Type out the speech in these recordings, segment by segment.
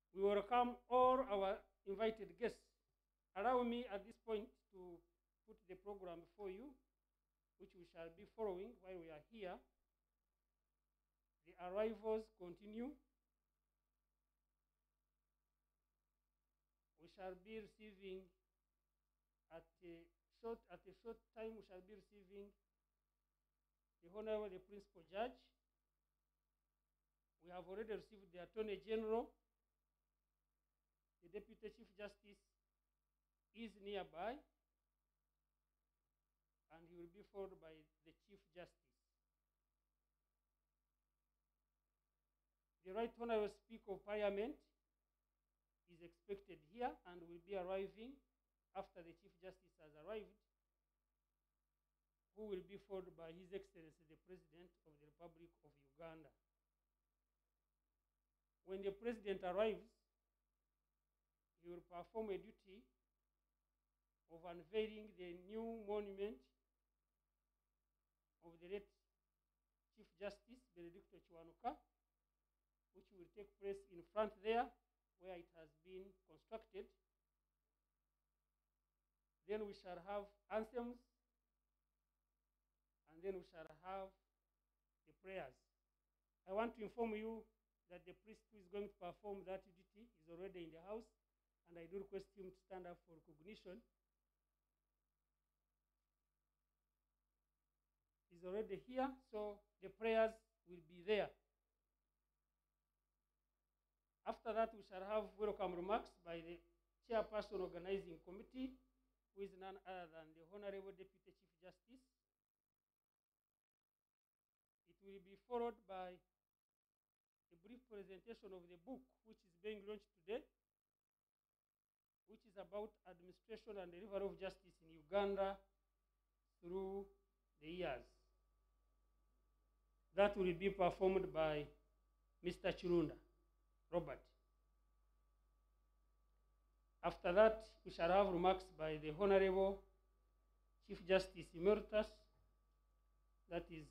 We welcome all our invited guests. Allow me at this point to put the program before you, which we shall be following while we are here. The arrivals continue. We shall be receiving at a short time, we shall be receiving the Honorable the Principal Judge. We have already received the Attorney General. The Deputy Chief Justice is nearby, and he will be followed by the Chief Justice. The Right Honorable Speaker of Parliament is expected here and will be arriving after the Chief Justice has arrived, who will be followed by His Excellency the President of the Republic of Uganda. When the President arrives, he will perform a duty of unveiling the new monument of the late Chief Justice Benedicto Kiwanuka, which will take place in front there where it has been constructed. Then we shall have anthems, and then we shall have the prayers. I want to inform you that the priest who is going to perform that duty is already in the house, and I do request him to stand up for recognition. He's already here, so the prayers will be there. After that, we shall have welcome remarks by the Chairperson Organizing Committee, who is none other than the Honorable Deputy Chief Justice. It will be followed by a brief presentation of the book which is being launched today, which is about administration and delivery of justice in Uganda through the years. That will be performed by Mr. Chirunda, Robert. After that, we shall have remarks by the Honorable Chief Justice Emeritus, that is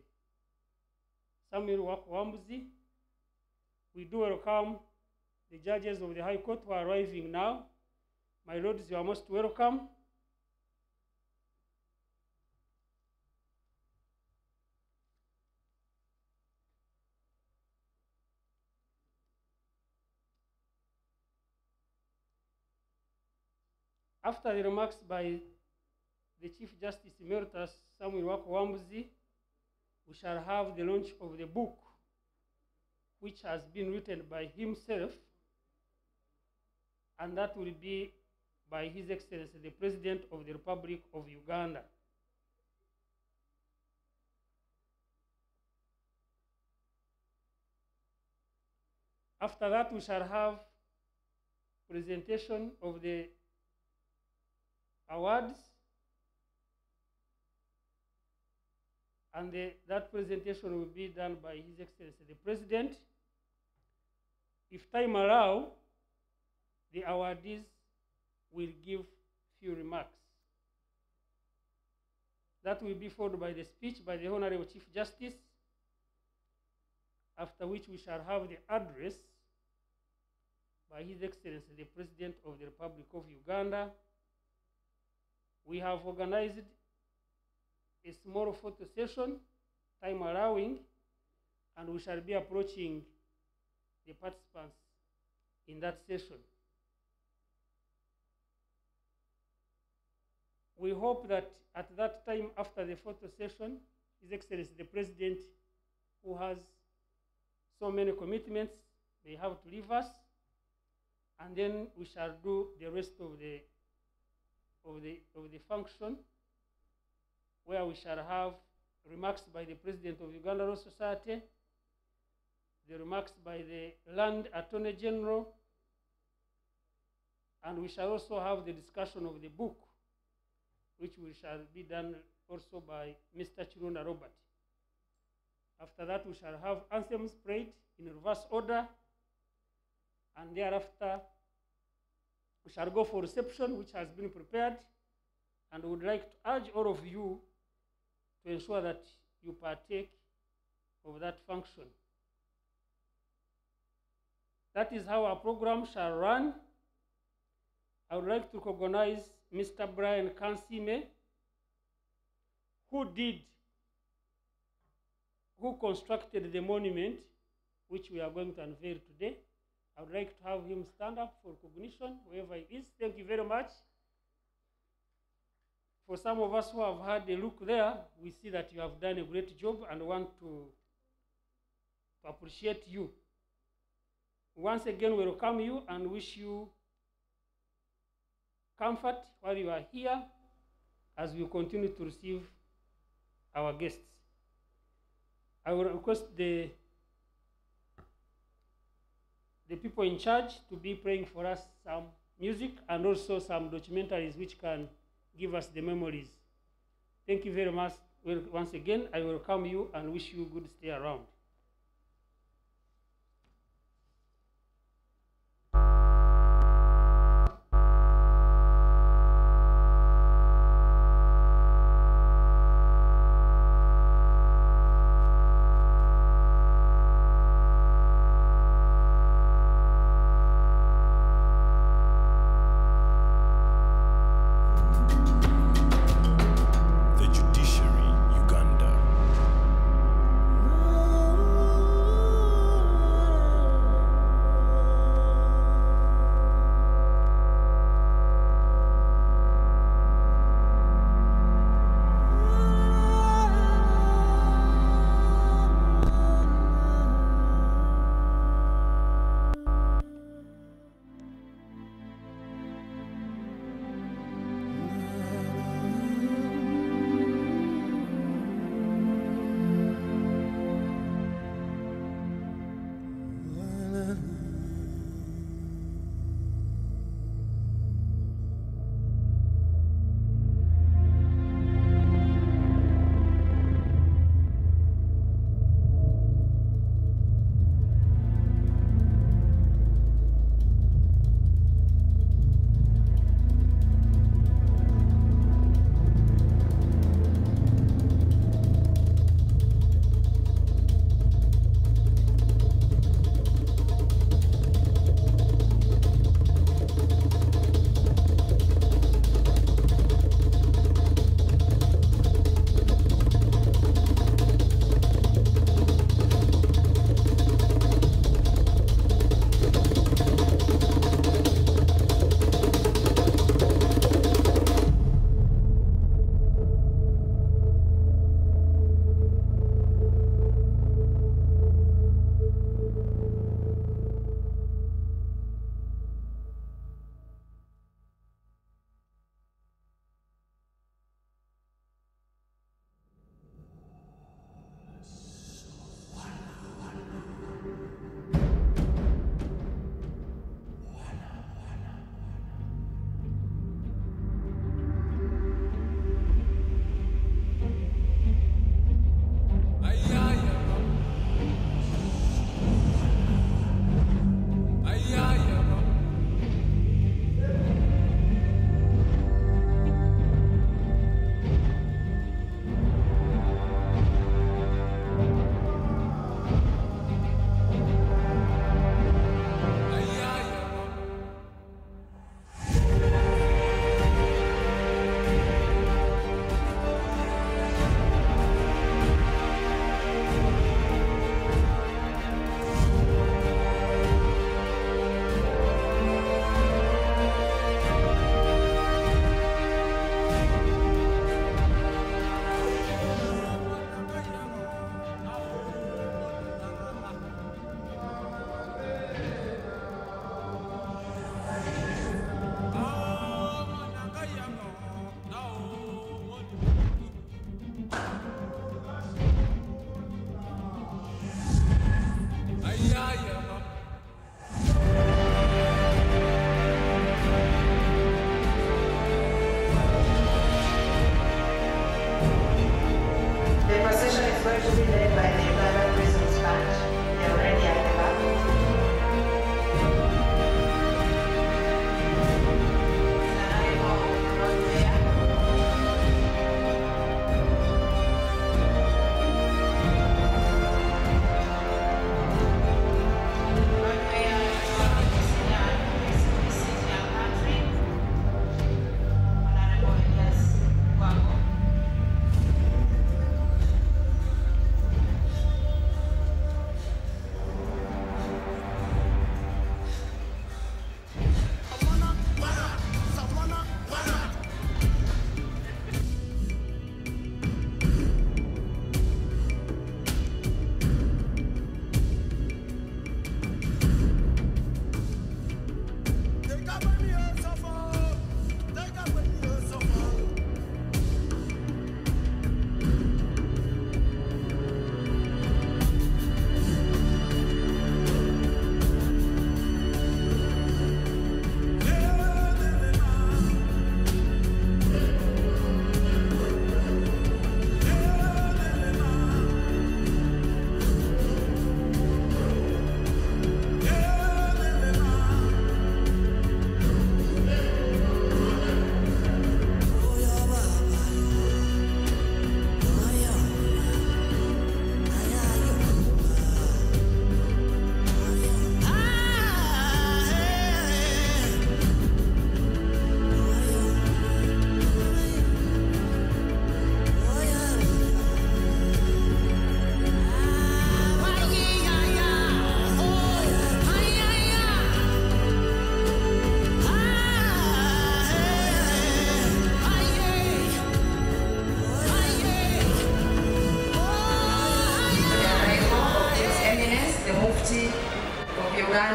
Samuel Wambuzi. We do welcome the judges of the High Court who are arriving now. My lords, you are most welcome. After the remarks by the Chief Justice Emeritus Samuel Wambuzi, we shall have the launch of the book, which has been written by himself, and that will be by His Excellency the President of the Republic of Uganda. After that, we shall have presentation of the awards, and that presentation will be done by His Excellency the President. If time allows, the awardees will give few remarks. That will be followed by the speech by the Honorable Chief Justice, after which we shall have the address by His Excellency the President of the Republic of Uganda. We have organized a small photo session, time allowing, and we shall be approaching the participants in that session. We hope that at that time, after the photo session, His Excellency the President, who has so many commitments, they have to leave us, and then we shall do the rest of the function, where we shall have remarks by the President of Uganda Law Society, the remarks by the Land Attorney General, and we shall also have the discussion of the book, which shall be done also by Mr. Chirunda Robert. After that, we shall have anthems prayed in reverse order, and thereafter, we shall go for reception, which has been prepared, and we would like to urge all of you to ensure that you partake of that function. That is how our program shall run. I would like to recognize Mr. Brian Kansime, who constructed the monument, which we are going to unveil today. I would like to have him stand up for recognition, wherever he is. Thank you very much. For some of us who have had a look there, we see that you have done a great job and want to appreciate you. Once again, we welcome you and wish you comfort while you are here as we continue to receive our guests. I will request the people in charge to be playing for us some music and also some documentaries which can give us the memories. Thank you very much. Well, once again, I welcome you and wish you good stay around. The judiciary, Uganda.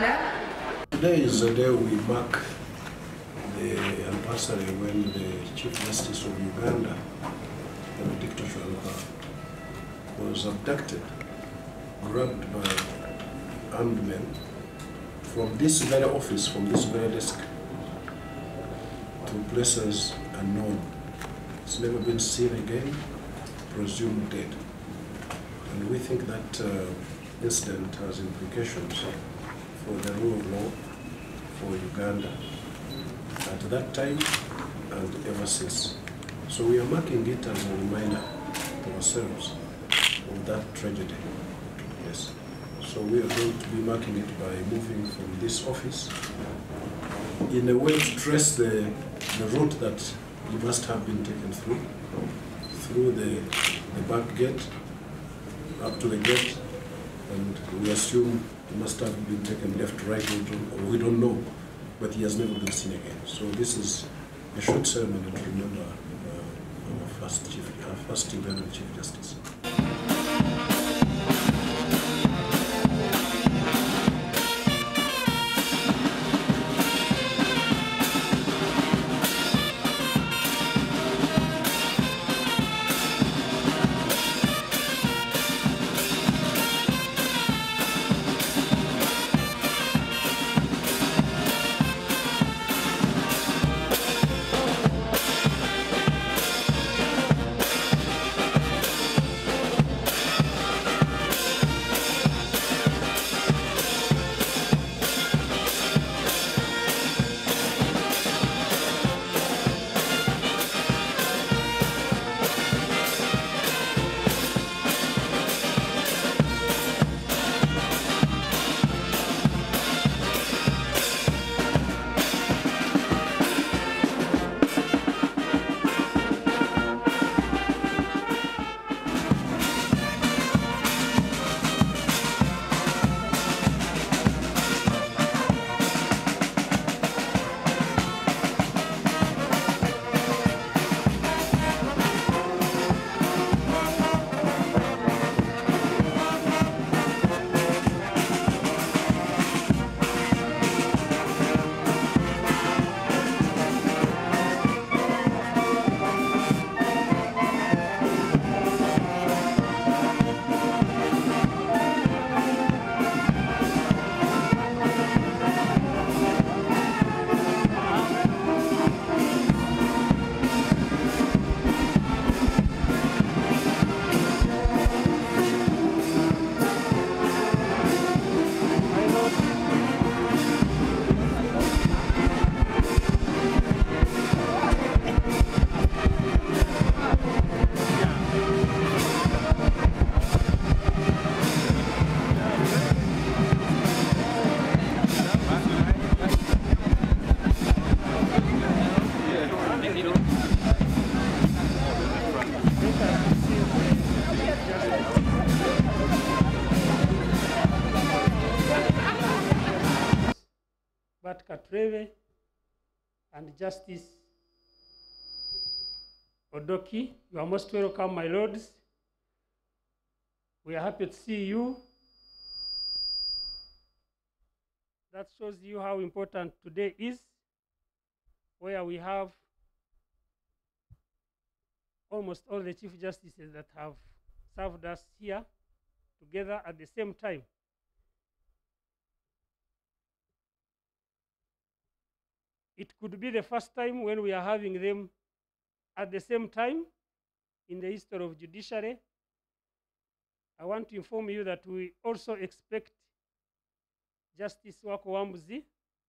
Today is the day we mark the anniversary when the Chief Justice of Uganda, Benedicto Kiwanuka, was abducted, grabbed by armed men from this very office, from this very desk, to places unknown. It's never been seen again, presumed dead. And we think that incident has implications for the rule of law for Uganda at that time and ever since. So we are marking it as a reminder to ourselves of that tragedy. Yes. So we are going to be marking it by moving from this office in a way to trace the route that he must have been taken through the back gate up to the gate, and we assume he must have been taken left, right, or we don't know, but he has never been seen again. So this is a short ceremony to remember our first Ugandan Chief Justice. And Justice Odoki, you are most welcome, my lords. We are happy to see you. That shows you how important today is, where we have almost all the Chief Justices that have served us here together at the same time. It could be the first time when we are having them at the same time in the history of judiciary. I want to inform you that we also expect Justice Wako-Wambuzi.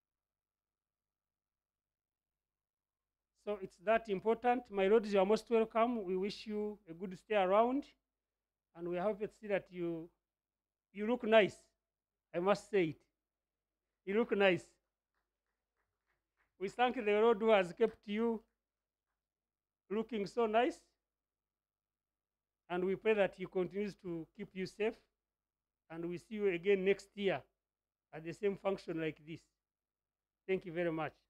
So it's that important. My lords, you are most welcome. We wish you a good stay around. And we are happy to see that you look nice. I must say it. You look nice. We thank the Lord who has kept you looking so nice. And we pray that He continues to keep you safe. And we see you again next year at the same function like this. Thank you very much.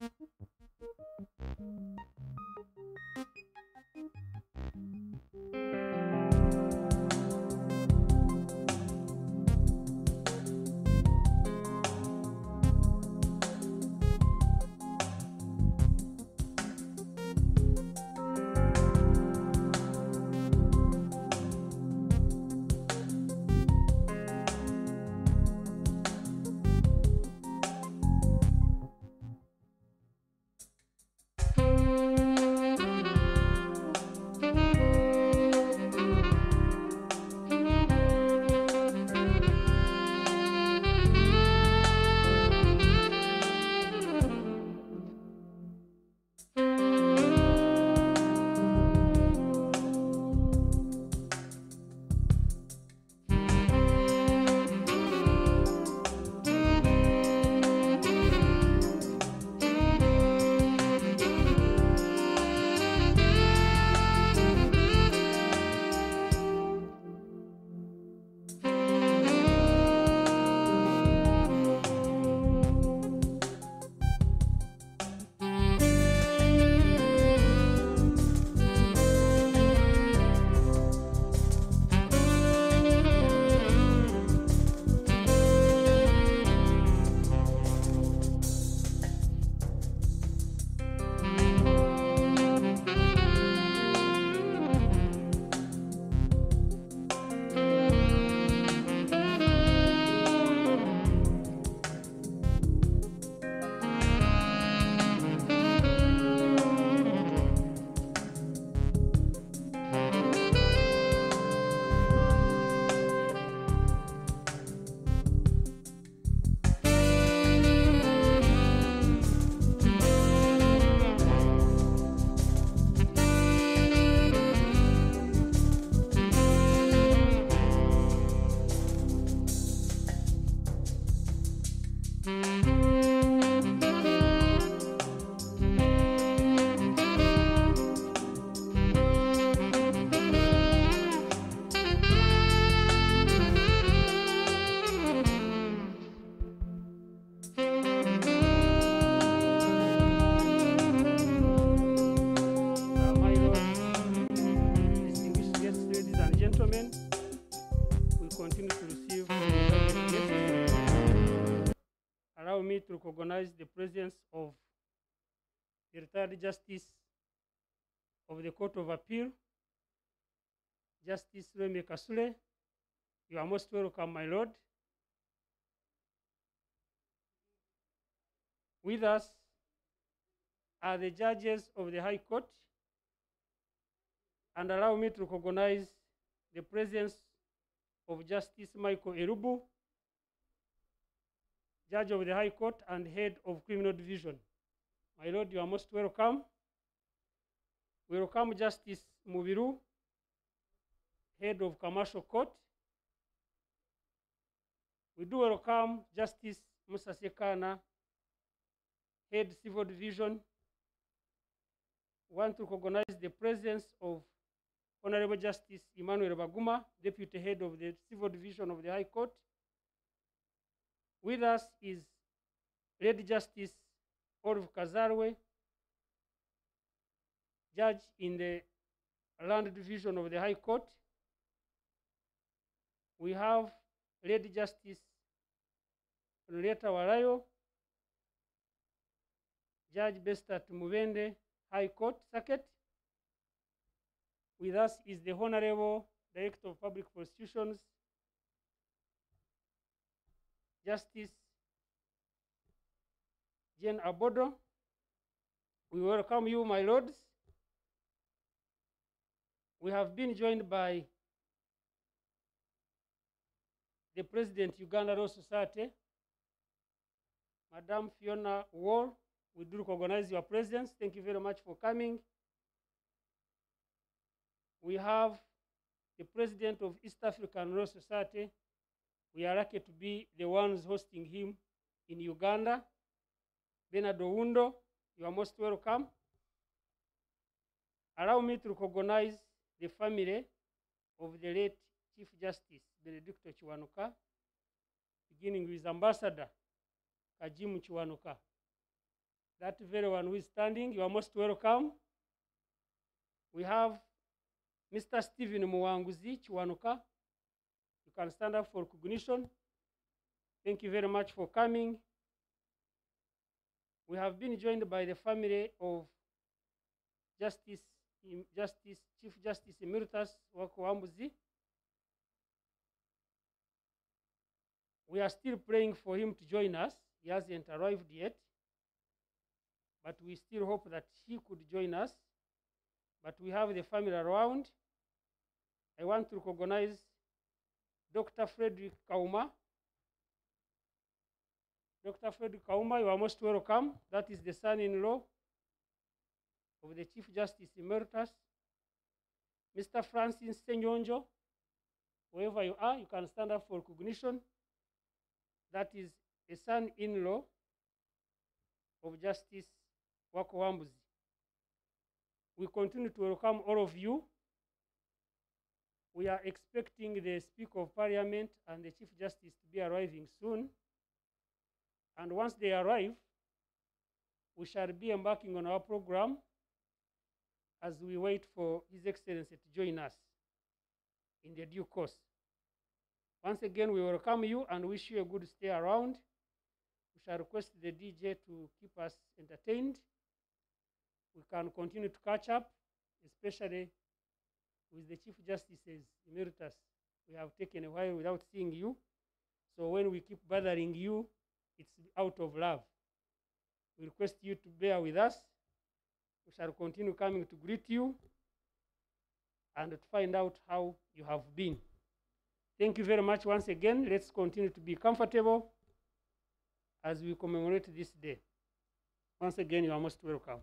To recognize the presence of the retired Justice of the Court of Appeal, Justice Remy Kasule. You are most welcome, my Lord. With us are the judges of the High Court, and allow me to recognize the presence of Justice Michael Erubu, Judge of the High Court and Head of Criminal Division. My Lord, you are most welcome. We welcome Justice Mubiru, Head of Commercial Court. We do welcome Justice Musa Sekana, Head Civil Division. We want to recognize the presence of Honorable Justice Emmanuel Baguma, Deputy Head of the Civil Division of the High Court. With us is Lady Justice Olive Kazarwe, Judge in the Land Division of the High Court. We have Lady Justice Henrietta Warayo, Judge Bestat Mubende, High Court Circuit. With us is the Honorable Director of Public Prosecutions, Justice Jane Abodo. We welcome you, my lords. We have been joined by the President, Uganda Law Society, Madam Fiona Wall. We do recognize your presence. Thank you very much for coming. We have the President of East African Law Society. We are lucky to be the ones hosting him in Uganda. Benedicto, you are most welcome. Allow me to recognize the family of the late Chief Justice Benedicto Kiwanuka, beginning with Ambassador Kajimu Kiwanuka. That very one who is standing, you are most welcome. We have Mr. Stephen Muwanguzi Kiwanuka. You can stand up for recognition. Thank you very much for coming. We have been joined by the family of Chief Justice Emeritus Wako-Wambuzi. We are still praying for him to join us. He hasn't arrived yet, but we still hope that he could join us. But we have the family around. I want to recognize Dr. Frederick Kauma. Dr. Frederick Kauma, you are most welcome. That is the son-in-law of the Chief Justice Emeritus. Mr. Francis Senyonjo, wherever you are, you can stand up for recognition. That is a son-in-law of Justice Wako-Wambuzi. We continue to welcome all of you. We are expecting the Speaker of Parliament and the Chief Justice to be arriving soon. And once they arrive, we shall be embarking on our program as we wait for His Excellency to join us in the due course. Once again, we welcome you and wish you a good stay around. We shall request the DJ to keep us entertained. We can continue to catch up, especially with the Chief Justices Emeritus. We have taken a while without seeing you. So when we keep bothering you, it's out of love. We request you to bear with us. We shall continue coming to greet you and to find out how you have been. Thank you very much once again. Let's continue to be comfortable as we commemorate this day. Once again, you are most welcome.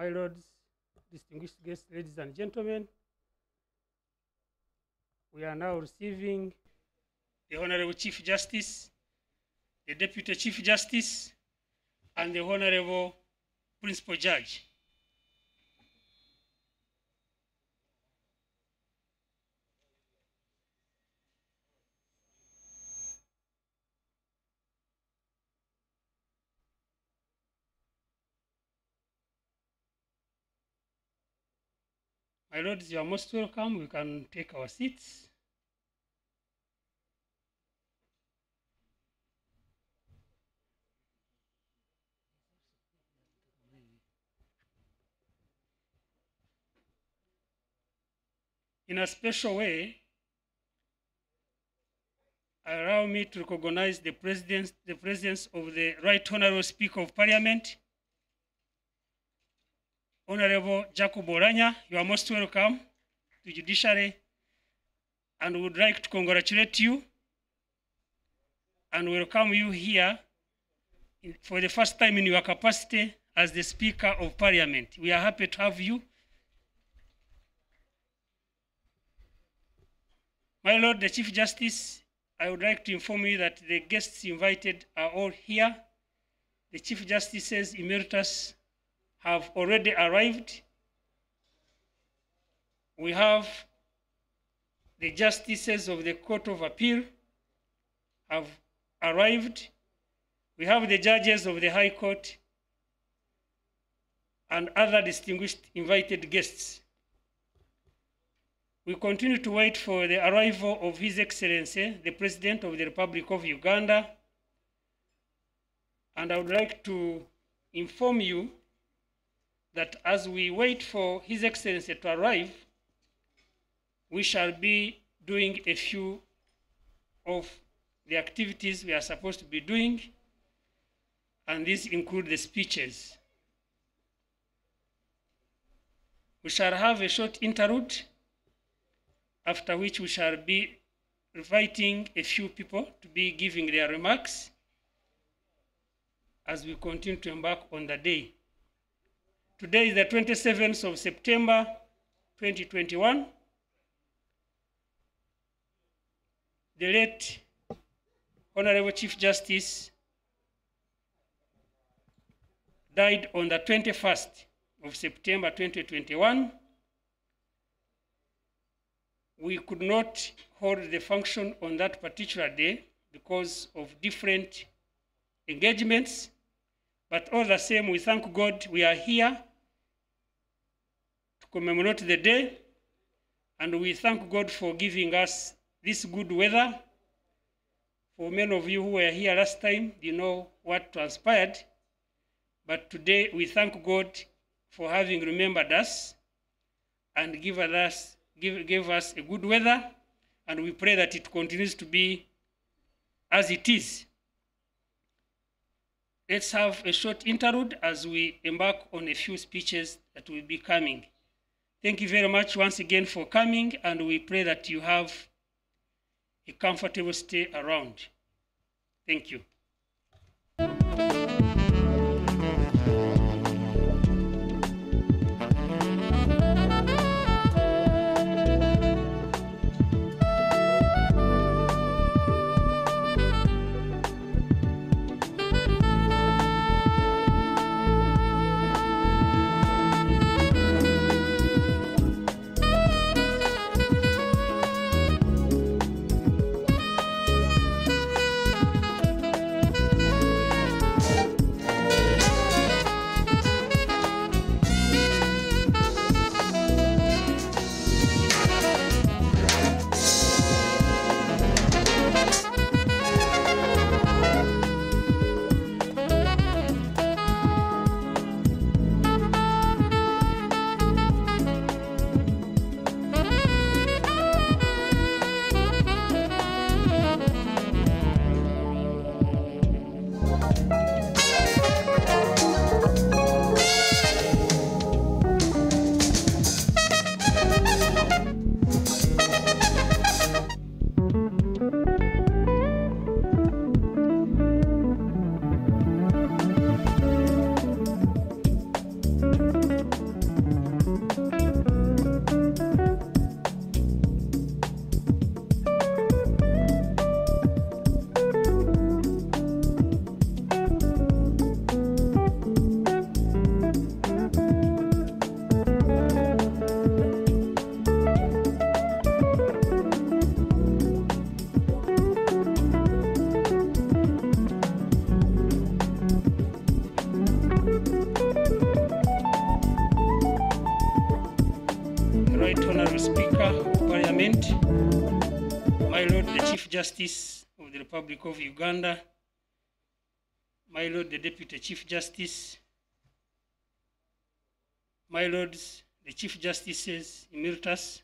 My lords, distinguished guests, ladies and gentlemen, we are now receiving the Honorable Chief Justice, the Deputy Chief Justice, and the Honorable Principal Judge. My lords, you are most welcome. We can take our seats. In a special way, allow me to recognize the presence of the Right Honorable Speaker of Parliament, Honorable Jacob Oranya. You are most welcome to Judiciary, and would like to congratulate you and welcome you here for the first time in your capacity as the Speaker of Parliament. We are happy to have you. My Lord, the Chief Justice, I would like to inform you that the guests invited are all here. The Chief Justices Emeritus have already arrived. We have the Justices of the Court of Appeal have arrived. We have the Judges of the High Court and other distinguished invited guests. We continue to wait for the arrival of His Excellency, the President of the Republic of Uganda. And I would like to inform you that as we wait for His Excellency to arrive, we shall be doing a few of the activities we are supposed to be doing, and these include the speeches. We shall have a short interlude, after which we shall be inviting a few people to be giving their remarks as we continue to embark on the day. Today is the 27th of September, 2021. The late Honorable Chief Justice died on the 21st of September, 2021. We could not hold the function on that particular day because of different engagements, but all the same, we thank God we are here to commemorate the day, and we thank God for giving us this good weather. For many of you who were here last time, you know what transpired, but today we thank God for having remembered us and gave us a good weather, and we pray that it continues to be as it is. Let's have a short interlude as we embark on a few speeches that will be coming. Thank you very much once again for coming, and we pray that you have a comfortable stay around. Thank you. Parliament, my Lord the Chief Justice of the Republic of Uganda, my Lord the Deputy Chief Justice, my Lords the Chief Justices Emeritus,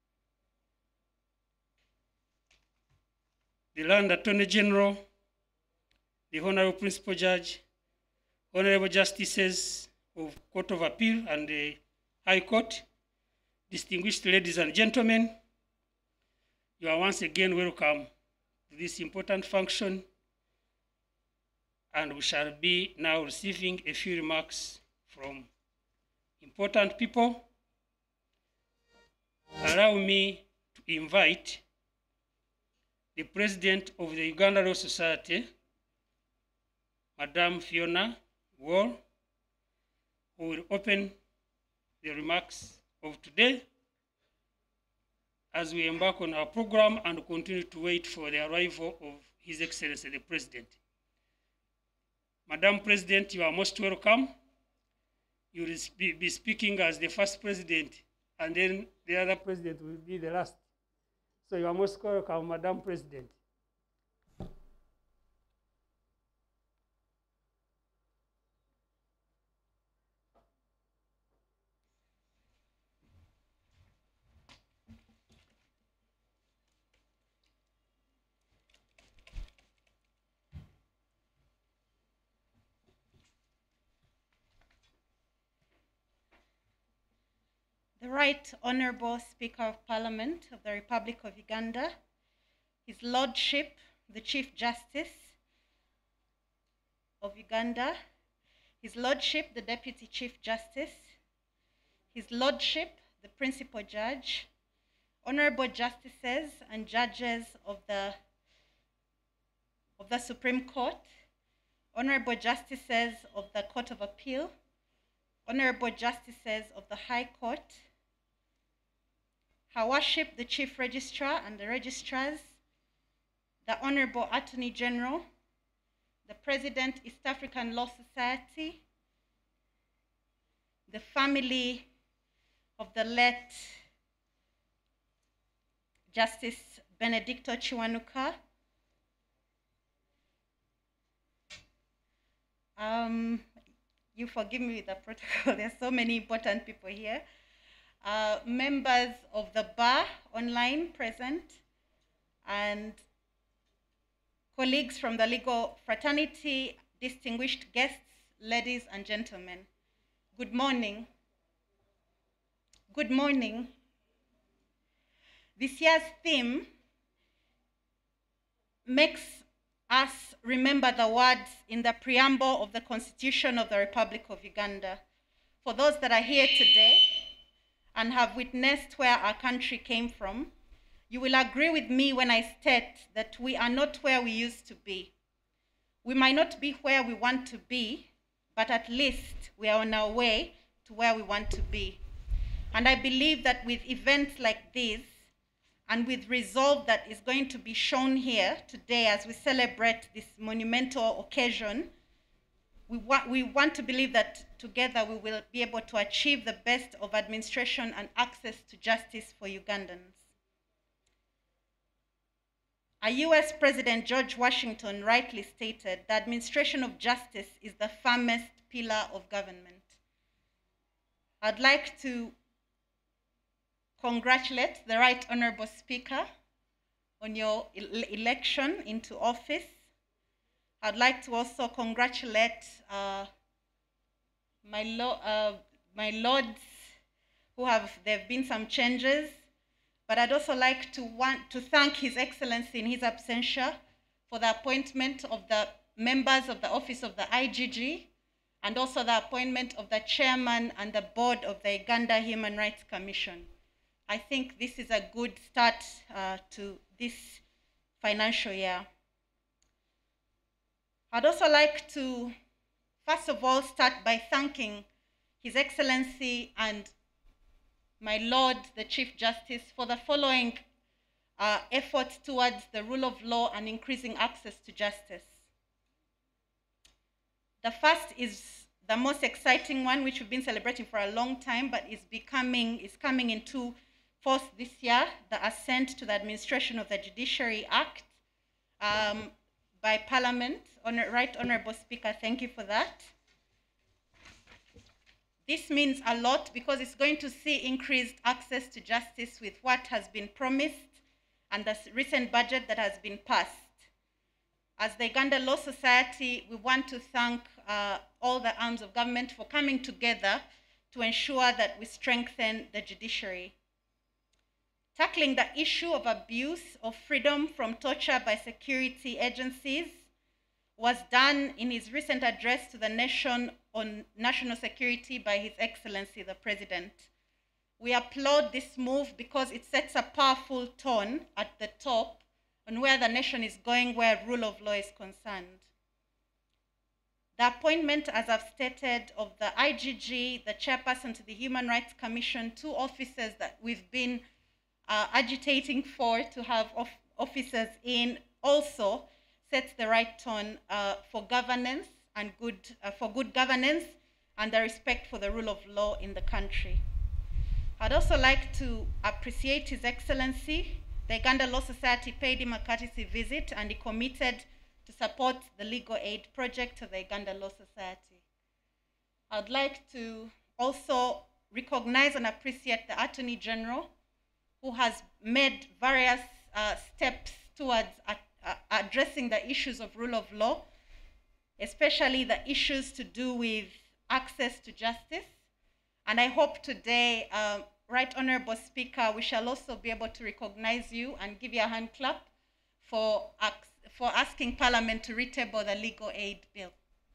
the Land Attorney General, the Honorable Principal Judge, Honorable Justices of Court of Appeal and the High Court, distinguished ladies and gentlemen, you are once again welcome to this important function, and we shall be now receiving a few remarks from important people. Allow me to invite the President of the Uganda Law Society, Madam Fiona Wall, who will open the remarks of today as we embark on our program and continue to wait for the arrival of His Excellency the President. Madam President, you are most welcome. You will be speaking as the first president, and then the other president will be the last. So you are most welcome, Madam President. The Right Honourable Speaker of Parliament of the Republic of Uganda, His Lordship, the Chief Justice of Uganda, His Lordship, the Deputy Chief Justice, His Lordship, the Principal Judge, Honourable Justices and Judges of the Supreme Court, Honourable Justices of the Court of Appeal, Honourable Justices of the High Court, Her Worship the Chief Registrar and the Registrars, the Honourable Attorney General, the President, East African Law Society, the family of the late Justice Benedicto Kiwanuka, you forgive me with the protocol, there's so many important people here. Members of the bar online present, and colleagues from the legal fraternity, distinguished guests, ladies and gentlemen. Good morning. Good morning. This year's theme makes us remember the words in the preamble of the Constitution of the Republic of Uganda. For those that are here today and have witnessed where our country came from, you will agree with me when I state that we are not where we used to be. We might not be where we want to be, but at least we are on our way to where we want to be. And I believe that with events like these, and with resolve that is going to be shown here today as we celebrate this monumental occasion, we want to believe that together we will be able to achieve the best of administration and access to justice for Ugandans. Our US President George Washington rightly stated, the administration of justice is the firmest pillar of government. I'd like to congratulate the Right Honourable Speaker on your election into office. I'd like to also congratulate my lords who there have been some changes, but I'd also like to thank His Excellency in his absentia for the appointment of the members of the Office of the IGG, and also the appointment of the Chairman and the Board of the Uganda Human Rights Commission. I think this is a good start to this financial year. I'd also like to, first of all, start by thanking His Excellency and my Lord, the Chief Justice, for the following efforts towards the rule of law and increasing access to justice. The first is the most exciting one, which we've been celebrating for a long time, but is coming into forced this year the assent to the Administration of the Judiciary Act by Parliament. Right Honourable Speaker, thank you for that. This means a lot because it's going to see increased access to justice with what has been promised and the recent budget that has been passed. As the Uganda Law Society, we want to thank all the arms of government for coming together to ensure that we strengthen the judiciary. Tackling the issue of abuse of freedom from torture by security agencies was done in his recent address to the nation on national security by His Excellency the President. We applaud this move because it sets a powerful tone at the top on where the nation is going, where rule of law is concerned. The appointment, as I've stated, of the IGG, the chairperson to the Human Rights Commission, two officers that we've been agitating for to have officers in, also sets the right tone for governance and good governance and the respect for the rule of law in the country. I'd also like to appreciate His Excellency. The Uganda Law Society paid him a courtesy visit and he committed to support the legal aid project of the Uganda Law Society. I'd like to also recognize and appreciate the Attorney General, who has made various steps towards addressing the issues of rule of law, especially the issues to do with access to justice. And I hope today, Right Honourable Speaker, we shall also be able to recognize you and give you a hand clap for asking Parliament to retable the legal aid bill.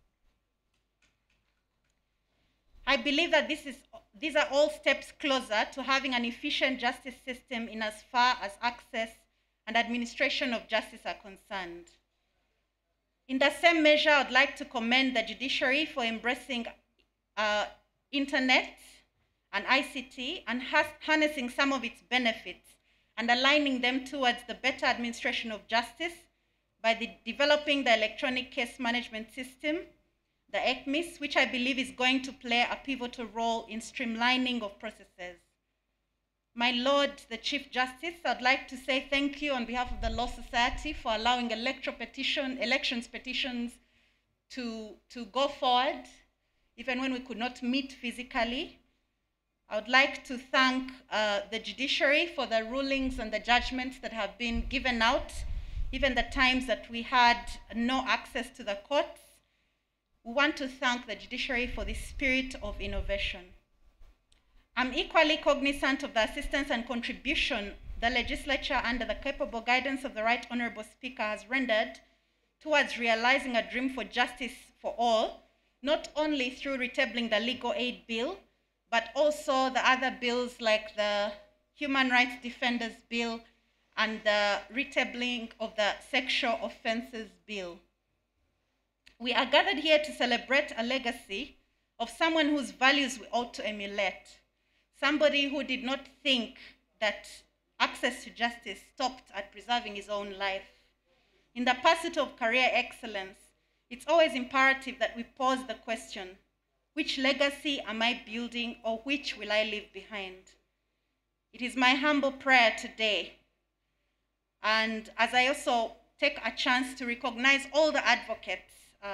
I believe that these are all steps closer to having an efficient justice system in as far as access and administration of justice are concerned. In the same measure, I'd like to commend the judiciary for embracing internet and ICT and harnessing some of its benefits and aligning them towards the better administration of justice by developing the electronic case management system, the ECMIS, which I believe is going to play a pivotal role in streamlining of processes. My Lord, the Chief Justice, I'd like to say thank you on behalf of the Law Society for allowing elections petitions to go forward, even when we could not meet physically. I would like to thank the judiciary for the rulings and the judgments that have been given out, even the times that we had no access to the courts. We want to thank the judiciary for the spirit of innovation. I'm equally cognizant of the assistance and contribution the legislature, under the capable guidance of the Right Honourable Speaker, has rendered towards realizing a dream for justice for all, not only through retabling the legal aid bill, but also the other bills like the Human Rights Defenders Bill and the retabling of the Sexual Offences Bill. We are gathered here to celebrate a legacy of someone whose values we ought to emulate, somebody who did not think that access to justice stopped at preserving his own life. In the pursuit of career excellence, it's always imperative that we pose the question, which legacy am I building, or which will I leave behind? It is my humble prayer today, and as I also take a chance to recognize all the advocates,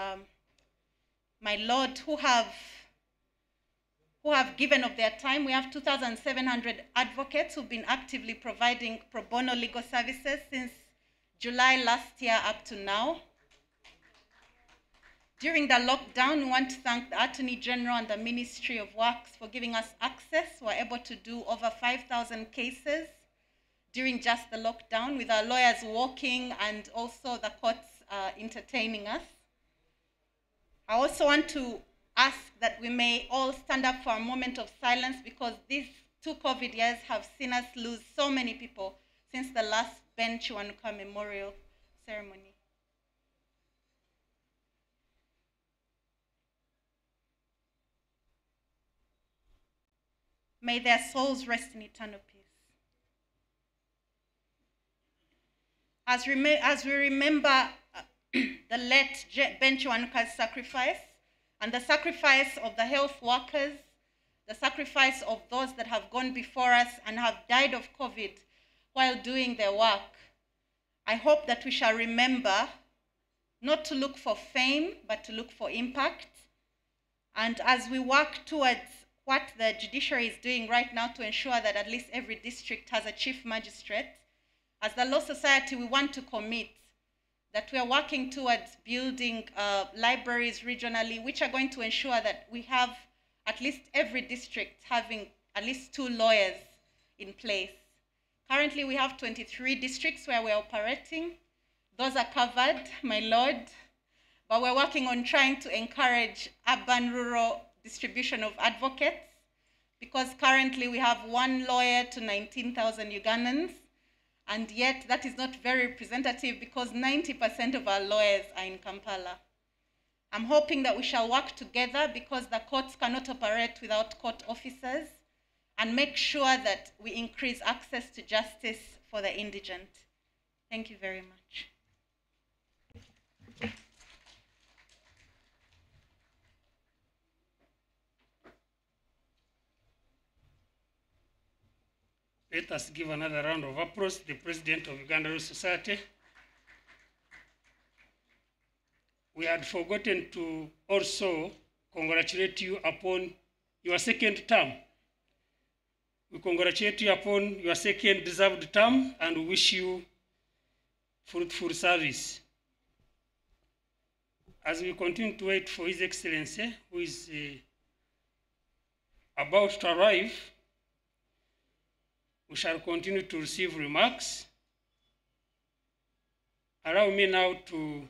my Lord, who have given of their time. We have 2,700 advocates who've been actively providing pro bono legal services since July last year up to now. During the lockdown, we want to thank the Attorney General and the Ministry of Works for giving us access. We're able to do over 5,000 cases during just the lockdown, with our lawyers walking and also the courts entertaining us. I also want to ask that we may all stand up for a moment of silence, because these 2 COVID years have seen us lose so many people since the last Ben Kiwanuka Memorial Ceremony. May their souls rest in eternal peace. As we remember the late Ben Kiwanuka's sacrifice and the sacrifice of the health workers, the sacrifice of those that have gone before us and have died of COVID while doing their work, I hope that we shall remember not to look for fame, but to look for impact. And as we work towards what the judiciary is doing right now to ensure that at least every district has a chief magistrate, as the Law Society, we want to commit that we are working towards building libraries regionally, which are going to ensure that we have at least every district having at least 2 lawyers in place. Currently, we have 23 districts where we're operating. Those are covered, my lord, but we're working on trying to encourage urban-rural distribution of advocates, because currently we have 1 lawyer to 19,000 Ugandans, and yet that is not very representative because 90% of our lawyers are in Kampala. I'm hoping that we shall work together, because the courts cannot operate without court officers, and make sure that we increase access to justice for the indigent. Thank you very much. Let us give another round of applause to the President of Uganda Law Society. We had forgotten to also congratulate you upon your 2nd term. We congratulate you upon your 2nd deserved term, and we wish you fruitful service. As we continue to wait for His Excellency, who is about to arrive, we shall continue to receive remarks. Allow me now to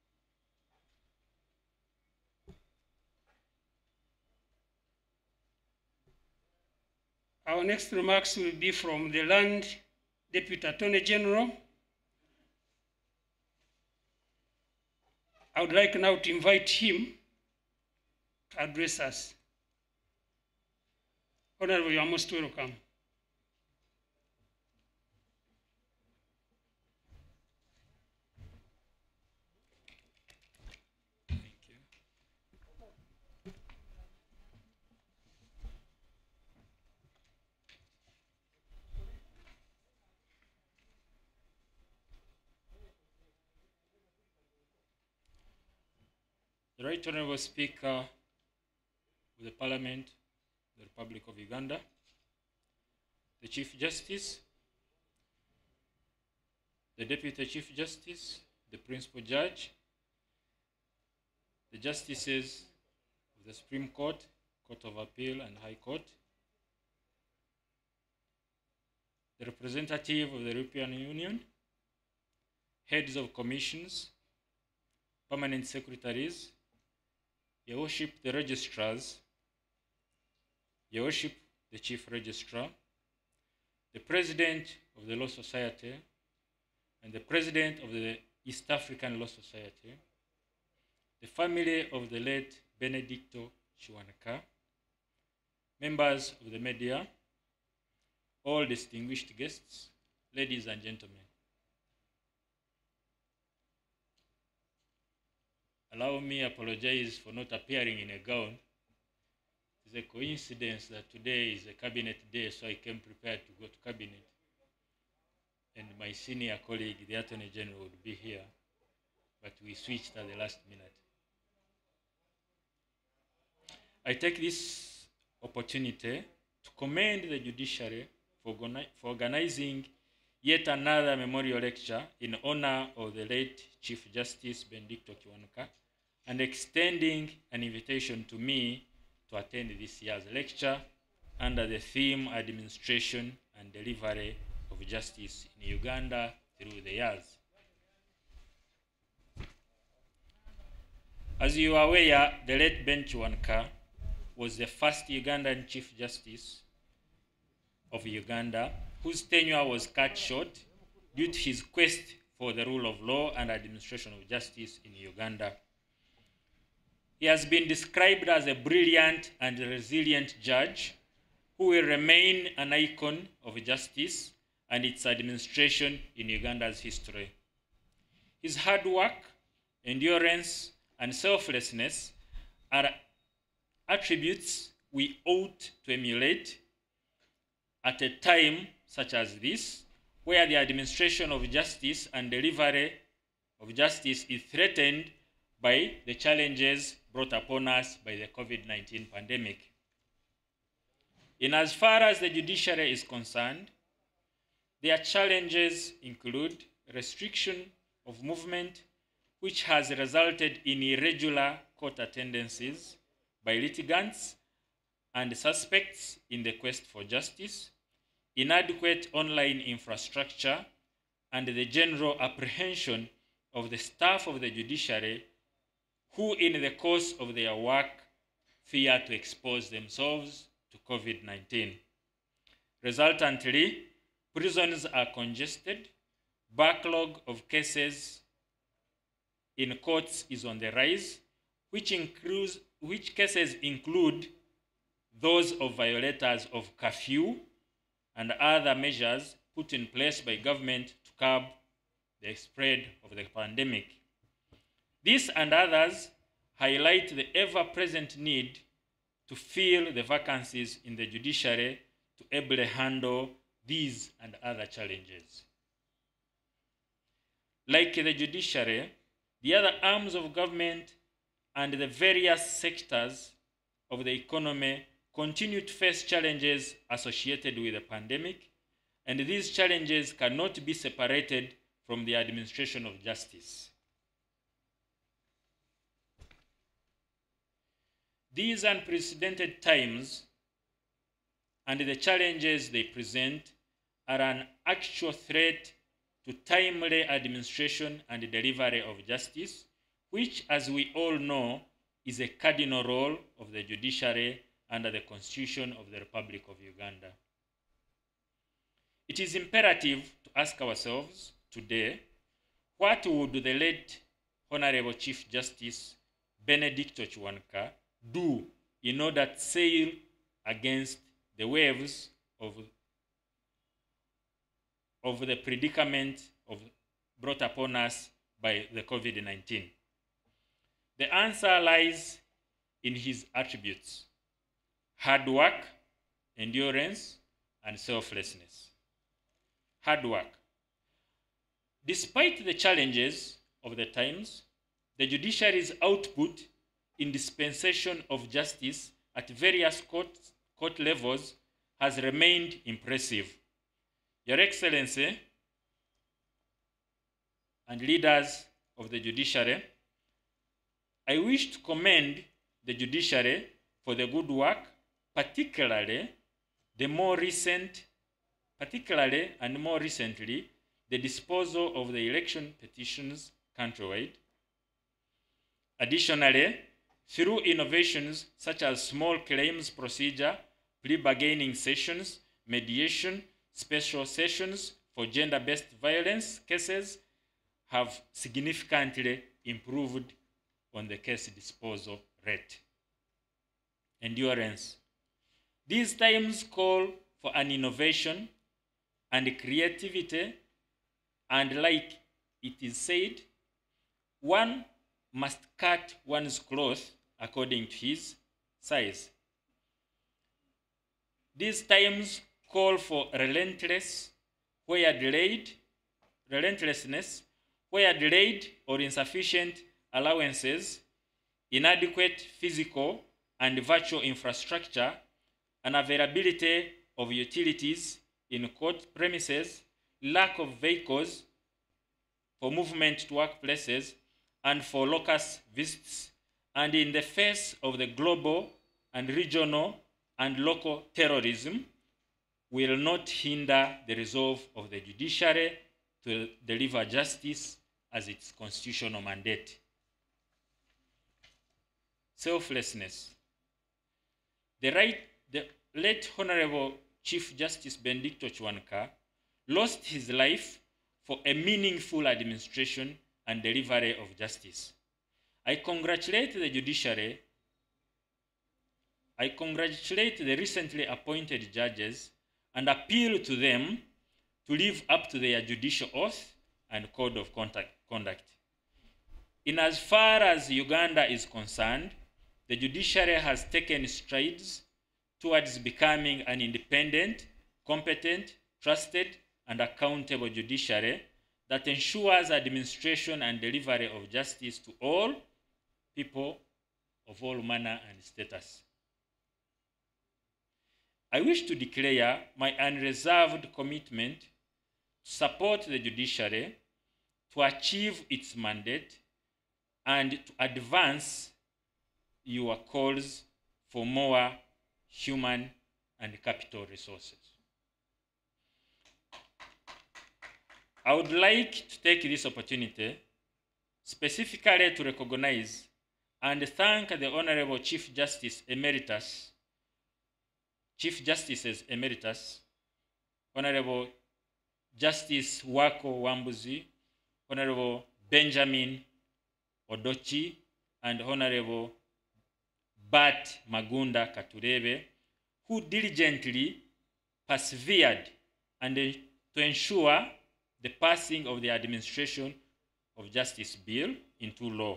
our next remarks will be from the Land Deputy Attorney General. I would like now to invite him to address us. Honorable, you are most welcome. The Right Honourable Speaker of the Parliament, the Republic of Uganda, the Chief Justice, the Deputy Chief Justice, the Principal Judge, the Justices of the Supreme Court, Court of Appeal and High Court, the representative of the European Union, heads of commissions, permanent secretaries, Your Worship the registrars, Your Worship the Chief Registrar, the President of the Law Society, and the President of the East African Law Society, the family of the late Benedicto Kiwanuka, members of the media, all distinguished guests, ladies and gentlemen. Allow me to apologize for not appearing in a gown. It's a coincidence that today is a cabinet day, so I came prepared to go to cabinet. And my senior colleague, the Attorney General, would be here, but we switched at the last minute. I take this opportunity to commend the judiciary for organizing yet another memorial lecture in honor of the late Chief Justice Benedicto Kiwanuka, and extending an invitation to me to attend this year's lecture under the theme Administration and Delivery of Justice in Uganda through the years. As you are aware, the late Ben Kiwanuka was the first Ugandan Chief Justice of Uganda, whose tenure was cut short due to his quest for the rule of law and administration of justice in Uganda. He has been described as a brilliant and resilient judge who will remain an icon of justice and its administration in Uganda's history. His hard work, endurance, and selflessness are attributes we ought to emulate at a time such as this, where the administration of justice and delivery of justice is threatened by the challenges brought upon us by the COVID-19 pandemic. In as far as the judiciary is concerned, their challenges include restriction of movement, which has resulted in irregular court attendances by litigants and suspects in the quest for justice, inadequate online infrastructure, and the general apprehension of the staff of the judiciary who, in the course of their work, fear to expose themselves to COVID-19. Resultantly, prisons are congested, backlog of cases in courts is on the rise, which cases include those of violators of curfew and other measures put in place by government to curb the spread of the pandemic. This and others highlight the ever-present need to fill the vacancies in the judiciary to ably handle these and other challenges. Like the judiciary, the other arms of government and the various sectors of the economy continue to face challenges associated with the pandemic, and these challenges cannot be separated from the administration of justice. These unprecedented times and the challenges they present are an actual threat to timely administration and delivery of justice, which, as we all know, is a cardinal role of the judiciary under the Constitution of the Republic of Uganda. It is imperative to ask ourselves today, what would the late Honorable Chief Justice Benedicto Kiwanuka do in order to sail against the waves of the predicament brought upon us by the COVID-19? The answer lies in his attributes: hard work, endurance, and selflessness. Hard work. Despite the challenges of the times, the judiciary's output in dispensation of justice at various court levels has remained impressive. Your Excellency and leaders of the judiciary, I wish to commend the judiciary for the good work, particularly and more recently, the disposal of the election petitions countrywide. Additionally, through innovations such as small claims procedure, plea-bargaining sessions, mediation, special sessions for gender-based violence cases have significantly improved on the case disposal rate. Endurance. These times call for an innovation and creativity, and like it is said, one must cut one's cloth according to his size. These times call for relentlessness where delayed or insufficient allowances, inadequate physical and virtual infrastructure, unavailability of utilities in court premises, lack of vehicles for movement to workplaces and for locus visits, and in the face of the global and regional and local terrorism, will not hinder the resolve of the judiciary to deliver justice as its constitutional mandate. Selflessness. The late Honorable Chief Justice Benedicto Kiwanuka lost his life for a meaningful administration and delivery of justice. I congratulate the judiciary. I congratulate the recently appointed judges and appeal to them to live up to their judicial oath and code of conduct. In as far as Uganda is concerned, the judiciary has taken strides towards becoming an independent, competent, trusted, and accountable judiciary that ensures administration and delivery of justice to all people of all manner and status. I wish to declare my unreserved commitment to support the judiciary to achieve its mandate and to advance your calls for more human and capital resources. I would like to take this opportunity specifically to recognize and thank the Honorable Chief Justices Emeritus, Honorable Justice Wako Wambuzi, Honorable Benjamin Odochi, and Honorable Bat Magunda Katurebe, who diligently persevered and to ensure the passing of the Administration of Justice Bill into law.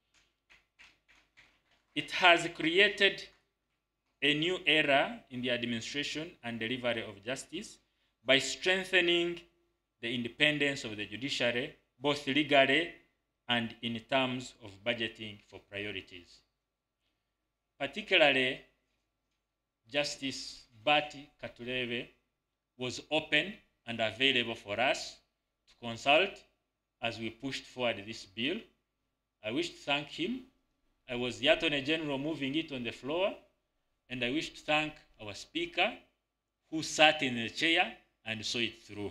It has created a new era in the administration and delivery of justice by strengthening the independence of the judiciary, both legally and in terms of budgeting for priorities. Particularly, Justice Bati Katurebe was open and available for us to consult as we pushed forward this bill. I wish to thank him. I was the Attorney General moving it on the floor, and I wish to thank our Speaker who sat in the chair and saw it through.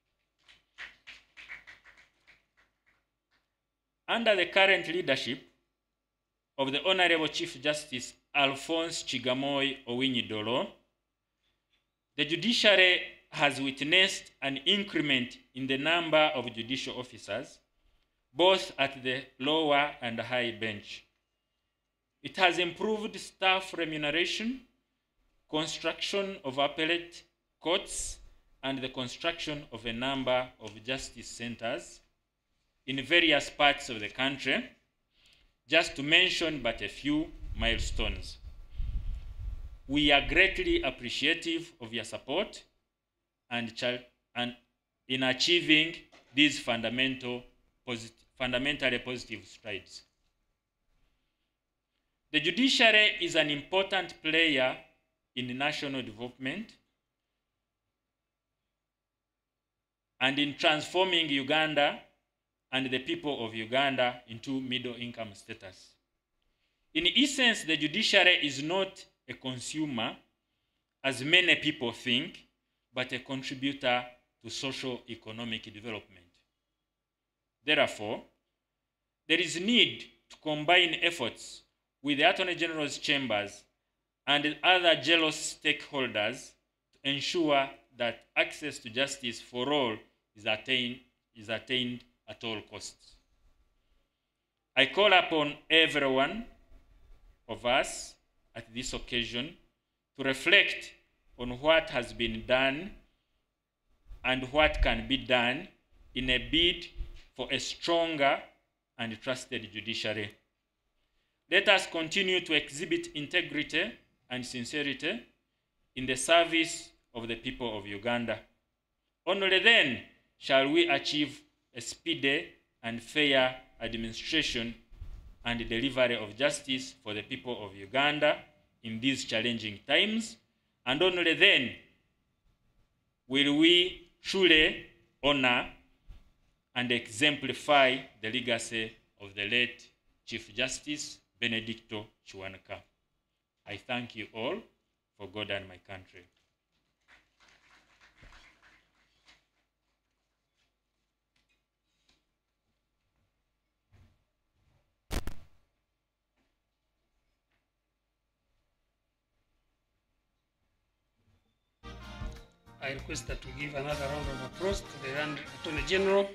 Under the current leadership of the Honorable Chief Justice Alphonse Chigamoy Owinyidolo, the judiciary has witnessed an increment in the number of judicial officers, both at the lower and high bench. It has improved staff remuneration, construction of appellate courts, and the construction of a number of justice centers in various parts of the country, just to mention but a few milestones. We are greatly appreciative of your support and in achieving these fundamentally positive strides. The judiciary is an important player in national development and in transforming Uganda and the people of Uganda into middle-income status. In essence, the judiciary is not a consumer, as many people think, but a contributor to socio-economic development. Therefore, there is need to combine efforts with the Attorney General's chambers and other jealous stakeholders to ensure that access to justice for all is attained at all costs. I call upon every one of us at this occasion to reflect on what has been done and what can be done in a bid for a stronger and trusted judiciary. Let us continue to exhibit integrity and sincerity in the service of the people of Uganda. Only then shall we achieve a speedy and fair administration and delivery of justice for the people of Uganda in these challenging times, and only then will we truly honor and exemplify the legacy of the late Chief Justice Benedicto Kiwanuka. I thank you all for God and my country. I request that we give another round of applause to the Attorney General.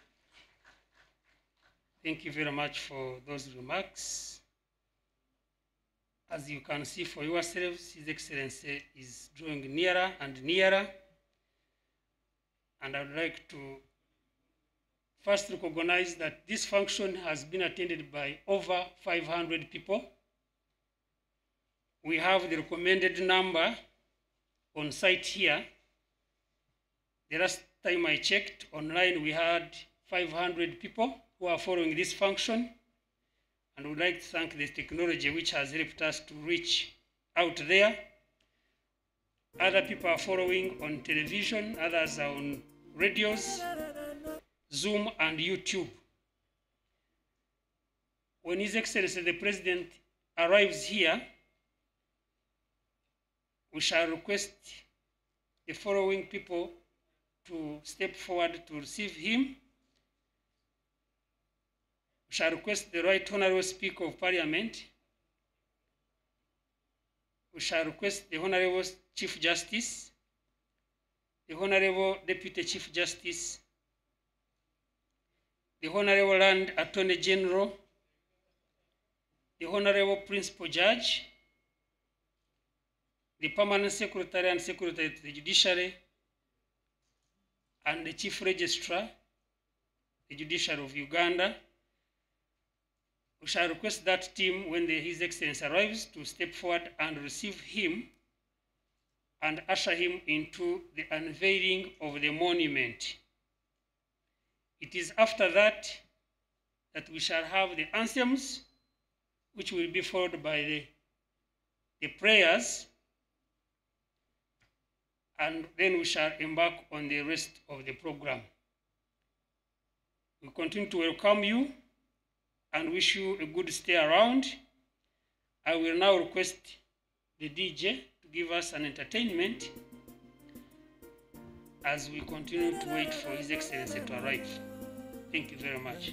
Thank you very much for those remarks. As you can see for yourselves, His Excellency is drawing nearer and nearer. And I would like to first recognize that this function has been attended by over 500 people. We have the recommended number on site here. The last time I checked online, we had 500 people who are following this function. And we'd like to thank this technology which has helped us to reach out there. Other people are following on television, others are on radios, Zoom, and YouTube. When His Excellency the President arrives here, we shall request the following people to step forward to receive him. We shall request the Right Honourable Speaker of Parliament. We shall request the Honourable Chief Justice, the Honourable Deputy Chief Justice, the Honourable Land Attorney General, the Honourable Principal Judge, the Permanent Secretary and Secretary to the Judiciary, and the Chief Registrar, the Judiciary of Uganda. We shall request that team, when His Excellency arrives, to step forward and receive him and usher him into the unveiling of the monument. It is after that that we shall have the anthems, which will be followed by the prayers, and then we shall embark on the rest of the program. We continue to welcome you and wish you a good stay around. I will now request the DJ to give us an entertainment as we continue to wait for His Excellency to arrive. Thank you very much.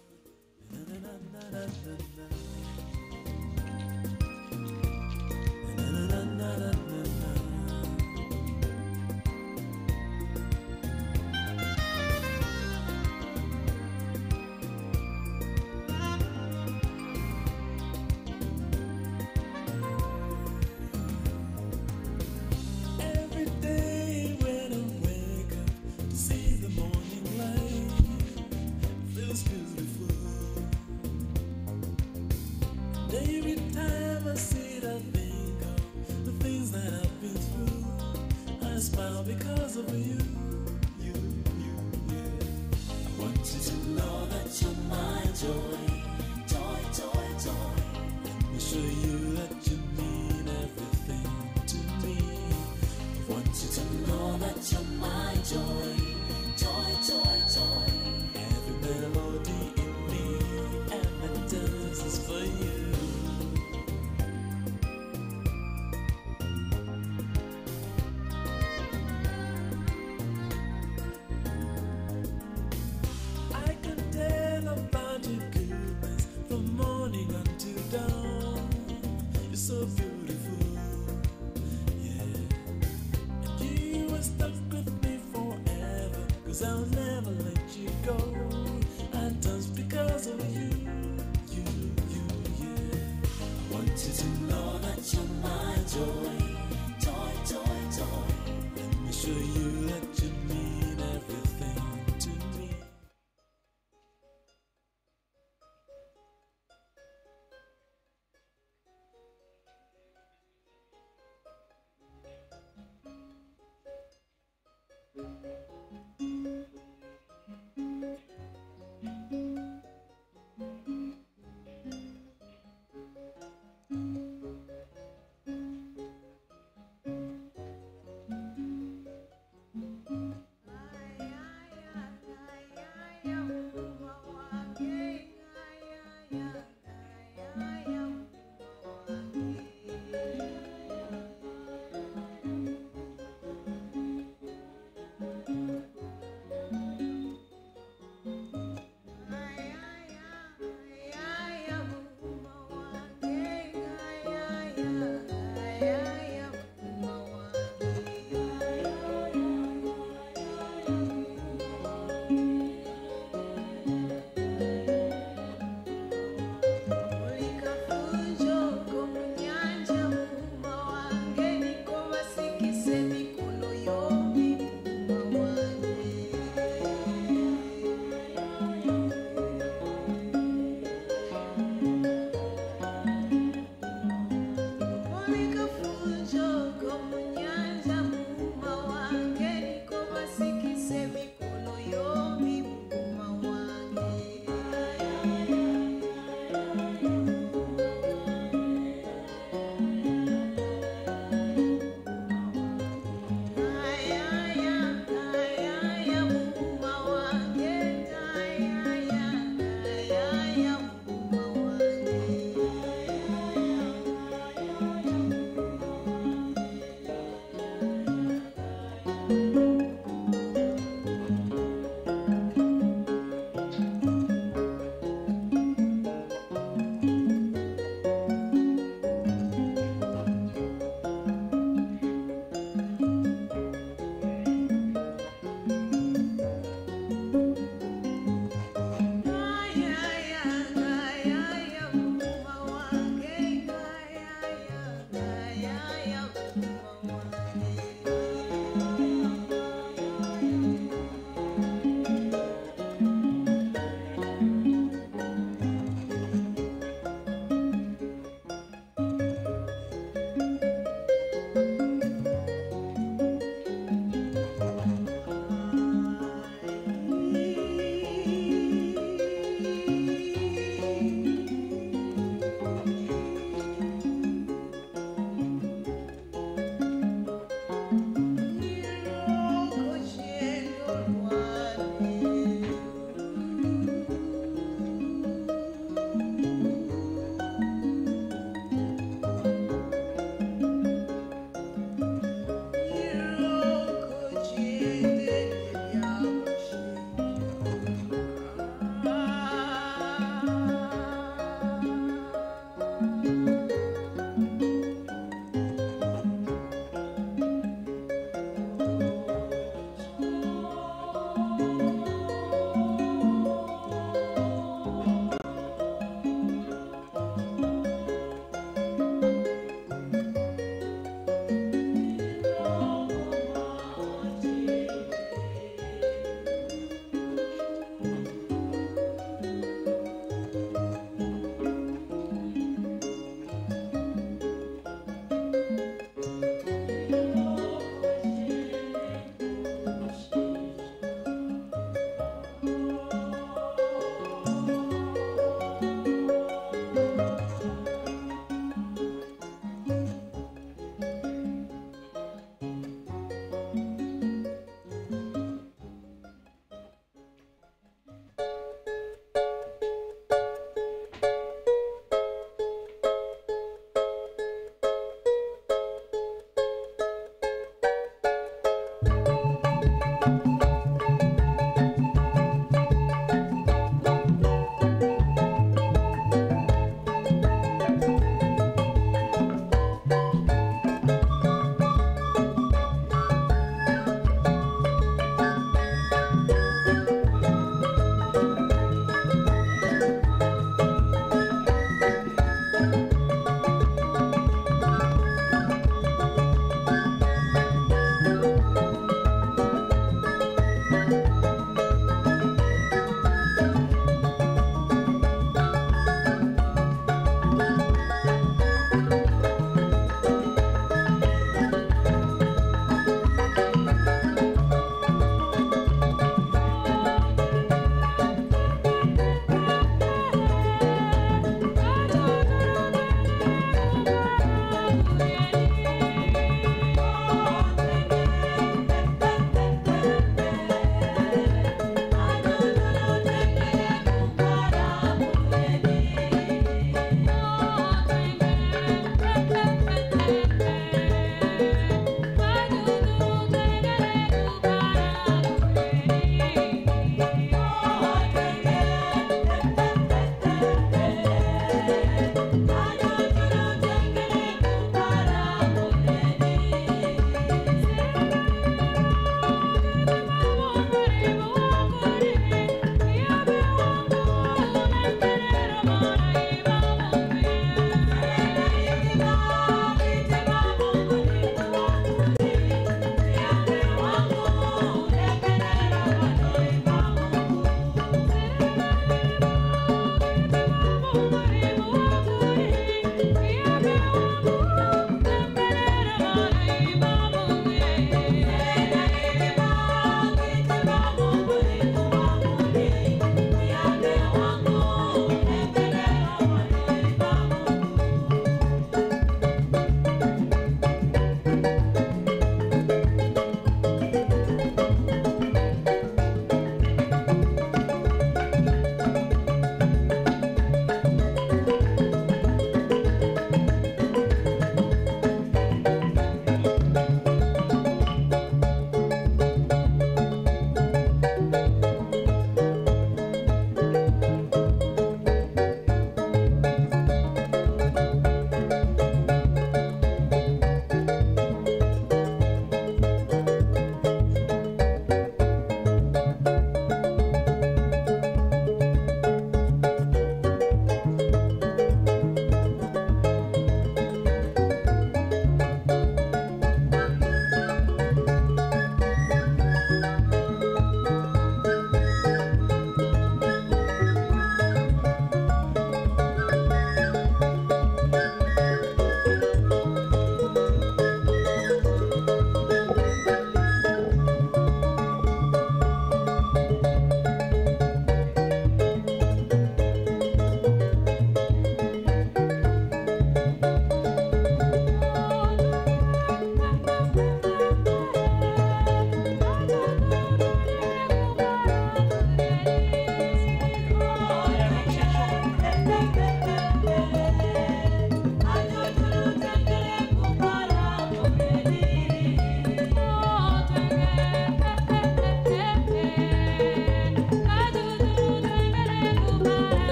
Because of you, yeah. I want you to know that you're my joy, joy, joy, joy. Let me show you that you mean everything to me. I want you to know that you're my joy, joy, joy, joy. Every melody in me and the dance is for you. About your goodness from morning until dawn.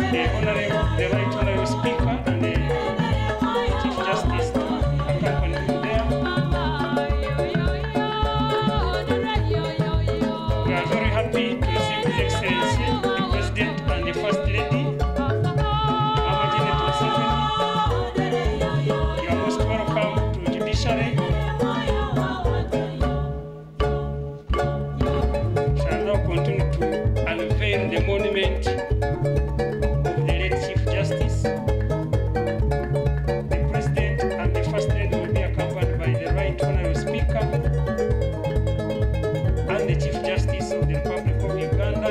the Right Honorable Speaker and the Chief Justice to accompany him there. We are very happy to receive His Excellency, the President and the First Lady, Mama Janet Museveni. You are most welcome to Judiciary. Shall now continue to unveil the monument of the late Chief Justice. The President and the First Lady will be accompanied by the Right Honorable Speaker and the Chief Justice of the Republic of Uganda.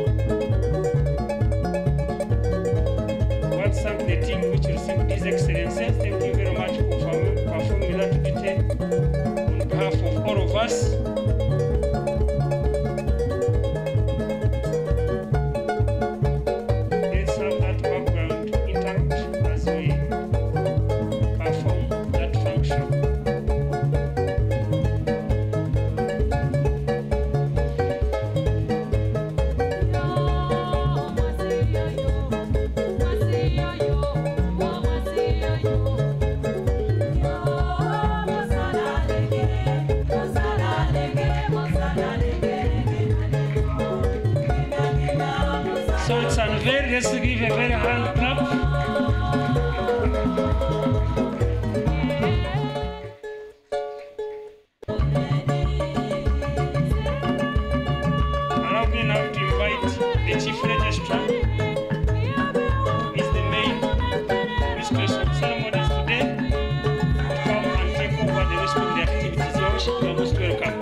I want to thank the team which received His Excellency. Thank you very much for performing that duty on behalf of all of us. Let's have that background interrupt as we perform that function. So it's unveiled. Let's give a very hand clap. Allow me now to invite the Chief Registrar, who is the main mistress of ceremonies today, to come and take over the rest of the activities. Your Worship, you are most welcome.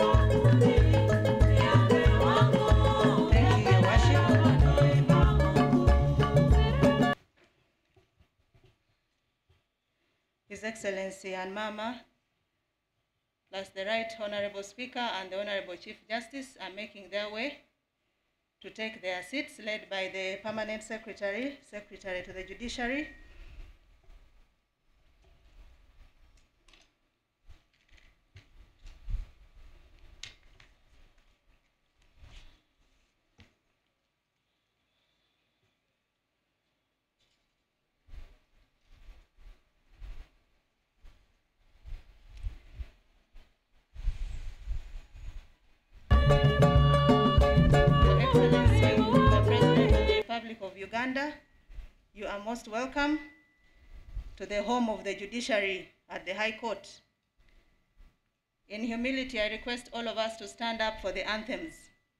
Thank you, Your Worship. His Excellency and Mama, plus the Right Honorable Speaker and the Honorable Chief Justice are making their way to take their seats, led by the Permanent Secretary to the Judiciary. Your Excellency, the President of the Republic of Uganda, you are most welcome to the home of the judiciary at the High Court. In humility, I request all of us to stand up for the anthems.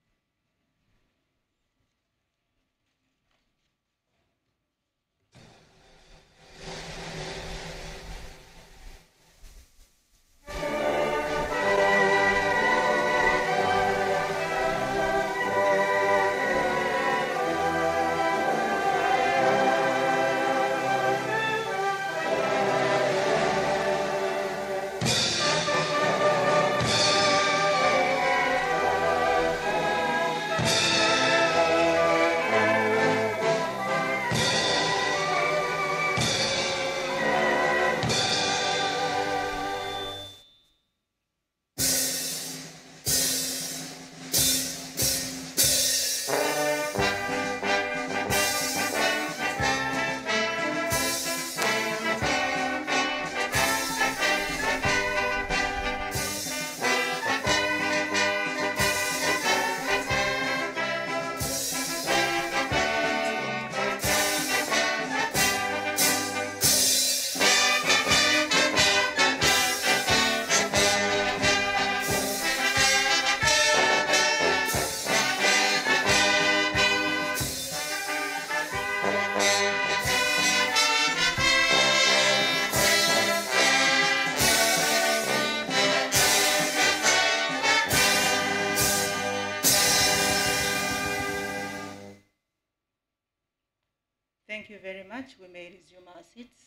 Thank you very much. We may resume our seats.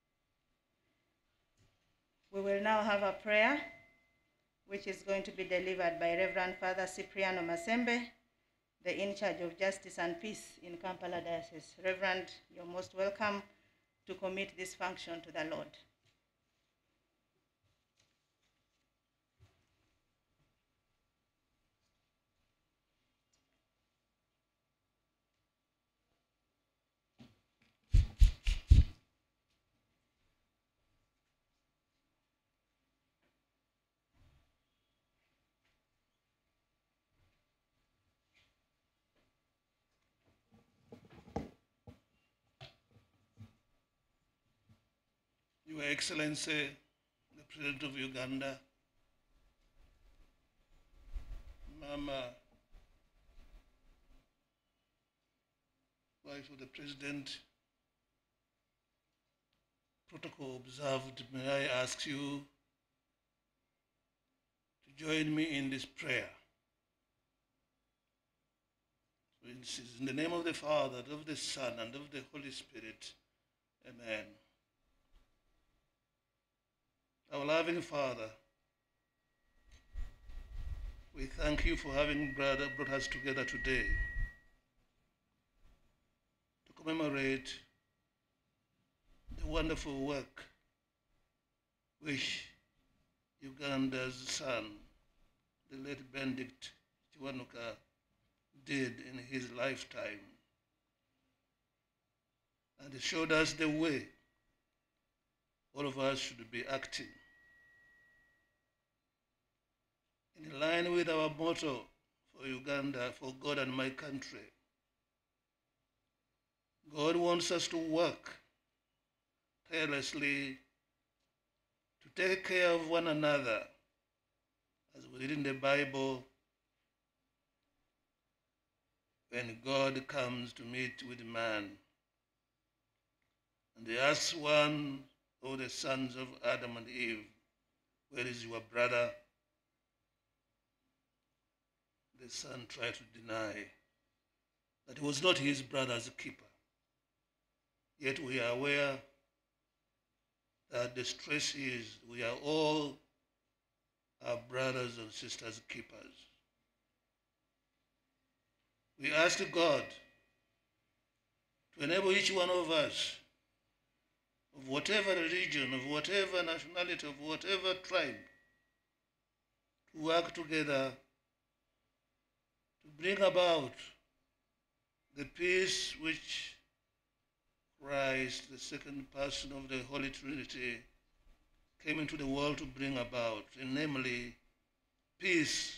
We will now have a prayer which is going to be delivered by Reverend Father Cipriano Masembe, the in charge of Justice and Peace in Kampala Diocese. Reverend, you're most welcome to commit this function to the Lord. Your Excellency, the President of Uganda, Mama, wife of the President, protocol observed, may I ask you to join me in this prayer. So it is in the name of the Father, and of the Son, and of the Holy Spirit. Amen. Our loving Father, we thank you for having brought us together today to commemorate the wonderful work which Uganda's son, the late Benedict Kiwanuka, did in his lifetime. And it showed us the way all of us should be acting. In line with our motto for Uganda, for God and my country, God wants us to work tirelessly to take care of one another, as we read in the Bible, when God comes to meet with man. And he asks one of the sons of Adam and Eve, where is your brother? The son tried to deny that he was not his brother's keeper. Yet we are aware that the stress is we are all our brothers and sisters' keepers. We ask God to enable each one of us, of whatever religion, of whatever nationality, of whatever tribe, to work together to bring about the peace which Christ, the second person of the Holy Trinity, came into the world to bring about, and namely peace.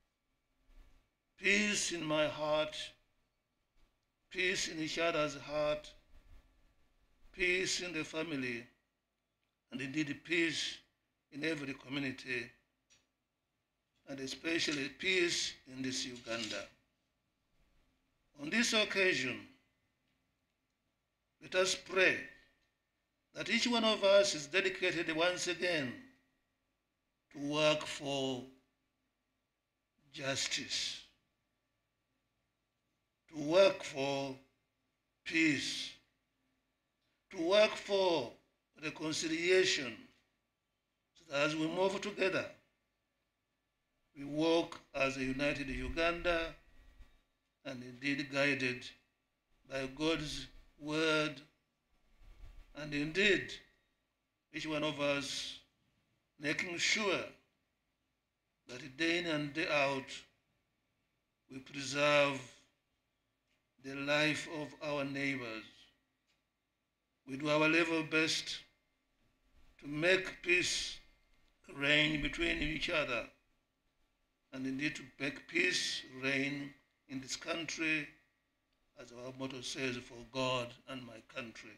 Peace in my heart, peace in each other's heart, peace in the family, and indeed peace in every community, and especially peace in this Uganda. On this occasion, let us pray that each one of us is dedicated once again to work for justice, to work for peace, to work for reconciliation, so that as we move together, we walk as a united Uganda, and indeed guided by God's word, and indeed each one of us making sure that day in and day out we preserve the life of our neighbors. We do our level best to make peace reign between each other, and indeed to make peace reign in this country, as our motto says, for God and my country.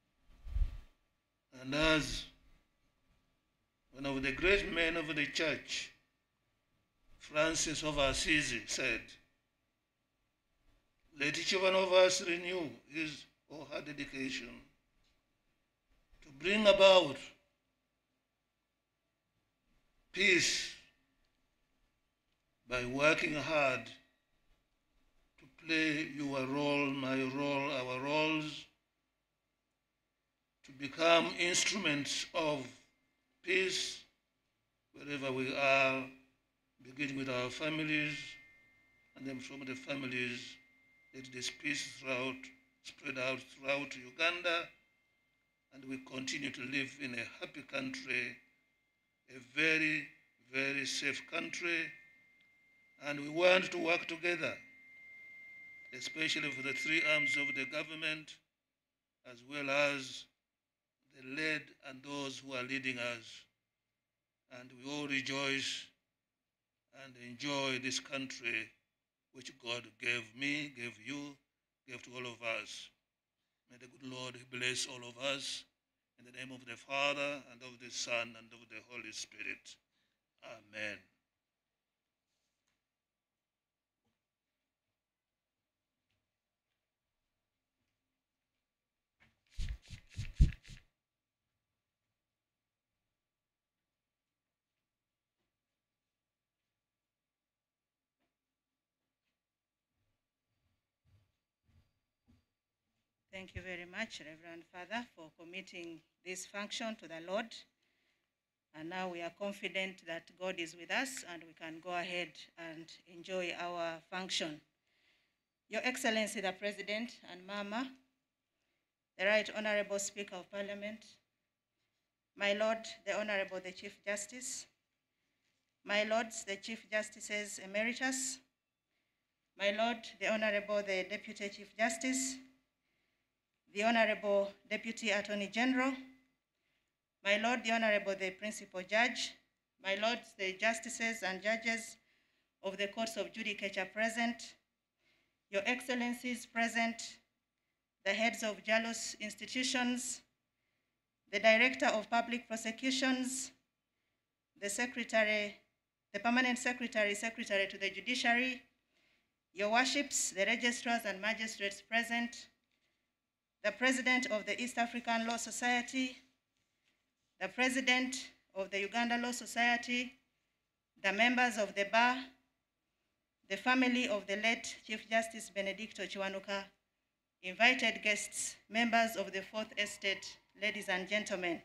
And as one of the great men of the church, Francis of Assisi, said, let each one of us renew his or her dedication to bring about peace by working hard to play your role, my role, our roles, to become instruments of peace wherever we are, beginning with our families, and then from the families, let this peace spread out throughout Uganda, and we continue to live in a happy country, a very, very safe country, and we want to work together, especially for the three arms of the government, as well as the led and those who are leading us. And we all rejoice and enjoy this country which God gave me, gave you, gave to all of us. May the good Lord bless all of us In the name of the Father, and of the Son, and of the Holy Spirit. Amen. Thank you very much, Reverend Father, for committing this function to the Lord. And now we are confident that God is with us and we can go ahead and enjoy our function. Your Excellency, the President and Mama, the Right Honorable Speaker of Parliament, my Lord, the Honorable the Chief Justice, my Lords, the Chief Justices Emeritus, my Lord, the Honorable the Deputy Chief Justice, the Honorable Deputy Attorney General, my Lord, the Honorable the Principal Judge, my Lords, the Justices and Judges of the Courts of Judicature present, Your Excellencies present, the heads of JALOS institutions, the Director of Public Prosecutions, the Secretary, the Permanent Secretary to the Judiciary, Your Worships, the Registrars and Magistrates present, the President of the East African Law Society, the President of the Uganda Law Society, the members of the Bar, the family of the late Chief Justice Benedicto Kiwanuka, invited guests, members of the Fourth Estate, ladies and gentlemen.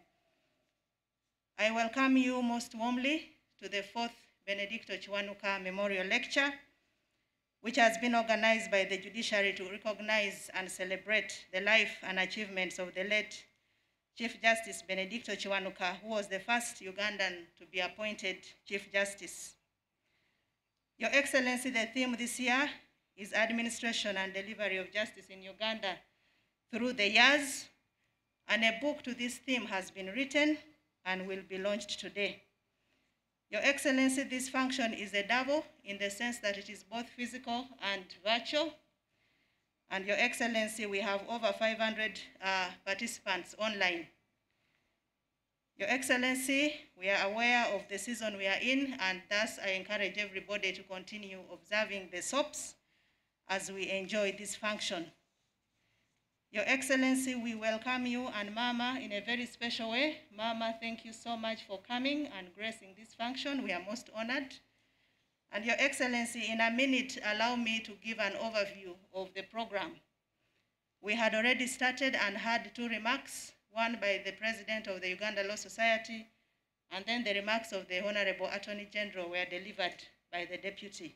I welcome you most warmly to the Fourth Benedicto Kiwanuka Memorial Lecture, which has been organized by the judiciary to recognize and celebrate the life and achievements of the late Chief Justice Benedicto Kiwanuka, who was the first Ugandan to be appointed Chief Justice. Your Excellency, the theme this year is Administration and Delivery of Justice in Uganda through the years, and a book to this theme has been written and will be launched today. Your Excellency, this function is a double in the sense that it is both physical and virtual. And Your Excellency, we have over 500 participants online. Your Excellency, we are aware of the season we are in, and thus I encourage everybody to continue observing the SOPs as we enjoy this function. Your Excellency, we welcome you and Mama in a very special way. Mama, thank you so much for coming and gracing this function. We are most honored. And Your Excellency, in a minute, allow me to give an overview of the program. We had already started and had two remarks, one by the President of the Uganda Law Society, and then the remarks of the Honorable Attorney General were delivered by the Deputy.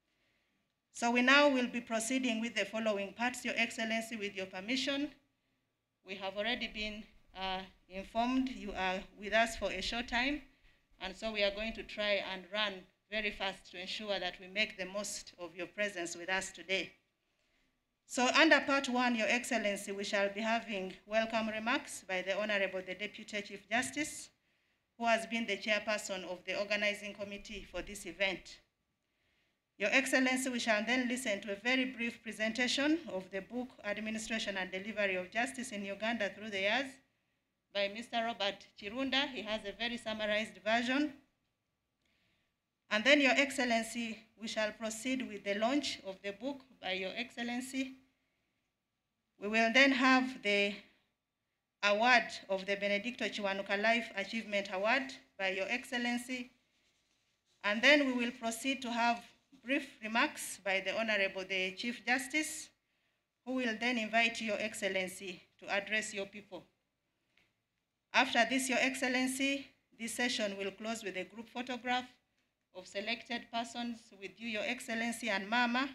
So we now will be proceeding with the following parts, Your Excellency, with your permission. We have already been informed you are with us for a short time, and so we are going to try and run very fast to ensure that we make the most of your presence with us today. So under part one, Your Excellency, we shall be having welcome remarks by the Honorable the Deputy Chief Justice, who has been the chairperson of the organizing committee for this event. Your Excellency, we shall then listen to a very brief presentation of the book, Administration and Delivery of Justice in Uganda Through the Years, by Mr. Robert Chirunda. He has a very summarized version. And then, Your Excellency, we shall proceed with the launch of the book by Your Excellency. We will then have the award of the Benedicto Kiwanuka Life Achievement Award by Your Excellency. And then we will proceed to have brief remarks by the Honorable the Chief Justice, who will then invite Your Excellency to address your people. After this, Your Excellency, this session will close with a group photograph of selected persons with you, Your Excellency, and Mama.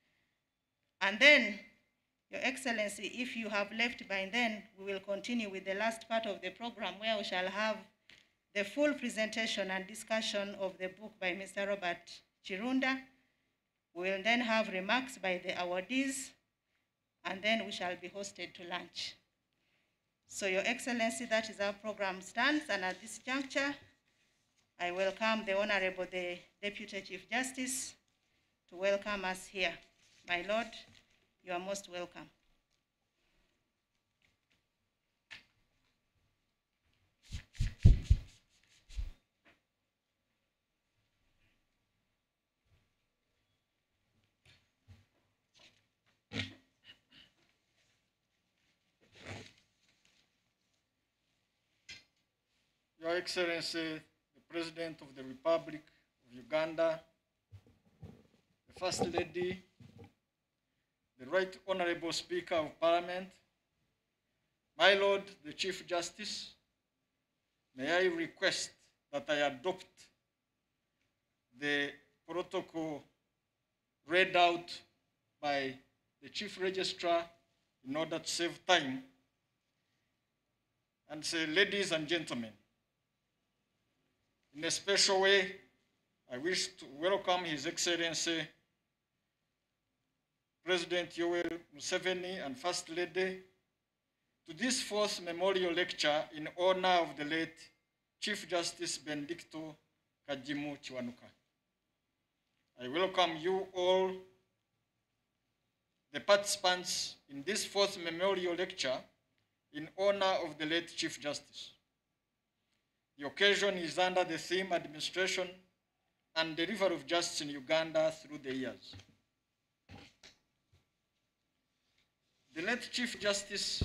And then, Your Excellency, if you have left by then, we will continue with the last part of the program, where we shall have the full presentation and discussion of the book by Mr. Robert Chirunda. We will then have remarks by the awardees, and then we shall be hosted to lunch. So, Your Excellency, that is how program stands, and at this juncture, I welcome the Honorable the Deputy Chief Justice to welcome us here. My Lord, you are most welcome. Your Excellency, the President of the Republic of Uganda, the First Lady, the Right Honorable Speaker of Parliament, my Lord, the Chief Justice, may I request that I adopt the protocol read out by the Chief Registrar in order to save time and say, ladies and gentlemen, in a special way, I wish to welcome His Excellency President Yoweri Museveni and First Lady to this fourth memorial lecture in honor of the late Chief Justice Benedicto Kiwanuka. I welcome you all, the participants in this fourth memorial lecture in honor of the late Chief Justice. The occasion is under the theme Administration and Delivery of Justice in Uganda through the Years. The late Chief Justice,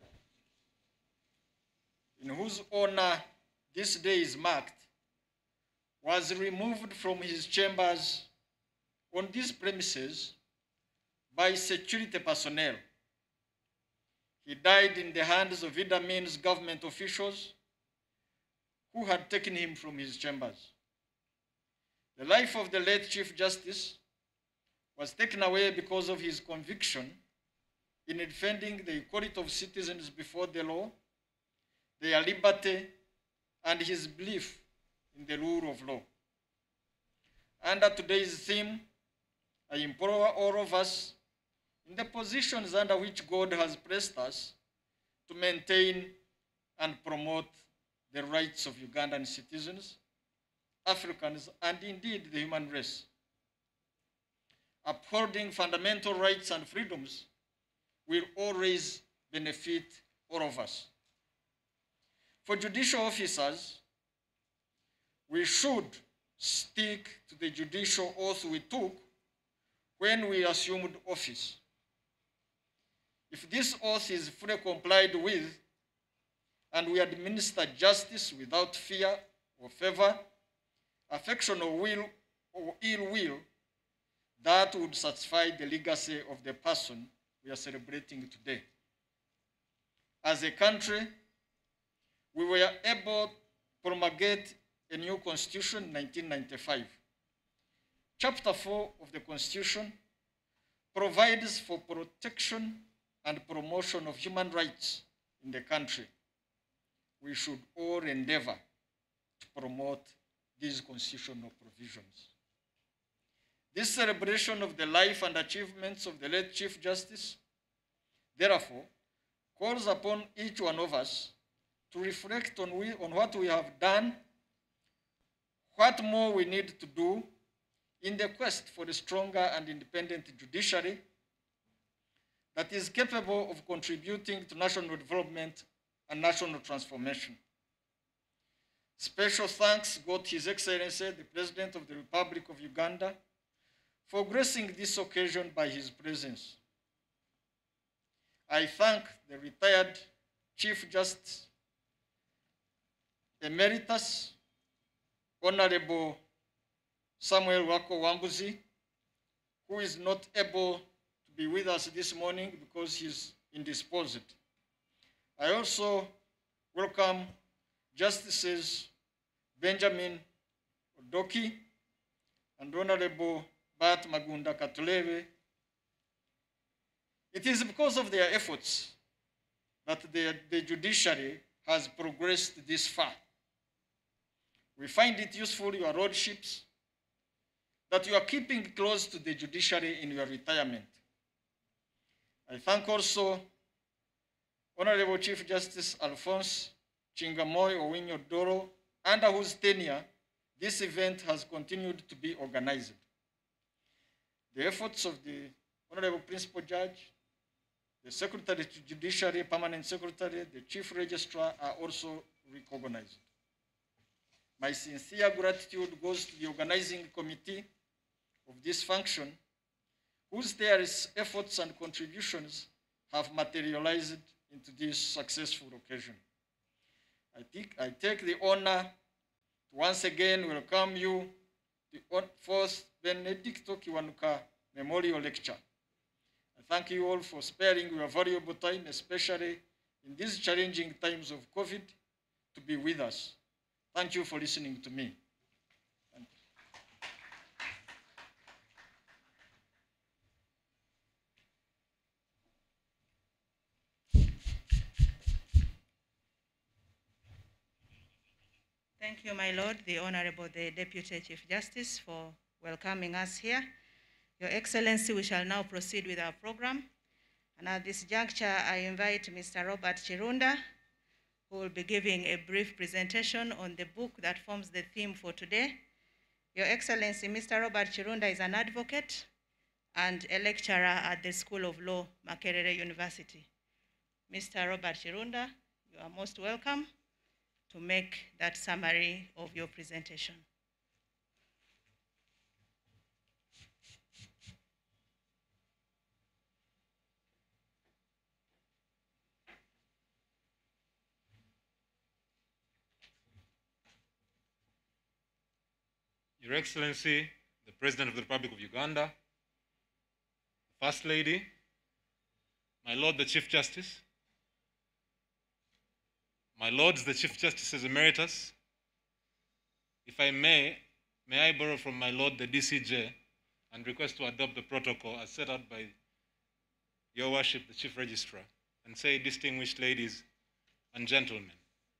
in whose honor this day is marked, was removed from his chambers on these premises by security personnel. He died in the hands of Idi Amin's government officials who had taken him from his chambers. The life of the late Chief Justice was taken away because of his conviction in defending the equality of citizens before the law, their liberty, and his belief in the rule of law. Under today's theme, I implore all of us in the positions under which God has placed us to maintain and promote the rights of Ugandan citizens, Africans, and indeed the human race. Upholding fundamental rights and freedoms will always benefit all of us. For judicial officers, we should stick to the judicial oath we took when we assumed office. If this oath is fully complied with and we administer justice without fear or favor, affection or ill will, that would satisfy the legacy of the person we are celebrating today. As a country, we were able to promulgate a new constitution in 1995. Chapter 4 of the Constitution provides for protection and promotion of human rights in the country. We should all endeavor to promote these constitutional provisions. This celebration of the life and achievements of the late Chief Justice, therefore, calls upon each one of us to reflect on what we have done, what more we need to do in the quest for a stronger and independent judiciary that is capable of contributing to national development and national transformation. Special thanks go to His Excellency, the President of the Republic of Uganda, for gracing this occasion by his presence. I thank the retired Chief Justice Emeritus, Honorable Samuel Wako Wambuzi, who is not able to be with us this morning because he's indisposed. I also welcome Justices Benjamin Odoki and Honorable Bat Magunda Katuleve. It is because of their efforts that the judiciary has progressed this far. We find it useful, your lordships, that you are keeping close to the judiciary in your retirement. I thank also Honorable Chief Justice Alphonse Chingamoy Owinyo Doro, under whose tenure this event has continued to be organized. The efforts of the Honorable Principal Judge, the Secretary to Judiciary, Permanent Secretary, the Chief Registrar are also recognized. My sincere gratitude goes to the organizing committee of this function, whose tireless efforts and contributions have materialized into this successful occasion. I take the honor to once again welcome you to the 4th Benedicto Kiwanuka Memorial Lecture. I thank you all for sparing your valuable time, especially in these challenging times of COVID, to be with us. Thank you for listening to me. Thank you. Thank you, my Lord, the Honorable the Deputy Chief Justice, for welcoming us here. Your Excellency, we shall now proceed with our program. And at this juncture, I invite Mr. Robert Chirunda, who will be giving a brief presentation on the book that forms the theme for today. Your Excellency, Mr. Robert Chirunda is an advocate and a lecturer at the School of Law, Makerere University. Mr. Robert Chirunda, you are most welcome to make that summary of your presentation. Your Excellency, the President of the Republic of Uganda, First Lady, my Lord the Chief Justice, my Lords the Chief Justices Emeritus, if I may I borrow from my Lord the DCJ and request to adopt the protocol as set out by Your Worship the Chief Registrar and say, distinguished ladies and gentlemen.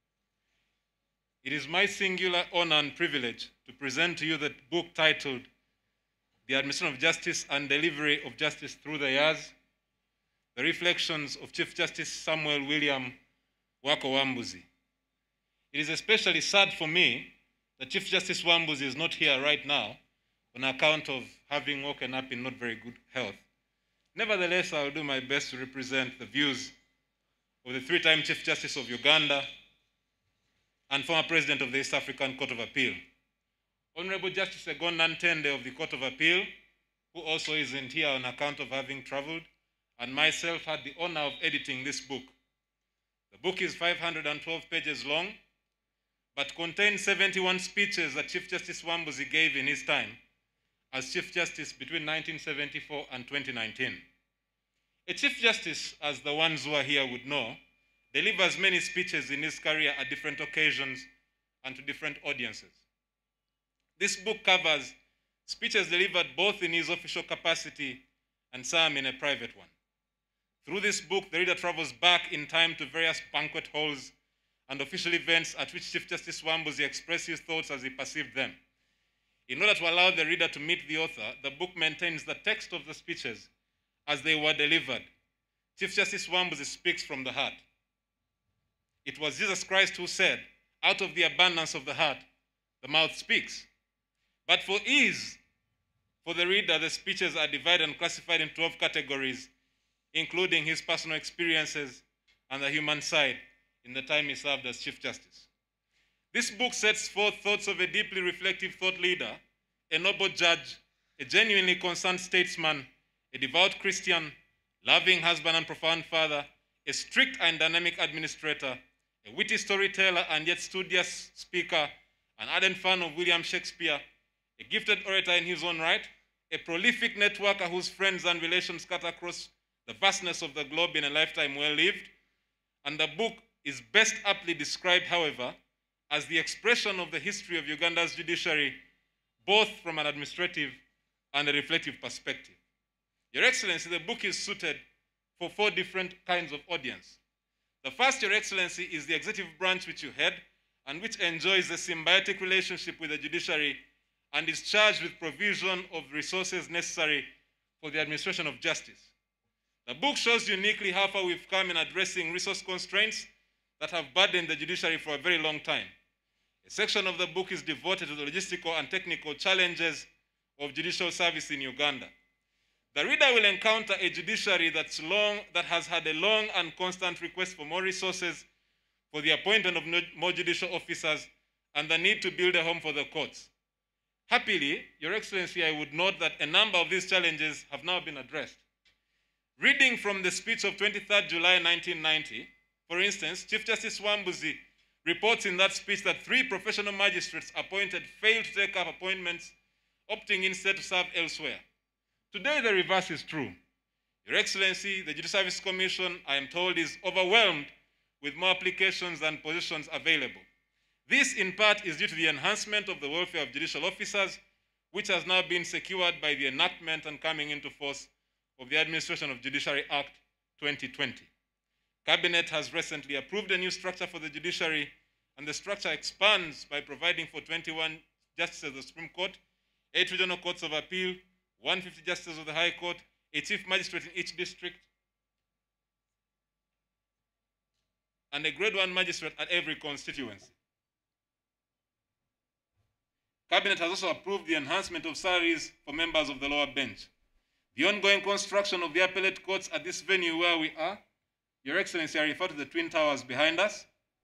It is my singular honor and privilege to present to you the book titled The Administration of Justice and Delivery of Justice Through the Years, the Reflections of Chief Justice Samuel William Wako Wambuzi. It is especially sad for me that Chief Justice Wambuzi is not here right now on account of having woken up in not very good health. Nevertheless, I will do my best to represent the views of the three-time Chief Justice of Uganda and former President of the East African Court of Appeal, Honorable Justice Egon Nantende of the Court of Appeal, who also isn't here on account of having traveled, and myself had the honor of editing this book. The book is 512 pages long, but contains 71 speeches that Chief Justice Wambuzi gave in his time as Chief Justice between 1974 and 2019. A Chief Justice, as the ones who are here would know, delivers many speeches in his career at different occasions and to different audiences. This book covers speeches delivered both in his official capacity and some in a private one. Through this book, the reader travels back in time to various banquet halls and official events at which Chief Justice Wambuzi expressed his thoughts as he perceived them. In order to allow the reader to meet the author, the book maintains the text of the speeches as they were delivered. Chief Justice Wambuzi speaks from the heart. It was Jesus Christ who said, out of the abundance of the heart, the mouth speaks. But for ease, for the reader, the speeches are divided and classified in 12 categories, including his personal experiences and the human side in the time he served as Chief Justice. This book sets forth thoughts of a deeply reflective thought leader, a noble judge, a genuinely concerned statesman, a devout Christian, loving husband and profound father, a strict and dynamic administrator, a witty storyteller and yet studious speaker, an ardent fan of William Shakespeare, a gifted orator in his own right, a prolific networker whose friends and relations cut across the vastness of the globe in a lifetime well lived. And the book is best aptly described, however, as the expression of the history of Uganda's judiciary, both from an administrative and a reflective perspective. Your Excellency, the book is suited for 4 different kinds of audience. The first, Your Excellency, is the executive branch which you head and which enjoys a symbiotic relationship with the judiciary and is charged with provision of resources necessary for the administration of justice. The book shows uniquely how far we've come in addressing resource constraints that have burdened the judiciary for a very long time. A section of the book is devoted to the logistical and technical challenges of judicial service in Uganda. The reader will encounter a judiciary that has had a long and constant request for more resources, for the appointment of more judicial officers, and the need to build a home for the courts. Happily, Your Excellency, I would note that a number of these challenges have now been addressed. Reading from the speech of 23rd July 1990, for instance, Chief Justice Wambuzi reports in that speech that 3 professional magistrates appointed failed to take up appointments, opting instead to serve elsewhere. Today, the reverse is true. Your Excellency, the Judicial Service Commission, I am told, is overwhelmed with more applications than positions available. This, in part, is due to the enhancement of the welfare of judicial officers, which has now been secured by the enactment and coming into force of the Administration of Judiciary Act 2020. Cabinet has recently approved a new structure for the judiciary, and the structure expands by providing for 21 justices of the Supreme Court, 8 regional courts of appeal, 150 justices of the High Court, a chief magistrate in each district, and a grade 1 magistrate at every constituency. Cabinet has also approved the enhancement of salaries for members of the lower bench. The ongoing construction of the appellate courts at this venue where we are, Your Excellency, I refer to the Twin Towers behind us,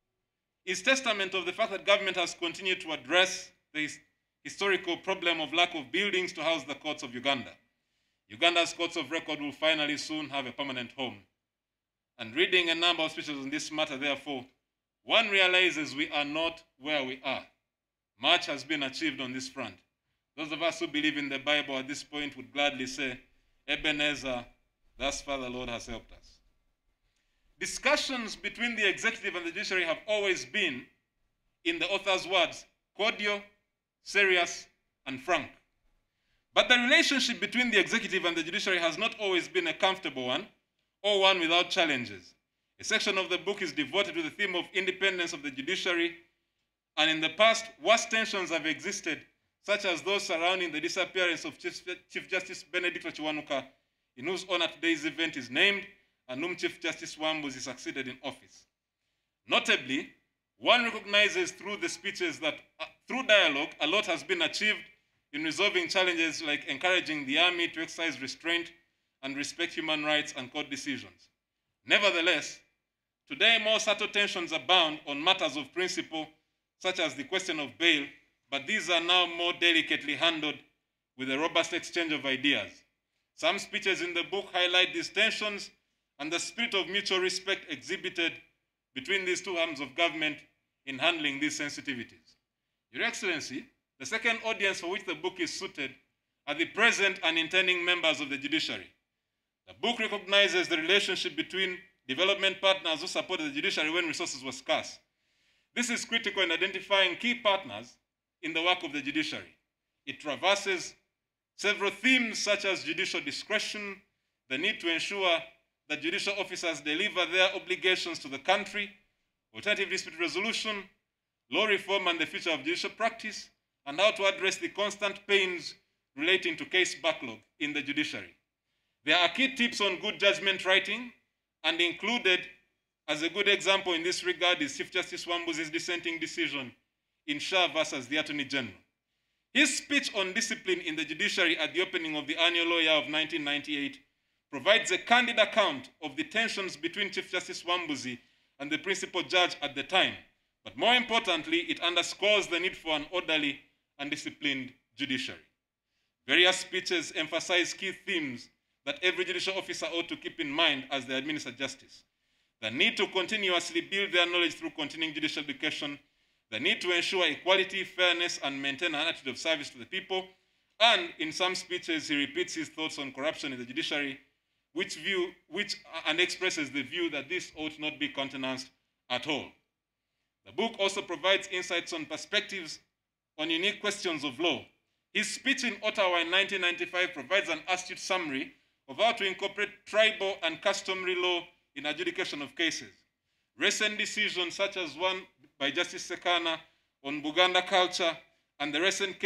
is testament of the fact that government has continued to address the historical problem of lack of buildings to house the courts of Uganda. Uganda's courts of record will finally soon have a permanent home. And reading a number of speeches on this matter, therefore, one realizes we are not where we are. Much has been achieved on this front. Those of us who believe in the Bible at this point would gladly say, Ebenezer, thus far the Lord has helped us. Discussions between the executive and the judiciary have always been, in the author's words, cordial, serious, and frank. But the relationship between the executive and the judiciary has not always been a comfortable one, or one without challenges. A section of the book is devoted to the theme of independence of the judiciary, and in the past, worse tensions have existed, such as those surrounding the disappearance of Chief Justice Benedicto Kiwanuka, in whose honor today's event is named, and whom Chief Justice Wambuzi succeeded in office. Notably, one recognizes through the speeches that through dialogue, a lot has been achieved in resolving challenges like encouraging the army to exercise restraint and respect human rights and court decisions. Nevertheless, today more subtle tensions abound on matters of principle, such as the question of bail, but these are now more delicately handled with a robust exchange of ideas. Some speeches in the book highlight these tensions and the spirit of mutual respect exhibited between these two arms of government in handling these sensitivities. Your Excellency, the second audience for which the book is suited are the present and intending members of the judiciary. The book recognizes the relationship between development partners who supported the judiciary when resources were scarce. This is critical in identifying key partners in the work of the judiciary. It traverses several themes such as judicial discretion, the need to ensure that judicial officers deliver their obligations to the country, alternative dispute resolution, law reform and the future of judicial practice, and how to address the constant pains relating to case backlog in the judiciary. There are key tips on good judgment writing, and included as a good example in this regard is Chief Justice Wambuzi's dissenting decision in Shah versus the Attorney General. His speech on discipline in the judiciary at the opening of the annual law year of 1998 provides a candid account of the tensions between Chief Justice Wambuzi and the principal judge at the time. But more importantly, it underscores the need for an orderly and disciplined judiciary. Various speeches emphasize key themes that every judicial officer ought to keep in mind as they administer justice. The need to continuously build their knowledge through continuing judicial education, the need to ensure equality, fairness, and maintain an attitude of service to the people, and in some speeches he repeats his thoughts on corruption in the judiciary, and expresses the view that this ought not be countenanced at all. The book also provides insights on perspectives on unique questions of law. His speech in Ottawa in 1995 provides an astute summary of how to incorporate tribal and customary law in adjudication of cases. Recent decisions such as one by Justice Sekana on Buganda culture and the recent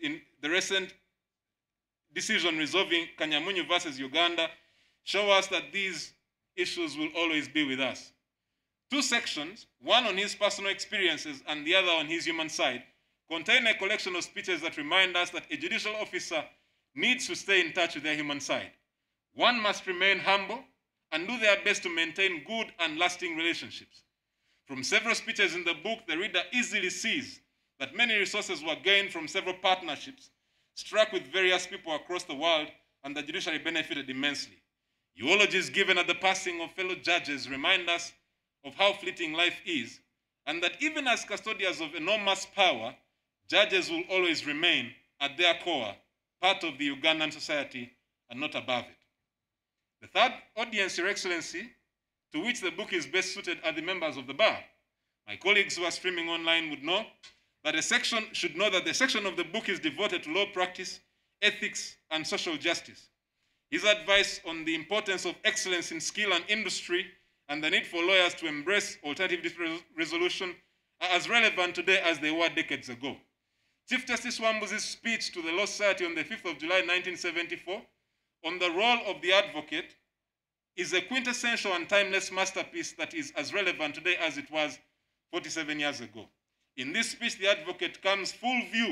decision resolving Kanyamunyu versus Uganda show us that these issues will always be with us. Two sections, one on his personal experiences and the other on his human side, contain a collection of speeches that remind us that a judicial officer needs to stay in touch with their human side. One must remain humble and do their best to maintain good and lasting relationships. From several speeches in the book, the reader easily sees that many resources were gained from several partnerships struck with various people across the world, and the judiciary benefited immensely. Eulogies given at the passing of fellow judges remind us of how fleeting life is, and that even as custodians of enormous power, judges will always remain, at their core, part of the Ugandan society and not above it. The third audience, Your Excellency, to which the book is best suited are the members of the bar. My colleagues who are streaming online would know that the section of the book is devoted to law practice, ethics, and social justice. His advice on the importance of excellence in skill and industry and the need for lawyers to embrace alternative dispute resolution are as relevant today as they were decades ago. Chief Justice Wambuzi's speech to the Law Society on the 5th of July 1974 on the role of the advocate is a quintessential and timeless masterpiece that is as relevant today as it was 47 years ago. In this speech, the advocate comes full view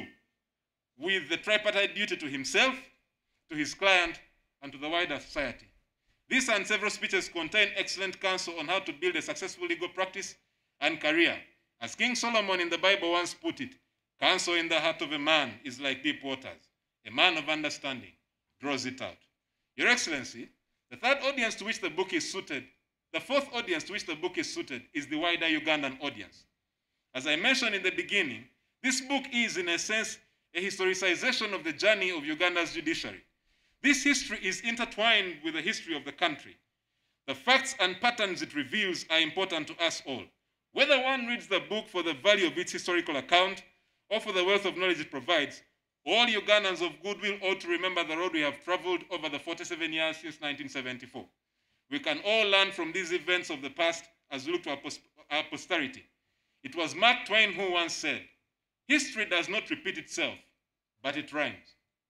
with the tripartite duty to himself, to his client, and to the wider society. This and several speeches contain excellent counsel on how to build a successful legal practice and career. As King Solomon in the Bible once put it, counsel in the heart of a man is like deep waters. A man of understanding draws it out. Your Excellency, the third audience to which the book is suited, the fourth audience to which the book is suited is the wider Ugandan audience. As I mentioned in the beginning, this book is, in a sense, a historicization of the journey of Uganda's judiciary. This history is intertwined with the history of the country. The facts and patterns it reveals are important to us all. Whether one reads the book for the value of its historical account or for the wealth of knowledge it provides, all Ugandans of goodwill ought to remember the road we have traveled over the 47 years since 1974. We can all learn from these events of the past as we look to our posterity. It was Mark Twain who once said, "History does not repeat itself, but it rhymes."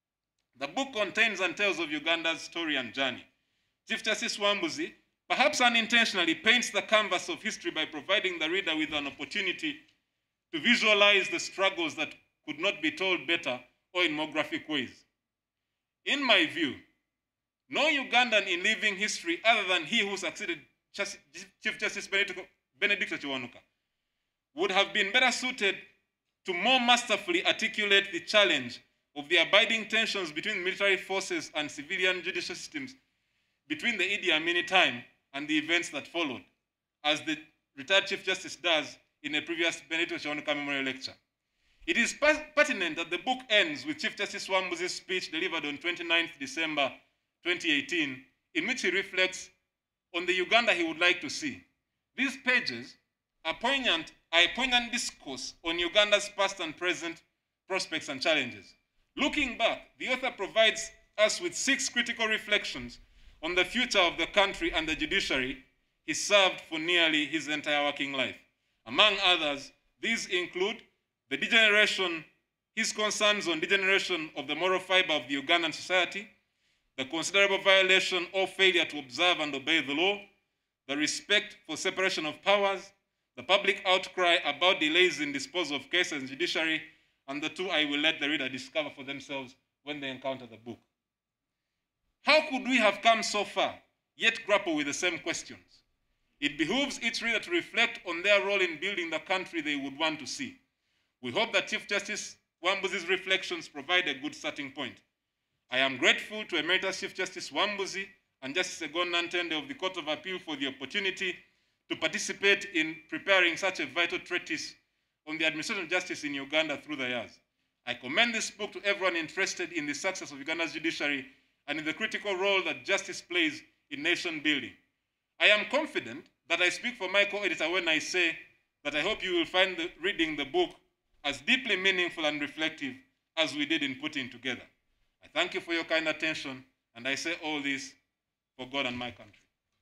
The book contains and tells of Uganda's story and journey. Chief Justice Wambuzi, perhaps unintentionally, paints the canvas of history by providing the reader with an opportunity to visualize the struggles that could not be told better or in more graphic ways. In my view, no Ugandan in living history other than he who succeeded Chief Justice Benedicto Kiwanuka would have been better suited to more masterfully articulate the challenge of the abiding tensions between military forces and civilian judicial systems between the Idi Amin time and the events that followed, as the retired Chief Justice does in a previous Benedicto Kiwanuka memorial lecture. It is pertinent that the book ends with Chief Justice Wambuzi's speech delivered on 29th December 2018, in which he reflects on the Uganda he would like to see. These pages are a poignant discourse on Uganda's past and present prospects and challenges. Looking back, the author provides us with 6 critical reflections on the future of the country and the judiciary he served for nearly his entire working life. Among others, these include his concerns on degeneration of the moral fiber of the Ugandan society, the considerable violation or failure to observe and obey the law, the respect for separation of powers, the public outcry about delays in disposal of cases in judiciary, and the 2 I will let the reader discover for themselves when they encounter the book. How could we have come so far, yet grapple with the same questions? It behooves each reader to reflect on their role in building the country they would want to see. We hope that Chief Justice Wambuzi's reflections provide a good starting point. I am grateful to Emeritus Chief Justice Wambuzi and Justice Egon Nantende of the Court of Appeal for the opportunity to participate in preparing such a vital treatise on the administration of justice in Uganda through the years. I commend this book to everyone interested in the success of Uganda's judiciary and in the critical role that justice plays in nation building. I am confident that I speak for my co-editor when I say that I hope you will find reading the book as deeply meaningful and reflective as we did in putting together. I thank you for your kind attention, and I say all this for God and my country.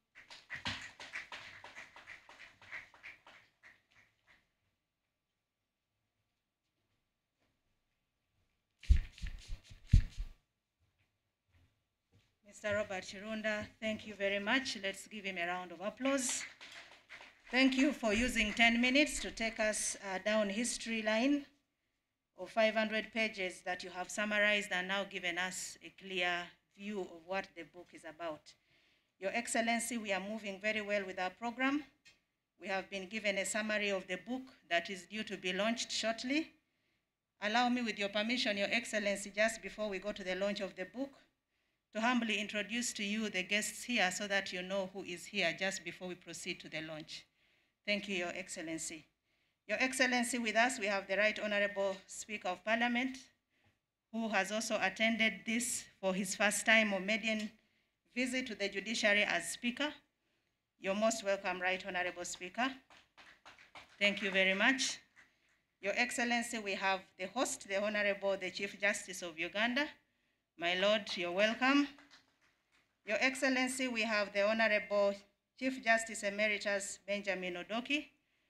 Mr. Robert Chirunda, thank you very much. Let's give him a round of applause. Thank you for using 10 minutes to take us down history line of 500 pages that you have summarized and now given us a clear view of what the book is about. Your Excellency, we are moving very well with our program. We have been given a summary of the book that is due to be launched shortly. Allow me, with your permission, Your Excellency, just before we go to the launch of the book, to humbly introduce to you the guests here so that you know who is here just before we proceed to the launch. Thank you, Your Excellency. Your Excellency, with us, we have the Right Honorable Speaker of Parliament, who has also attended this for his first time or maiden visit to the judiciary as Speaker. You're most welcome, Right Honorable Speaker. Thank you very much. Your Excellency, we have the host, the Honorable, the Chief Justice of Uganda. My Lord, you're welcome. Your Excellency, we have the Honorable Chief Justice Emeritus Benjamin Odoki.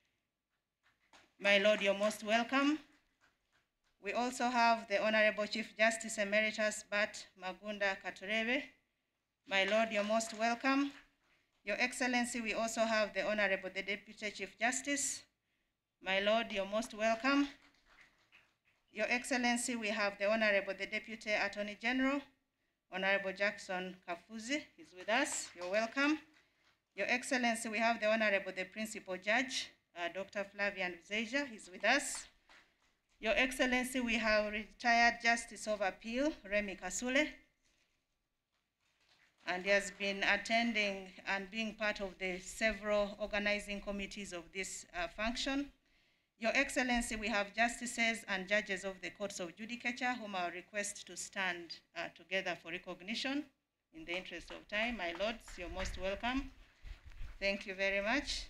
My Lord, you're most welcome. We also have the Honorable Chief Justice Emeritus Bat Magunda Katurebe. My Lord, you're most welcome. Your Excellency, we also have the Honorable the Deputy Chief Justice. My Lord, you're most welcome. Your Excellency, we have the Honorable the Deputy Attorney General, Honorable Jackson Kafuzi is with us. You're welcome. Your Excellency, we have the Honorable the Principal Judge, Dr. Flavian Zeja, is with us. Your Excellency, we have retired Justice of Appeal, Remy Kasule, and he has been attending and being part of the several organizing committees of this function. Your Excellency, we have justices and judges of the courts of judicature whom I request to stand together for recognition in the interest of time. My lords, you're most welcome. Thank you very much.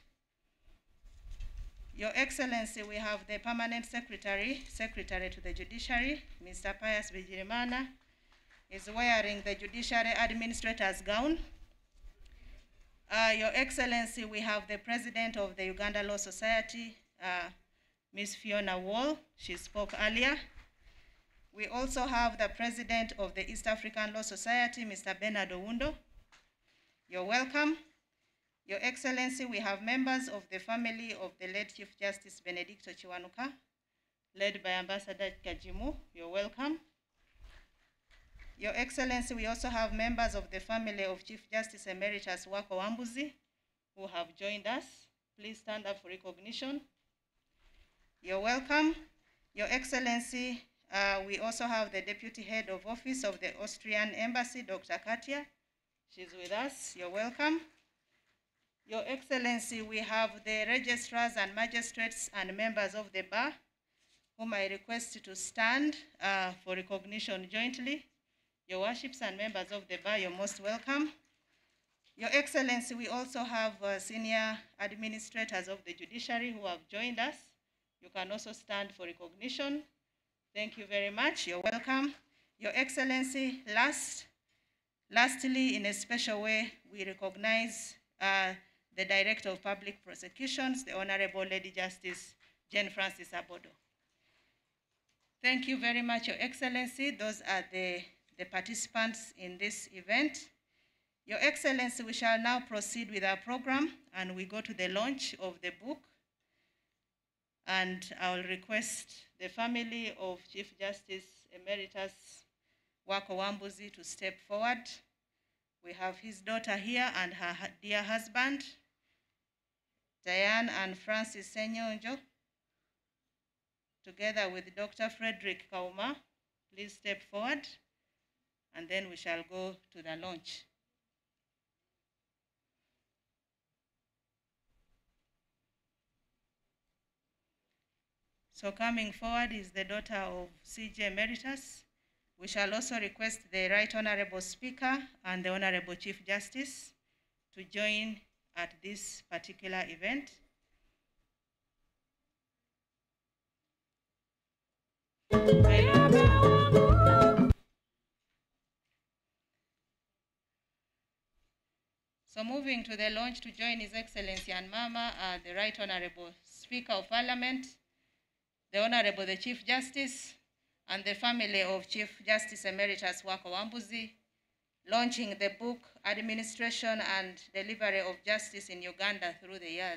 Your Excellency, we have the Permanent Secretary to the Judiciary, Mr. Pius Bigirimana, is wearing the Judiciary Administrator's gown. Your Excellency, we have the President of the Uganda Law Society, Ms. Fiona Wall. She spoke earlier. We also have the President of the East African Law Society, Mr. Bernard Owundo. You're welcome. Your Excellency, we have members of the family of the late Chief Justice Benedicto Kiwanuka, led by Ambassador Kajimu. You're welcome. Your Excellency, we also have members of the family of Chief Justice Emeritus Wako Wambuzi who have joined us. Please stand up for recognition. You're welcome. Your Excellency, we also have the Deputy Head of Office of the Austrian Embassy, Dr. Katia. She's with us. You're welcome. Your Excellency, we have the registrars and magistrates and members of the bar, whom I request to stand for recognition jointly. Your worships and members of the bar, you're most welcome. Your Excellency, we also have senior administrators of the judiciary who have joined us. You can also stand for recognition. Thank you very much. You're welcome. Your Excellency, lastly, in a special way, we recognize the Director of Public Prosecutions, the Honorable Lady Justice Jane Francis Abodo. Thank you very much, Your Excellency. Those are the participants in this event. Your Excellency, we shall now proceed with our program and we go to the launch of the book. And I will request the family of Chief Justice Emeritus Wako Wambuzi to step forward. We have his daughter here and her dear husband, Diane and Francis Senyonjo, together with Dr. Frederick Kauma. Please step forward, and then we shall go to the launch. So coming forward is the daughter of CJ Emeritus. We shall also request the Right Honorable Speaker and the Honorable Chief Justice to join at this particular event. So moving to the launch to join His Excellency and Mama, the Right Honorable Speaker of Parliament, the Honorable the Chief Justice, and the family of Chief Justice Emeritus Wako Wambuzi, launching the book, Administration and Delivery of Justice in Uganda Through the Years.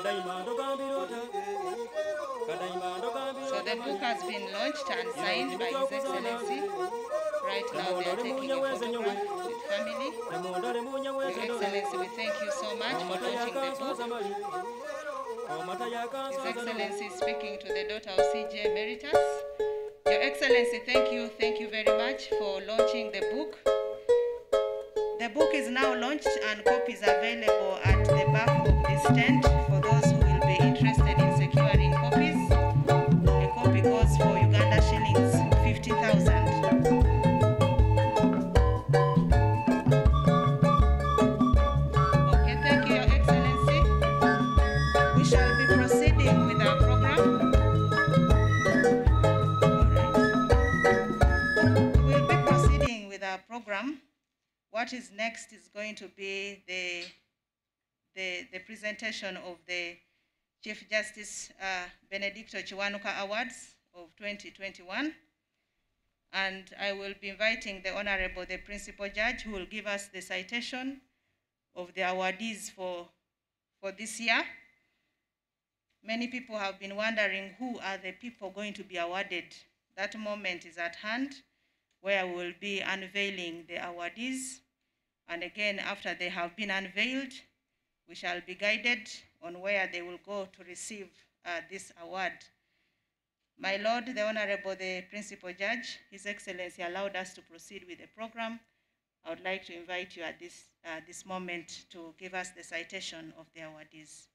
So the book has been launched and signed by His Excellency. Right now they are taking a photograph with family. Your Excellency, we thank you so much for launching the book. His Excellency is speaking to the daughter of CJ Emeritus. Your Excellency, thank you very much for launching the book. The book is now launched and copies available at the back of this tent for those who will be interested in securing copies. A copy goes for Uganda shillings 50,000. Okay, thank you, Your Excellency. We shall be proceeding with our program. We will be proceeding with our program. What is next is going to be the presentation of the Chief Justice Benedicto Kiwanuka Awards of 2021. And I will be inviting the Honorable, the Principal Judge, who will give us the citation of the awardees for this year. Many people have been wondering who are the people going to be awarded. That moment is at hand, where we will be unveiling the awardees. And again, after they have been unveiled, we shall be guided on where they will go to receive this award. My Lord, the Honorable, the Principal Judge, His Excellency allowed us to proceed with the program. I would like to invite you at this moment to give us the citation of the awardees.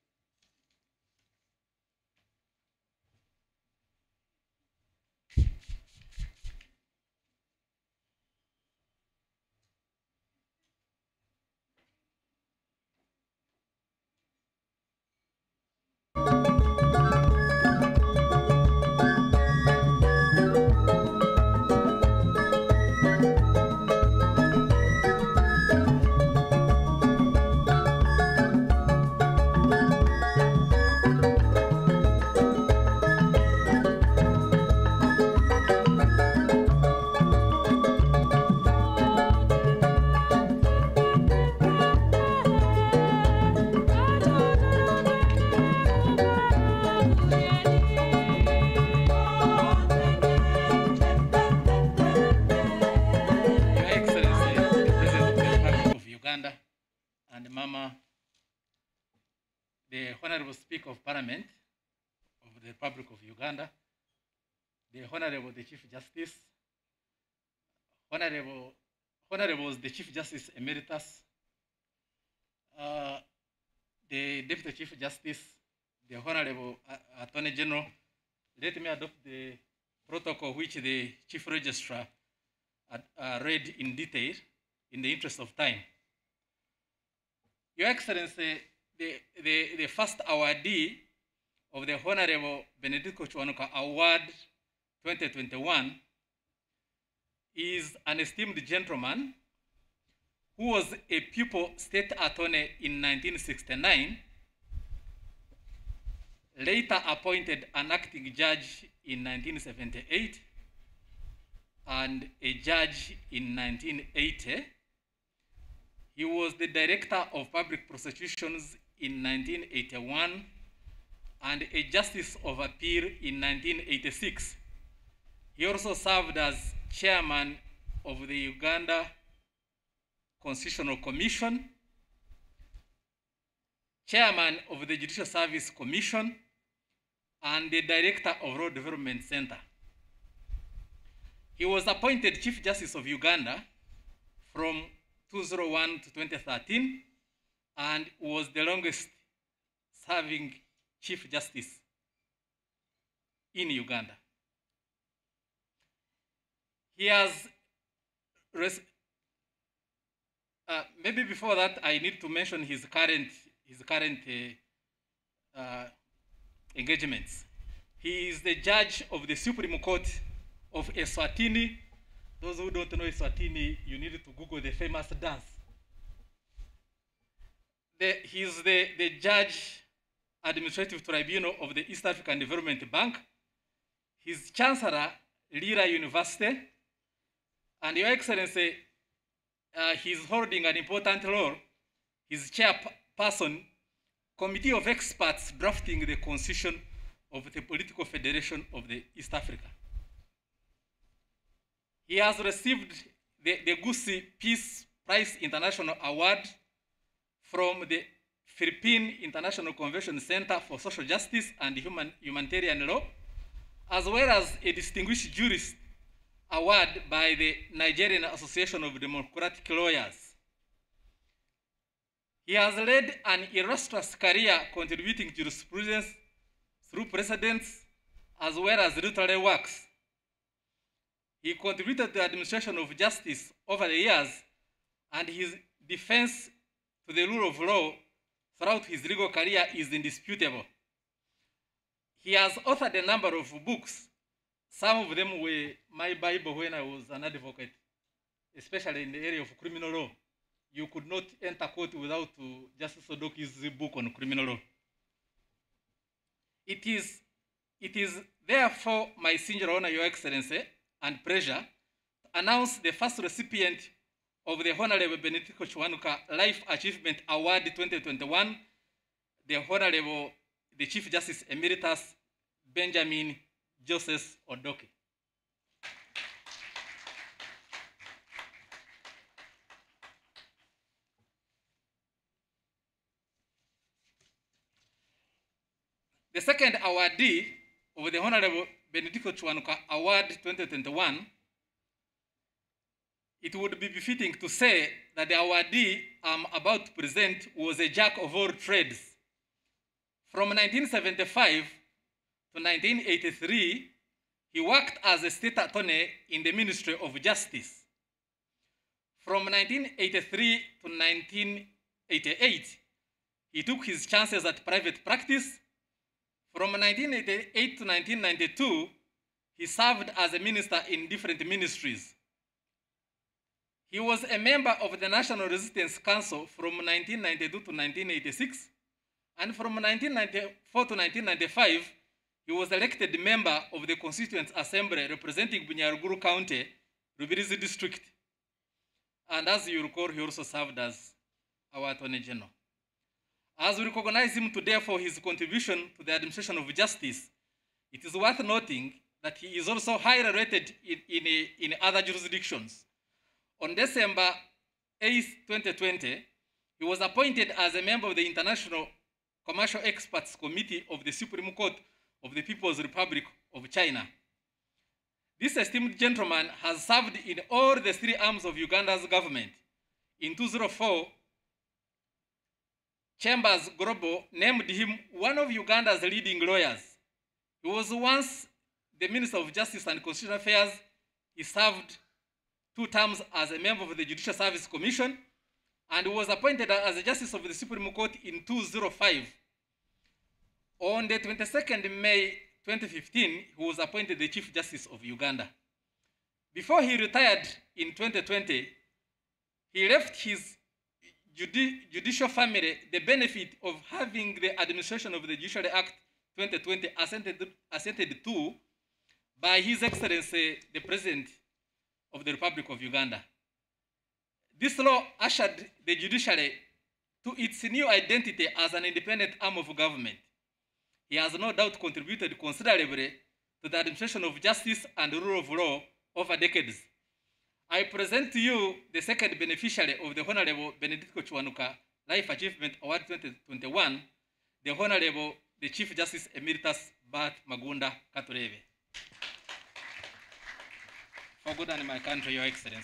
And Mama, the Honorable Speaker of Parliament of the Republic of Uganda, the Honorable the Chief Justice, Honorables the Chief Justice Emeritus, the Deputy Chief Justice, the Honorable Attorney General, let me adopt the protocol which the Chief Registrar read in detail in the interest of time. Your Excellency, the first awardee of the Honorable Benedicto Kiwanuka Award 2021 is an esteemed gentleman who was a pupil state attorney in 1969, later appointed an acting judge in 1978, and a judge in 1980. He was the Director of Public Prosecutions in 1981 and a Justice of Appeal in 1986. He also served as Chairman of the Uganda Constitutional Commission, Chairman of the Judicial Service Commission, and the Director of Law Development Center. He was appointed Chief Justice of Uganda from 2001 to 2013 and was the longest serving Chief Justice in Uganda. He has, maybe before that, I need to mention his current engagements. He is the judge of the Supreme Court of Eswatini. Those who don't know Eswatini, you need to Google the famous dance. He is the Judge Administrative Tribunal of the East African Development Bank. He's Chancellor, Lira University. And Your Excellency, he's holding an important role. He's chairperson, committee of experts drafting the constitution of the Political Federation of the East Africa. He has received the Gusi Peace Prize International Award from the Philippine International Convention Center for Social Justice and Humanitarian Law, as well as a Distinguished Jurist Award by the Nigerian Association of Democratic Lawyers. He has led an illustrious career contributing jurisprudence through precedents as well as literary works. He contributed to the administration of justice over the years, and his defense to the rule of law throughout his legal career is indisputable. He has authored a number of books. Some of them were my Bible when I was an advocate, especially in the area of criminal law. You could not enter court without Justice Odoki's book on criminal law. It is therefore my singular honor, Your Excellency, and pleasure to announce the first recipient of the Honorable Benedicto Kiwanuka Life Achievement Award 2021, the Chief Justice Emeritus Benjamin Joseph Odoki. The second awardee of the Honorable Benedicto Kiwanuka Award 2021, it would be befitting to say that the awardee I'm about to present was a jack of all trades. From 1975 to 1983, he worked as a state attorney in the Ministry of Justice. From 1983 to 1988, he took his chances at private practice. From 1988 to 1992, he served as a minister in different ministries. He was a member of the National Resistance Council from 1992 to 1986, and from 1994 to 1995, he was elected member of the Constituent Assembly representing Bunyaruguru County, Rubirizi District. And as you recall, he also served as our Attorney General. As we recognize him today for his contribution to the administration of justice, it is worth noting that he is also highly rated in other jurisdictions. On December 8, 2020, he was appointed as a member of the International Commercial Experts Committee of the Supreme Court of the People's Republic of China. This esteemed gentleman has served in all the three arms of Uganda's government. In 2004, Chambers Global named him one of Uganda's leading lawyers. He was once the Minister of Justice and Constitutional Affairs. He served 2 terms as a member of the Judicial Service Commission and was appointed as a Justice of the Supreme Court in 2005. On the 22nd May 2015, he was appointed the Chief Justice of Uganda. Before he retired in 2020, he left his judicial family the benefit of having the administration of the Judiciary Act 2020 assented to by His Excellency, the President of the Republic of Uganda. This law ushered the judiciary to its new identity as an independent arm of government. He has no doubt contributed considerably to the administration of justice and rule of law over decades. I present to you the second beneficiary of the Honorable Benedicto Kiwanuka Life Achievement Award 2021, the Honorable the Chief Justice Emeritus Bart Magunda Katurebe. For good and my country, Your Excellency.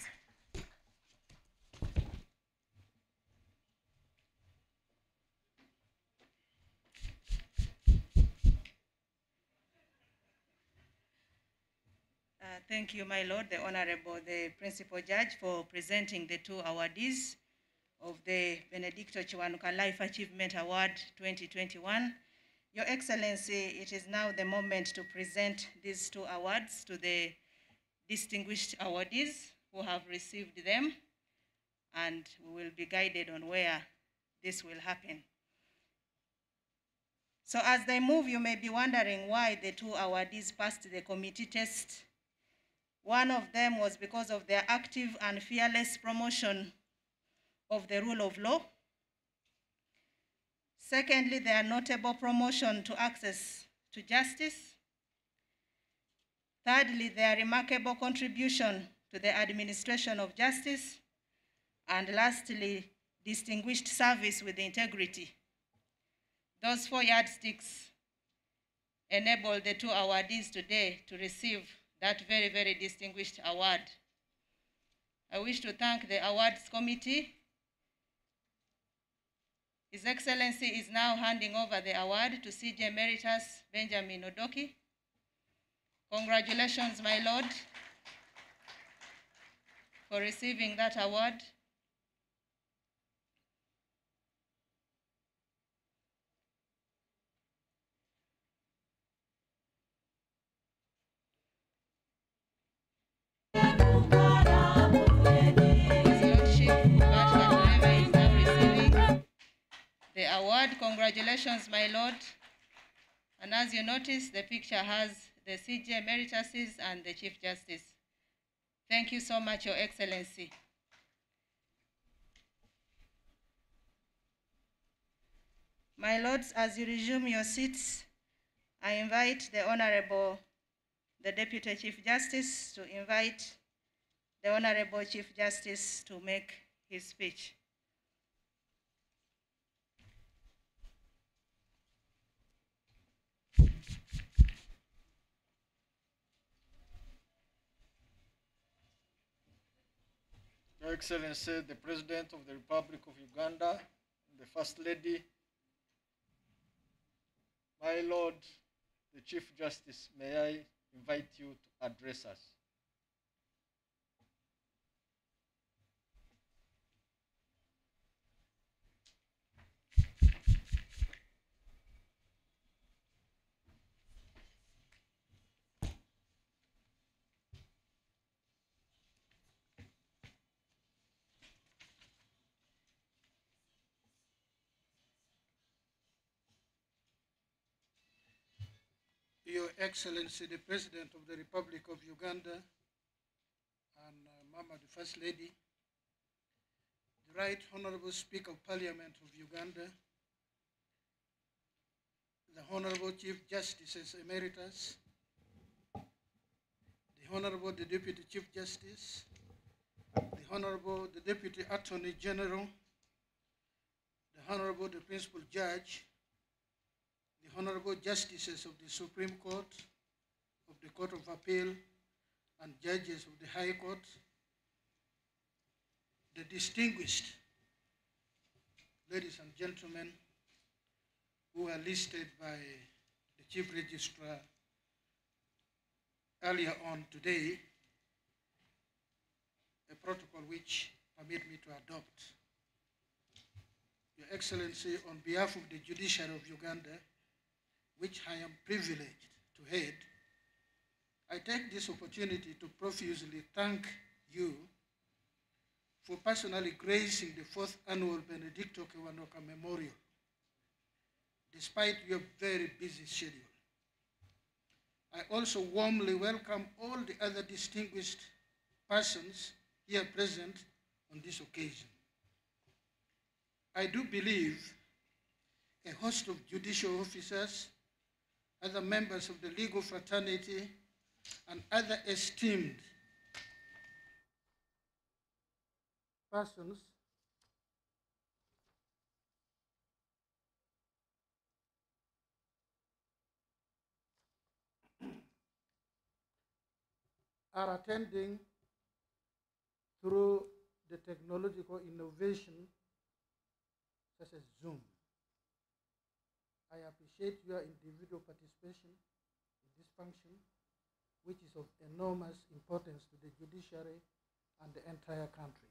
Thank you, my Lord, the Honorable, the Principal Judge, for presenting the 2 awardees of the Benedicto Kiwanuka Life Achievement Award 2021. Your Excellency, it is now the moment to present these 2 awards to the distinguished awardees who have received them, and we will be guided on where this will happen. So as they move, you may be wondering why the 2 awardees passed the committee test. One of them was because of their active and fearless promotion of the rule of law. Secondly, their notable promotion to access to justice. Thirdly, their remarkable contribution to the administration of justice. And lastly, distinguished service with integrity. Those 4 yardsticks enable the 2 awardees today to receive that very, very distinguished award. I wish to thank the awards committee. His Excellency is now handing over the award to CJ Emeritus Benjamin Odoki. Congratulations, my Lord, for receiving that award. The award. Congratulations, my Lord. And as you notice, the picture has the CJ Emerituses and the Chief Justice. Thank you so much, Your Excellency. My Lords, as you resume your seats, I invite the Deputy Chief Justice to invite the Honorable Chief Justice to make his speech. Your Excellency, the President of the Republic of Uganda, the First Lady, my Lord, the Chief Justice, may I invite you to address us. Your Excellency, the President of the Republic of Uganda, and Mama, the First Lady, the Right Honorable Speaker of Parliament of Uganda, the Honorable Chief Justices Emeritus, the Honorable the Deputy Chief Justice, the Honorable the Deputy Attorney General, the Honorable the Principal Judge, the Honorable Justices of the Supreme Court, of the Court of Appeal, and Judges of the High Court, the distinguished ladies and gentlemen who are listed by the Chief Registrar earlier on today, a protocol which permit me to adopt. Your Excellency, on behalf of the Judiciary of Uganda, which I am privileged to head, I take this opportunity to profusely thank you for personally gracing the 4th annual Benedicto Kiwanuka Memorial, despite your very busy schedule. I also warmly welcome all the other distinguished persons here present on this occasion. I do believe a host of judicial officers, other members of the legal fraternity, and other esteemed persons are attending through the technological innovation such as Zoom. I appreciate your individual participation in this function, which is of enormous importance to the judiciary and the entire country.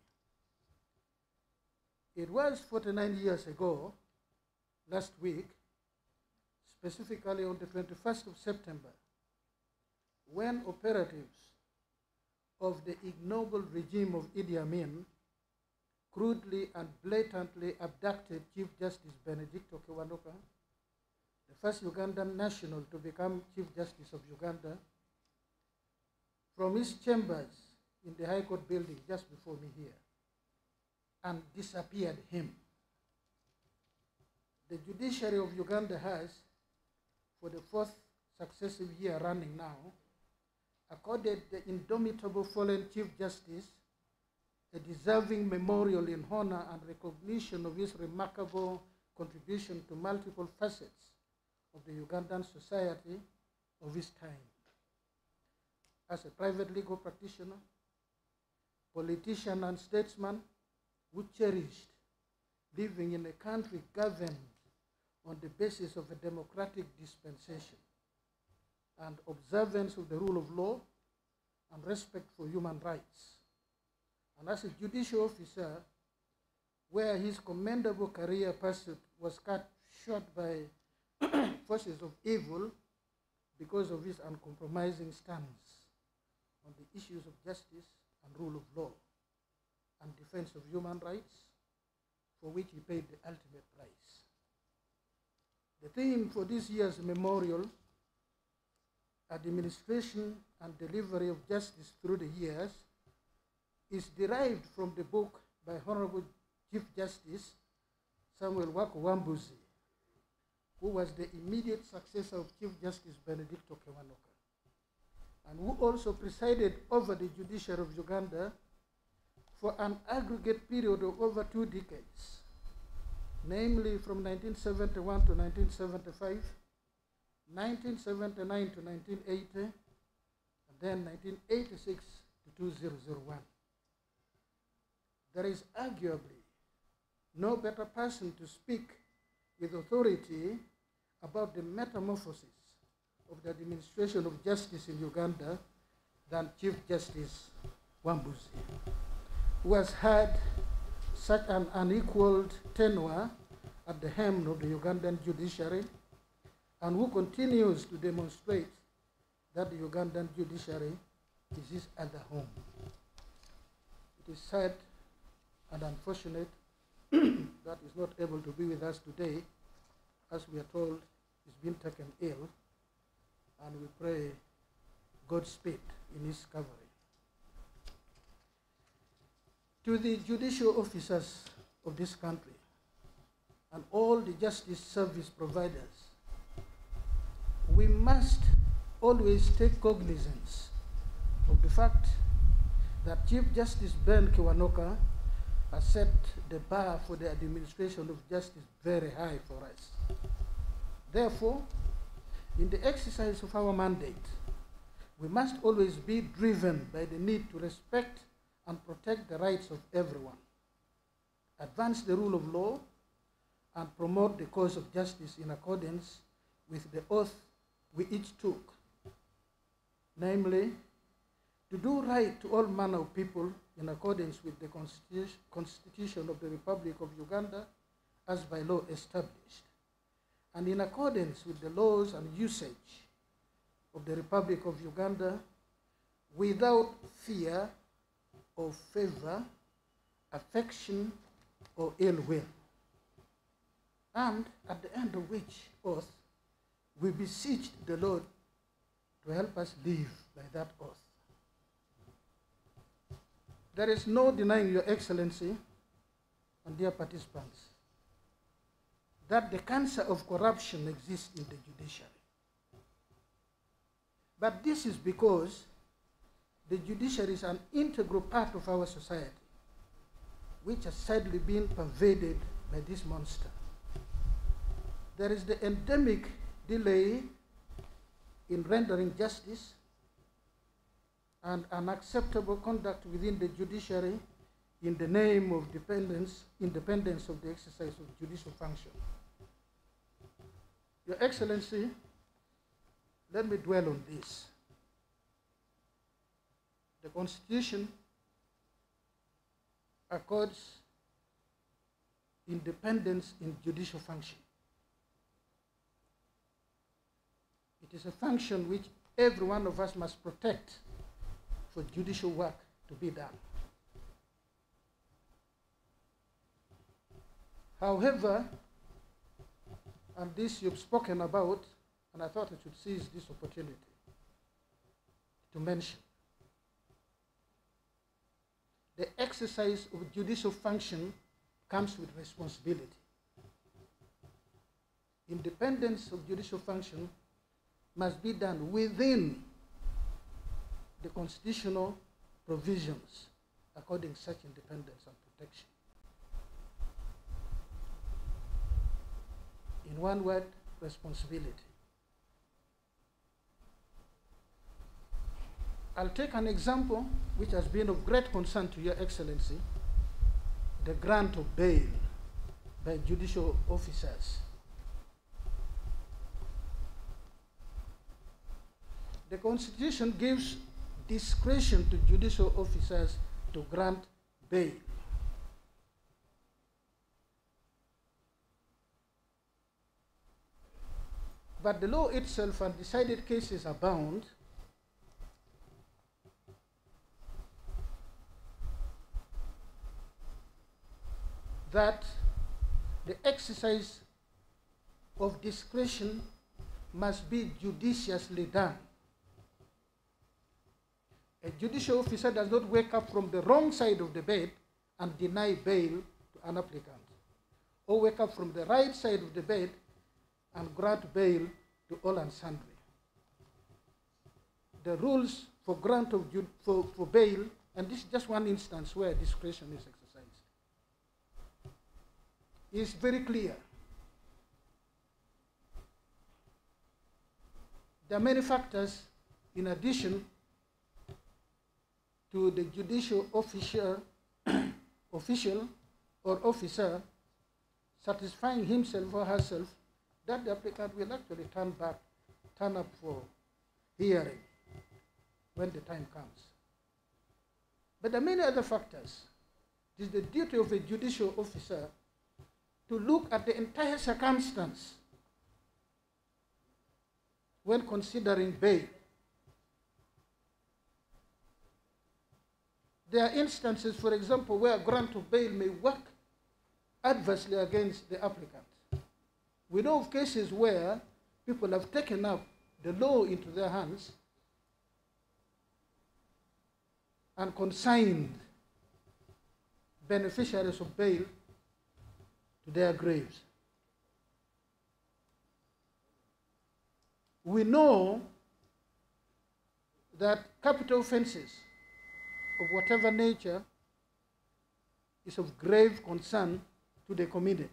It was 49 years ago, last week, specifically on the 21st of September, when operatives of the ignoble regime of Idi Amin crudely and blatantly abducted Chief Justice Benedicto Kiwanuka, the first Ugandan national to become Chief Justice of Uganda, from his chambers in the High Court building just before me here, and disappeared him. the judiciary of Uganda has, for the fourth successive year running now, accorded the indomitable fallen Chief Justice a deserving memorial in honor and recognition of his remarkable contribution to multiple facets of the Ugandan society of his time. As a private legal practitioner, politician and statesman who cherished living in a country governed on the basis of a democratic dispensation and observance of the rule of law and respect for human rights. And as a judicial officer, where his commendable career pursuit was cut short by forces of evil because of his uncompromising stance on the issues of justice and rule of law and defense of human rights, for which he paid the ultimate price. The theme for this year's memorial, Administration and Delivery of Justice Through the Years, is derived from the book by Honorable Chief Justice Samuel Wako-Wambuzi, who was the immediate successor of Chief Justice Benedicto Kiwanuka, and who also presided over the judiciary of Uganda for an aggregate period of over 2 decades, namely from 1971 to 1975, 1979 to 1980, and then 1986 to 2001. There is arguably no better person to speak with authority about the metamorphosis of the administration of justice in Uganda than Chief Justice Wambuzi, who has had such an unequaled tenure at the helm of the Ugandan judiciary, and who continues to demonstrate that the Ugandan judiciary is his other home. It is sad and unfortunate that he's not able to be with us today, as we are told he's been taken ill, and we pray Godspeed in his recovery. To the judicial officers of this country and all the justice service providers, we must always take cognizance of the fact that Chief Justice Ben Kiwanuka has set the bar for the administration of justice very high for us. Therefore, in the exercise of our mandate, we must always be driven by the need to respect and protect the rights of everyone, advance the rule of law, and promote the cause of justice in accordance with the oath we each took, namely, to do right to all manner of people in accordance with the Constitution of the Republic of Uganda as by law established, and in accordance with the laws and usage of the Republic of Uganda, without fear or favor, affection, or ill will. And at the end of which oath, we beseeched the Lord to help us live by that oath. There is no denying, Your Excellency and dear participants, that the cancer of corruption exists in the judiciary. But this is because the judiciary is an integral part of our society, which has sadly been pervaded by this monster. There is the endemic delay in rendering justice and unacceptable conduct within the judiciary in the name of independence of the exercise of judicial function. Your Excellency, let me dwell on this. The Constitution accords independence in judicial function. It is a function which every one of us must protect for judicial work to be done. However, and this you've spoken about, and I thought I should seize this opportunity to mention, the exercise of judicial function comes with responsibility. independence of judicial function must be done within the constitutional provisions according such independence and protection. In one word, responsibility. I'll take an example which has been of great concern to Your Excellency, the grant of bail by judicial officers. The Constitution gives discretion to judicial officers to grant bail. But the law itself and decided cases abound that the exercise of discretion must be judiciously done. A judicial officer does not wake up from the wrong side of the bed and deny bail to an applicant, or wake up from the right side of the bed and grant bail to all and sundry. The rules for grant of for bail, and this is just one instance where discretion is exercised, is very clear. There are many factors in addition to the judicial official or officer satisfying himself or herself that the applicant will actually turn up for hearing when the time comes. But there are many other factors. It is the duty of a judicial officer to look at the entire circumstance when considering bail. There are instances, for example, where a grant of bail may work adversely against the applicant. We know of cases where people have taken up the law into their hands and consigned beneficiaries of bail to their graves. We know that capital offenses of whatever nature is of grave concern to the community.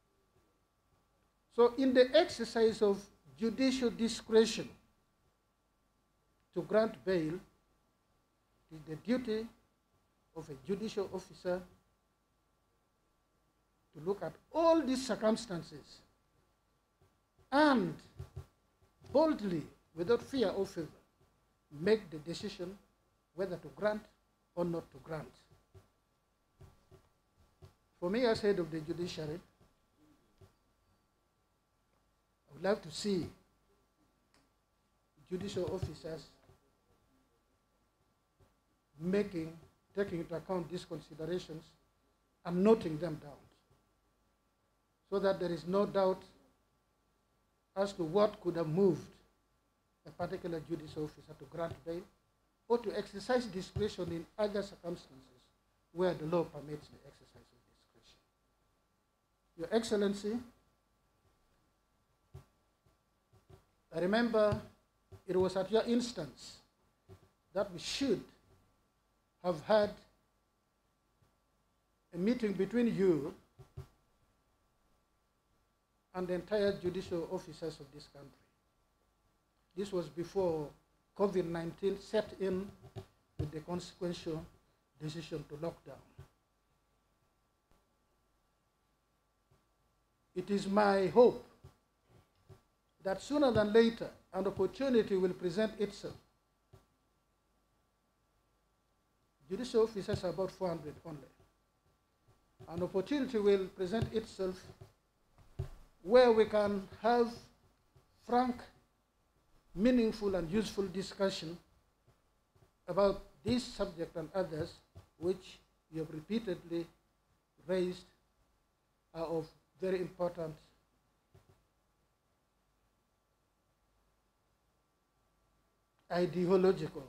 So in the exercise of judicial discretion to grant bail, it is the duty of a judicial officer to look at all these circumstances and boldly, without fear or favor, make the decision whether to grant or not to grant. For me, as head of the judiciary, I would love to see judicial officers taking into account these considerations and noting them down, so that there is no doubt as to what could have moved a particular judicial officer to grant bail or to exercise discretion in other circumstances where the law permits the exercise of discretion. Your Excellency, I remember it was at your instance that we should have had a meeting between you and the entire judicial officers of this country. This was before COVID-19 set in with the consequential decision to lock down. It is my hope that sooner than later an opportunity will present itself. Judicial officers are about 400 only. An opportunity will present itself where we can have frank, meaningful and useful discussion about this subject and others which you have repeatedly raised are of very important ideological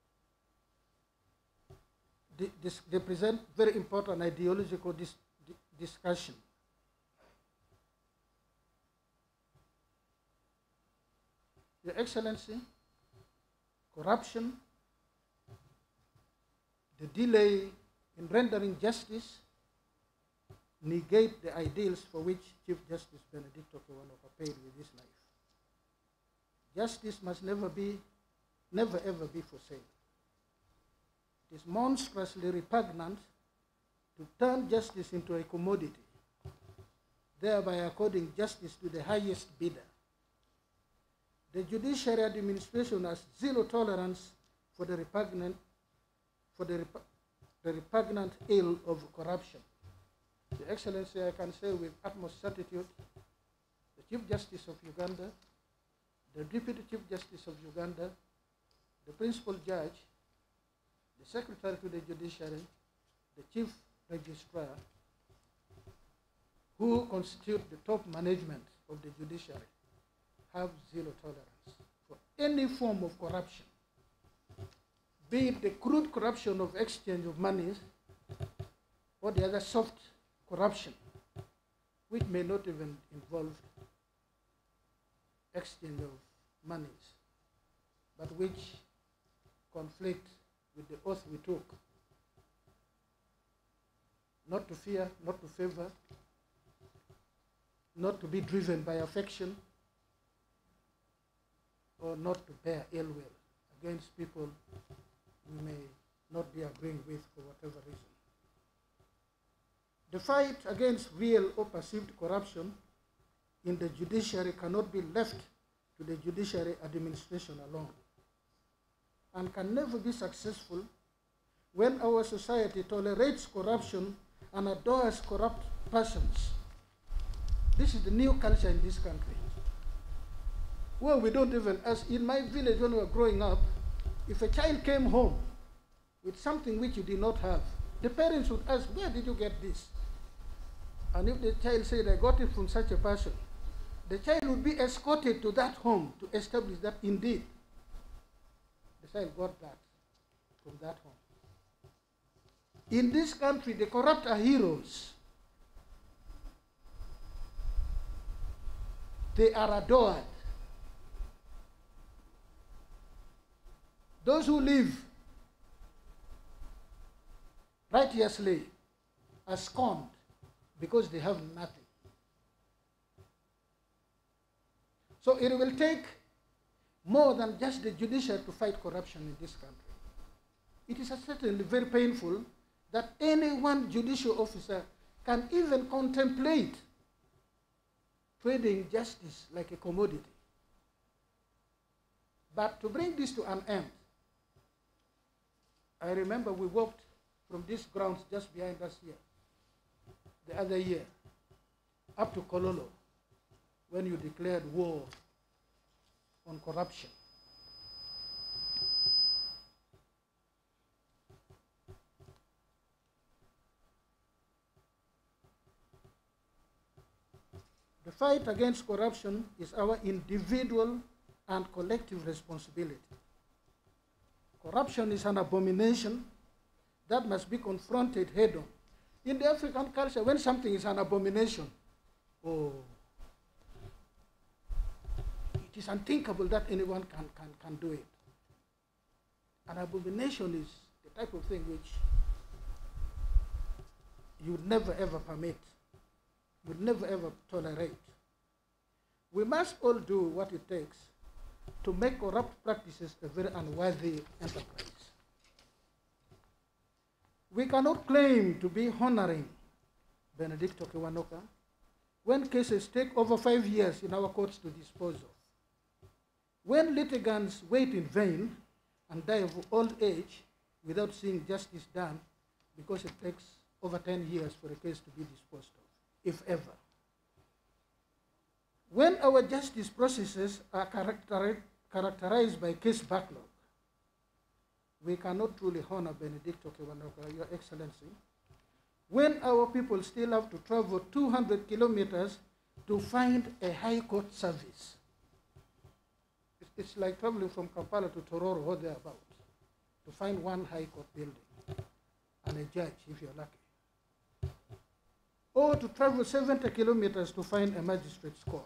they present very important ideological discussion. Your Excellency, corruption, the delay in rendering justice negate the ideals for which Chief Justice Benedicto Kiwanuka paid with his life. Justice must never ever be for sale. It is monstrously repugnant to turn justice into a commodity, thereby according justice to the highest bidder. The judiciary administration has zero tolerance for the repugnant ill of corruption. Your Excellency, I can say with utmost certitude, the Chief Justice of Uganda, the Deputy Chief Justice of Uganda, the Principal Judge, the Secretary to the Judiciary, the Chief Registrar, who constitute the top management of the judiciary, have zero tolerance for any form of corruption, be it the crude corruption of exchange of monies or the other soft corruption, which may not even involve exchange of monies, but which conflict with the oath we took, not to fear, not to favor, not to be driven by affection, or not to bear ill will against people we may not be agreeing with for whatever reason. The fight against real or perceived corruption in the judiciary cannot be left to the judiciary administration alone, and can never be successful when our society tolerates corruption and adores corrupt persons. This is the new culture in this country. Well, we don't even, as in my village when we were growing up, if a child came home with something which you did not have, the parents would ask, where did you get this? And if the child said, I got it from such a person, the child would be escorted to that home to establish that indeed the child got that from that home. In this country, the corrupt are heroes. They are adored. Those who live righteously are scorned because they have nothing. So it will take more than just the judiciary to fight corruption in this country. It is certainly very painful that any one judicial officer can even contemplate trading justice like a commodity. But to bring this to an end, I remember we walked from these grounds just behind us here, the other year, up to Kololo, when you declared war on corruption. The fight against corruption is our individual and collective responsibility. Corruption is an abomination that must be confronted head-on. In the African culture, when something is an abomination, oh, it is unthinkable that anyone can do it. An abomination is the type of thing which you would never ever permit, you would never ever tolerate. We must all do what it takes to make corrupt practices a very unworthy enterprise. We cannot claim to be honoring Benedicto Kiwanuka when cases take over 5 years in our courts to dispose of. When litigants wait in vain and die of old age without seeing justice done because it takes over 10 years for a case to be disposed of, if ever. When our justice processes are characterized by case backlog, we cannot truly honor Benedicto Kiwanuka, Your Excellency, when our people still have to travel 200 kilometers to find a high court service. It's like traveling from Kampala to Tororo or thereabout to find one high court building and a judge if you're lucky. or to travel 70 kilometers to find a magistrate's court.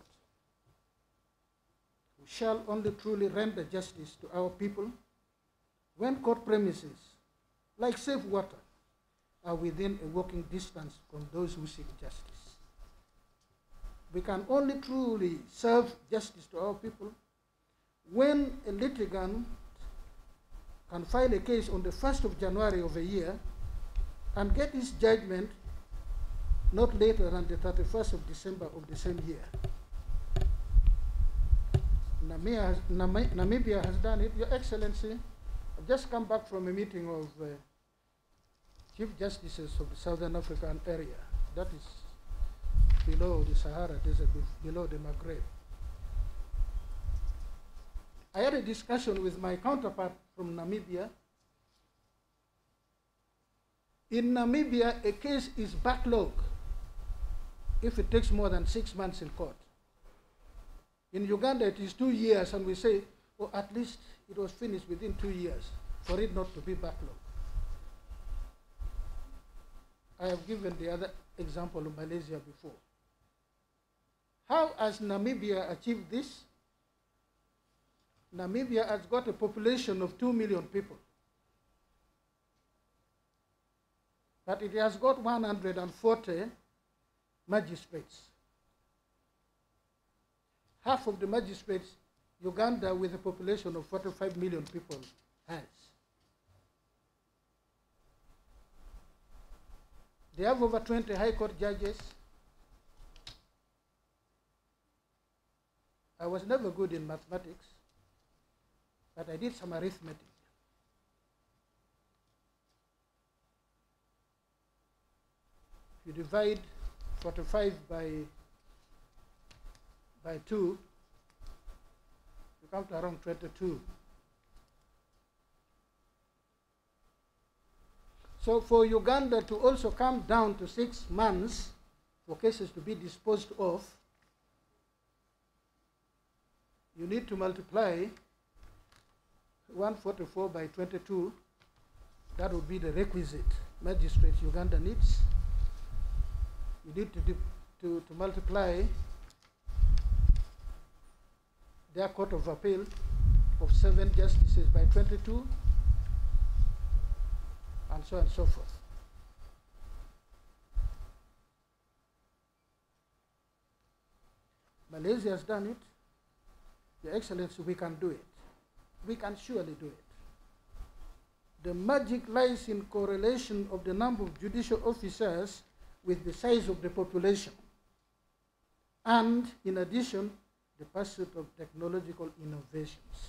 We shall only truly render justice to our people when court premises, like safe water, are within a walking distance from those who seek justice. We can only truly serve justice to our people when a litigant can file a case on the 1st of January of a year and get his judgment not later than the 31st of December of the same year. Namibia has done it. Your Excellency, I've just come back from a meeting of Chief Justices of the Southern African area. That is below the Sahara Desert, below the Maghreb. I had a discussion with my counterpart from Namibia. In Namibia, a case is backlog if it takes more than 6 months in court. In Uganda, it is 2 years, and we say, oh, at least it was finished within 2 years for it not to be backlog. I have given the other example of Malaysia before. How has Namibia achieved this? Namibia has got a population of 2 million people, but it has got 140 magistrates. Half of the magistrates Uganda, with a population of 45 million people, has. They have over 20 high court judges. I was never good in mathematics, but I did some arithmetic. If you divide 45 by 2, you come to around 22. So for Uganda to also come down to 6 months for cases to be disposed of, you need to multiply 144 by 22. That would be the requisite magistrates Uganda needs. You need to multiply their Court of Appeal of 7 justices by 22, and so on and so forth. Malaysia has done it. Your Excellency, we can do it. We can surely do it. The magic lies in correlation of the number of judicial officers with the size of the population, and in addition, the pursuit of technological innovations.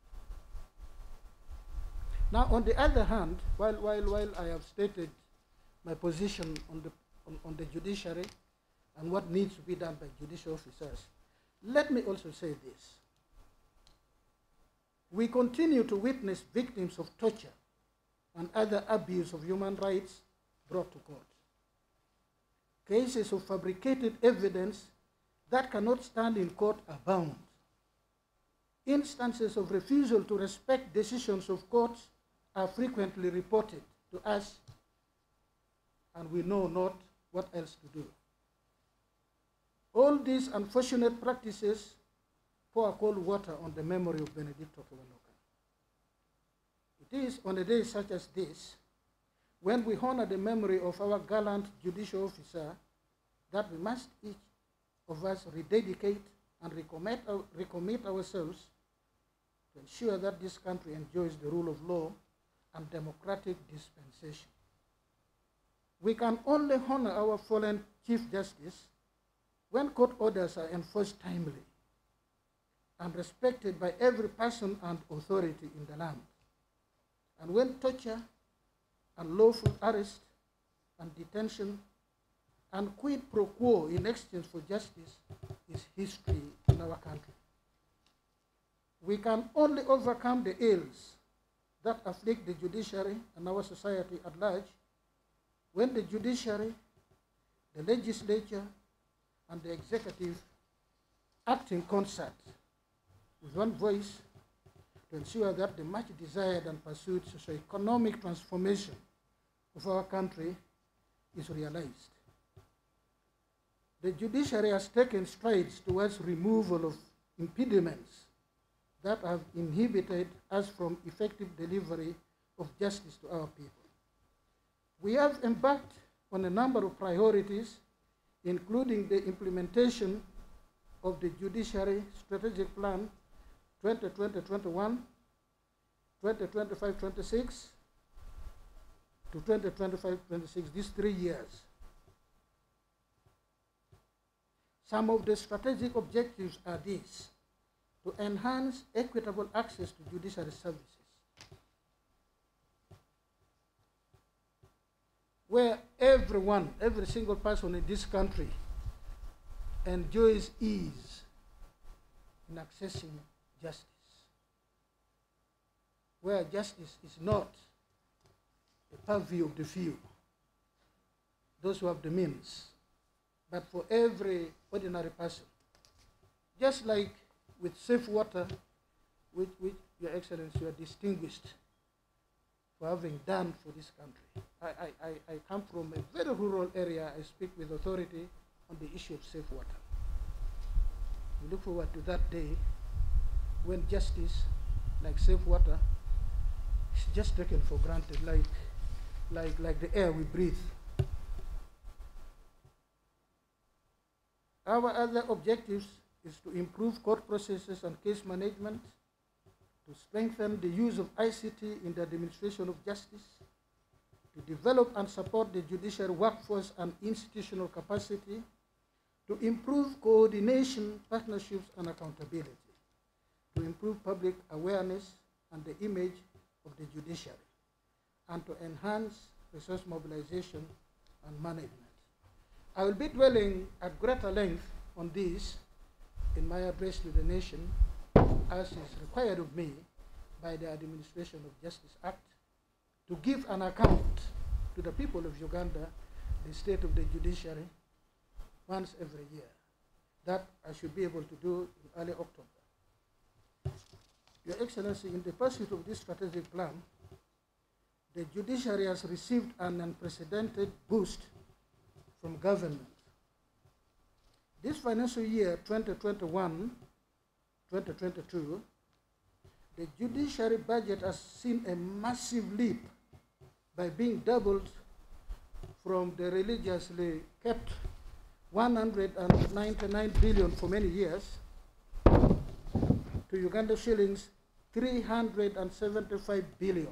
Now, on the other hand, while I have stated my position on the judiciary and what needs to be done by judicial officers, let me also say this. We continue to witness victims of torture and other abuse of human rights brought to court. Cases of fabricated evidence that cannot stand in court abound. Instances of refusal to respect decisions of courts are frequently reported to us, and we know not what else to do. All these unfortunate practices pour cold water on the memory of Benedicto Kiwanuka. It is on a day such as this, when we honor the memory of our gallant judicial officer, that we must each of us rededicate and recommit ourselves to ensure that this country enjoys the rule of law and democratic dispensation. We can only honor our fallen Chief Justice when court orders are enforced timely and respected by every person and authority in the land, and when torture, unlawful arrest and detention, and quid pro quo in exchange for justice is history in our country. We can only overcome the ills that afflict the judiciary and our society at large when the judiciary, the legislature, and the executive act in concert with one voice to ensure that the much desired and pursued socio-economic transformation of our country is realized. the judiciary has taken strides towards removal of impediments that have inhibited us from effective delivery of justice to our people. We have embarked on a number of priorities, including the implementation of the Judiciary Strategic Plan 2020-21, 2025-26 to 2025-26, these 3 years. Some of the strategic objectives are these: to enhance equitable access to judiciary services, where everyone, every single person in this country enjoys ease in accessing justice, where justice is not a purview of the few, those who have the means, but for every ordinary person. Just like with safe water, which Your Excellency, you are distinguished for having done for this country. I come from a very rural area. I speak with authority on the issue of safe water. We look forward to that day when justice, like safe water, is just taken for granted, like the air we breathe. Our other objectives is to improve court processes and case management, to strengthen the use of ICT in the administration of justice, to develop and support the judiciary workforce and institutional capacity, to improve coordination, partnerships, and accountability, to improve public awareness and the image of the judiciary, and to enhance resource mobilization and management. I will be dwelling at greater length on this in my address to the nation, as is required of me by the Administration of Justice Act, to give an account to the people of Uganda, the state of the judiciary, once every year. That I should be able to do in early October. Your Excellency, in the pursuit of this strategic plan, the judiciary has received an unprecedented boost from government. This financial year, 2021-2022, the judiciary budget has seen a massive leap by being doubled from the religiously kept 199 billion for many years to Uganda shillings 375 billion.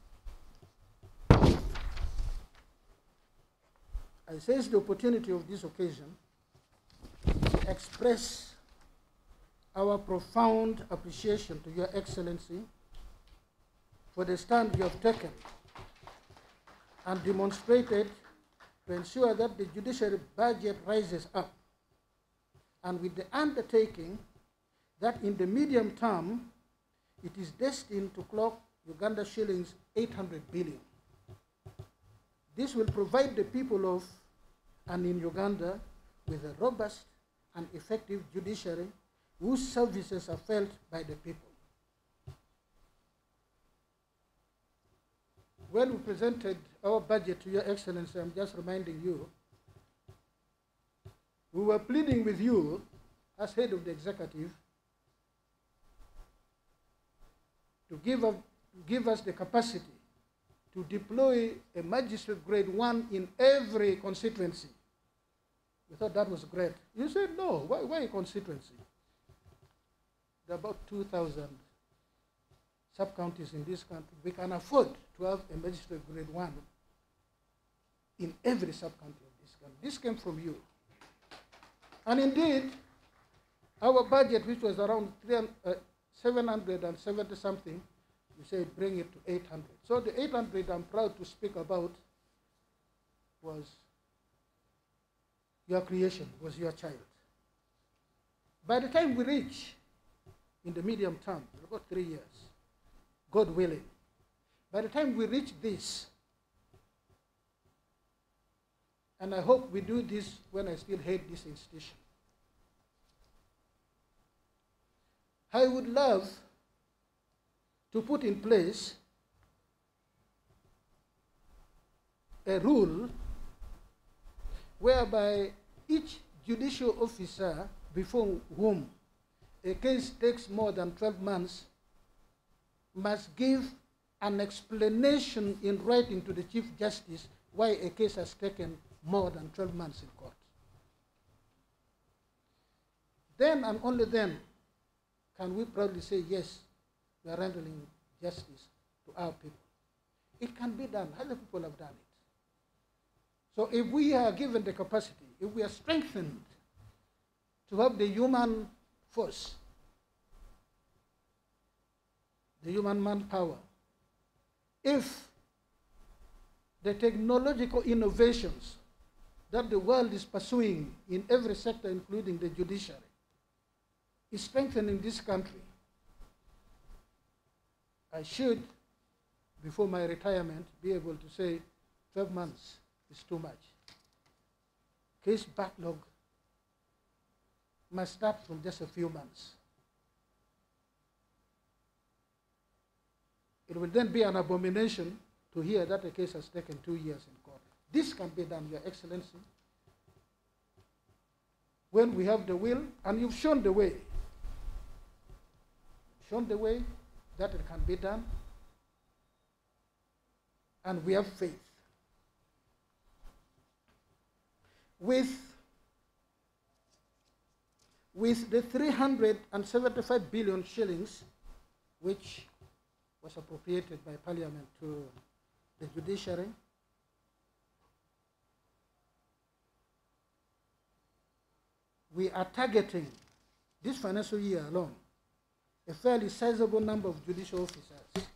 I seize the opportunity of this occasion to express our profound appreciation to Your Excellency for the stand you have taken and demonstrated to ensure that the judiciary budget rises up, and with the undertaking that in the medium term it is destined to clock Uganda shillings 800 billion. This will provide the people of and in Uganda with a robust and effective judiciary whose services are felt by the people. When we presented our budget to Your Excellency, I'm just reminding you, we were pleading with you as head of the executive to give us the capacity to deploy a magistrate grade 1 in every constituency. We thought that was great. You said, no, why a constituency? There are about 2,000 sub-counties in this country. We can afford to have a magistrate grade 1 in every sub-county of this country. This came from you. And indeed, our budget, which was around 770 something, we said bring it to 800. So the 800 I'm proud to speak about was your creation, was your child. By the time we reach in the medium term, about 3 years, God willing, by the time we reach this, and I hope we do this when I still head this institution, I would love to put in place a rule whereby each judicial officer before whom a case takes more than 12 months must give an explanation in writing to the Chief Justice why a case has taken more than 12 months in court. Then and only then can we proudly say, yes, we are rendering justice to our people. It can be done. Other people have done it. So if we are given the capacity, if we are strengthened to have the human force, the human manpower, if the technological innovations that the world is pursuing in every sector, including the judiciary, is strengthening this country, I should, before my retirement, be able to say 12 months is too much. Case backlog must start from just a few months. It will then be an abomination to hear that a case has taken 2 years in court. This can be done, Your Excellency, when we have the will, and you've shown the way. Shown the way that it can be done, and we have faith. With the 375 billion shillings, which was appropriated by Parliament to the judiciary, we are targeting this financial year alone a fairly sizable number of judicial officers.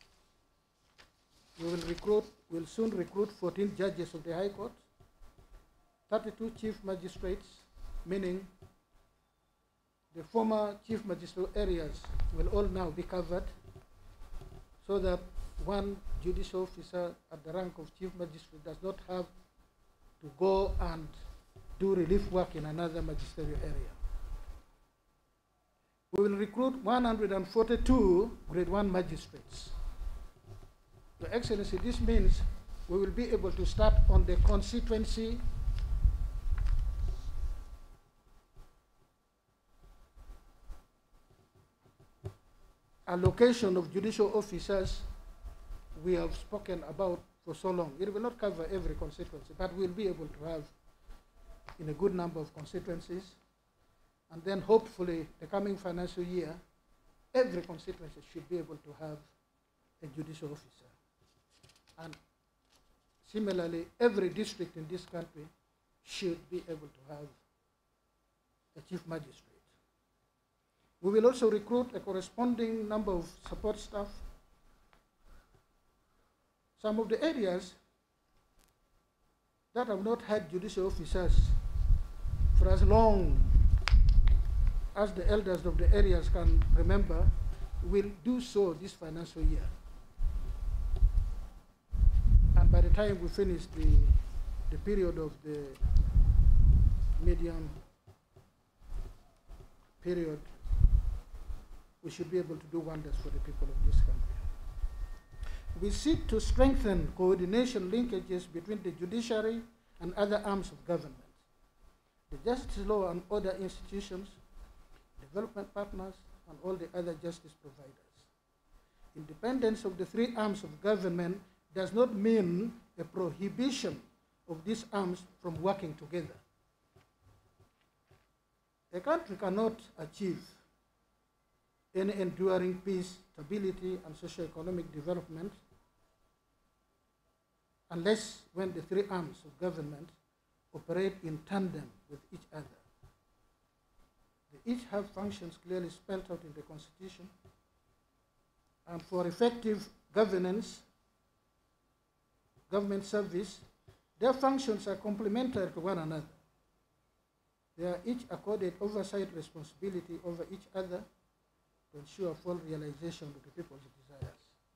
We'll soon recruit 14 judges of the High Court, 32 chief magistrates, meaning the former chief magistrate areas will all now be covered, so that one judicial officer at the rank of chief magistrate does not have to go and do relief work in another magisterial area. We will recruit 142 grade 1 magistrates. Your Excellency, this means we will be able to start on the constituency allocation of judicial officers we have spoken about for so long. It will not cover every constituency, but we'll be able to have in a good number of constituencies. And then hopefully the coming financial year, every constituency should be able to have a judicial officer. And similarly, every district in this country should be able to have a chief magistrate. We will also recruit a corresponding number of support staff. Some of the areas that have not had judicial officers for as long as the elders of the areas can remember, will do so this financial year. And by the time we finish the period of the medium period, we should be able to do wonders for the people of this country. We seek to strengthen coordination linkages between the judiciary and other arms of government, the justice, law and order institutions, development partners, and all the other justice providers. Independence of the three arms of government does not mean a prohibition of these arms from working together. A country cannot achieve any enduring peace, stability, and socio-economic development unless when the three arms of government operate in tandem with each other. They each have functions clearly spelled out in the Constitution, and for effective governance, government service, their functions are complementary to one another. They are each accorded oversight responsibility over each other to ensure full realization of the people's desires.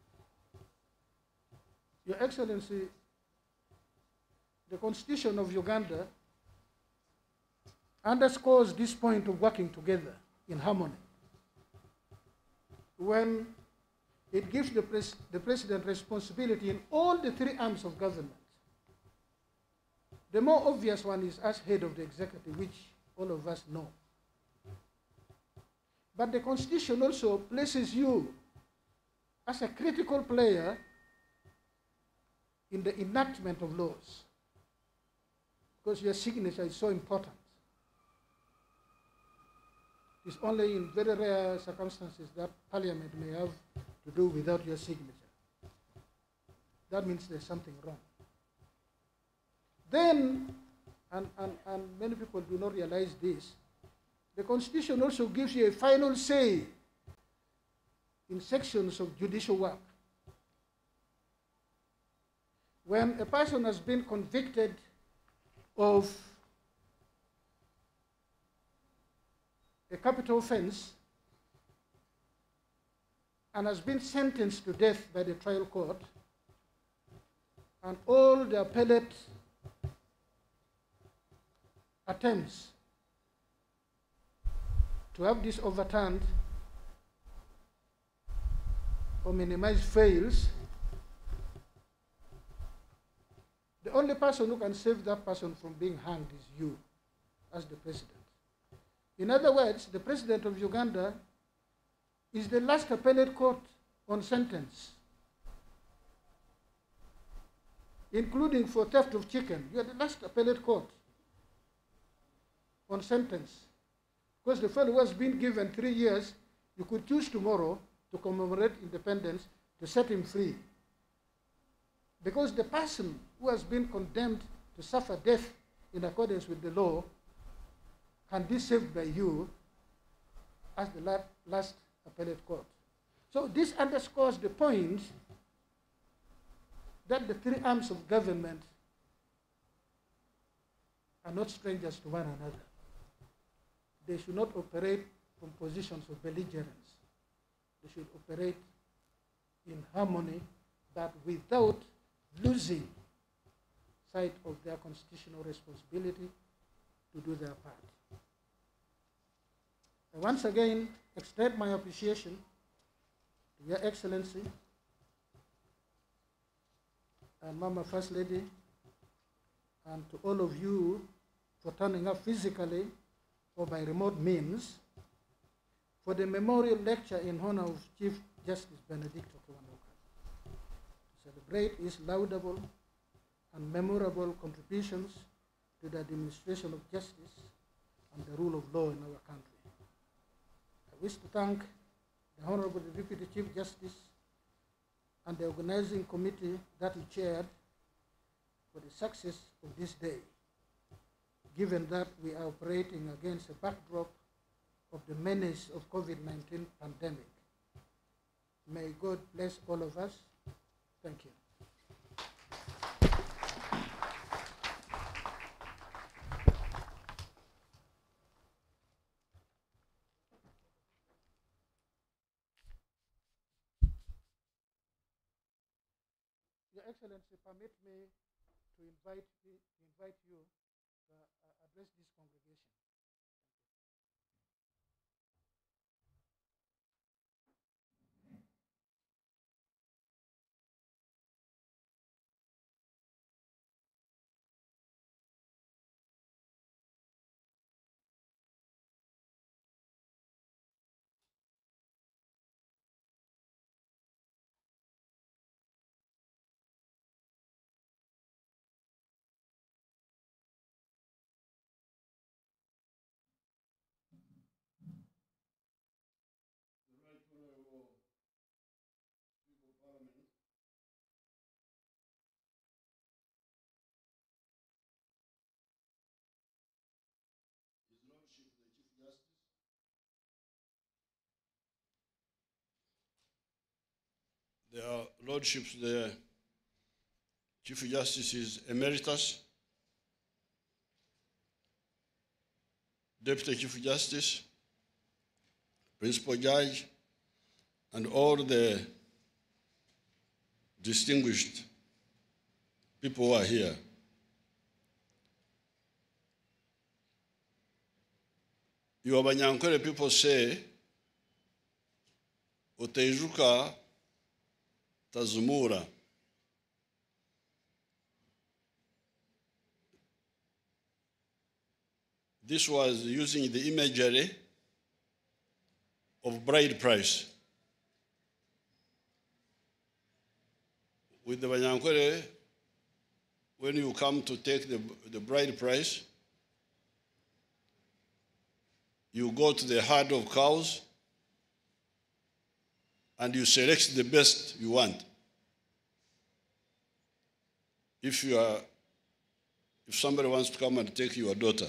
Your Excellency, the Constitution of Uganda underscores this point of working together in harmony when it gives the President responsibility in all the three arms of government The more obvious one is as head of the executive, which all of us know. But the Constitution also places you as a critical player in the enactment of laws, because your signature is so important. It's only in very rare circumstances that Parliament may have to do without your signature. That means there's something wrong. Then, and many people do not realize this, the Constitution also gives you a final say in sections of judicial work. When a person has been convicted of a capital offense and has been sentenced to death by the trial court, and all the appellate attempts to have this overturned or minimized fails, the only person who can save that person from being hanged is you, as the president. In other words, the president of Uganda is the last appellate court on sentence, including for theft of chicken. You are the last appellate court on sentence. Because the fellow who has been given 3 years, you could choose tomorrow to commemorate independence to set him free. Because the person who has been condemned to suffer death in accordance with the law can be saved by you as the last appellate court. So this underscores the point that the three arms of government are not strangers to one another. They should not operate from positions of belligerence. They should operate in harmony, but without losing sight of their constitutional responsibility to do their part. I once again extend my appreciation to Your Excellency and Mama First Lady, and to all of you for turning up physically or by remote means for the memorial lecture in honor of Chief Justice Benedicto Kiwanuka. To celebrate his laudable and memorable contributions to the administration of justice and the rule of law in our country. I wish to thank the Honorable Deputy Chief Justice and the organizing committee that he chaired for the success of this day, given that we are operating against a backdrop of the menace of COVID-19 pandemic. May God bless all of us. Thank you. Your Excellency, permit me to invite you to address this congregation. Their Lordships, the Chief Justices Emeritus, Deputy Chief Justice, Principal Judge, and all the distinguished people who are here. Your Banyankole people say, Uteijuka Tazumura. this was using the imagery of bride price. With the Banyankole, when you come to take the bride price, you go to the herd of cows and you select the best you want. If somebody wants to come and take your daughter.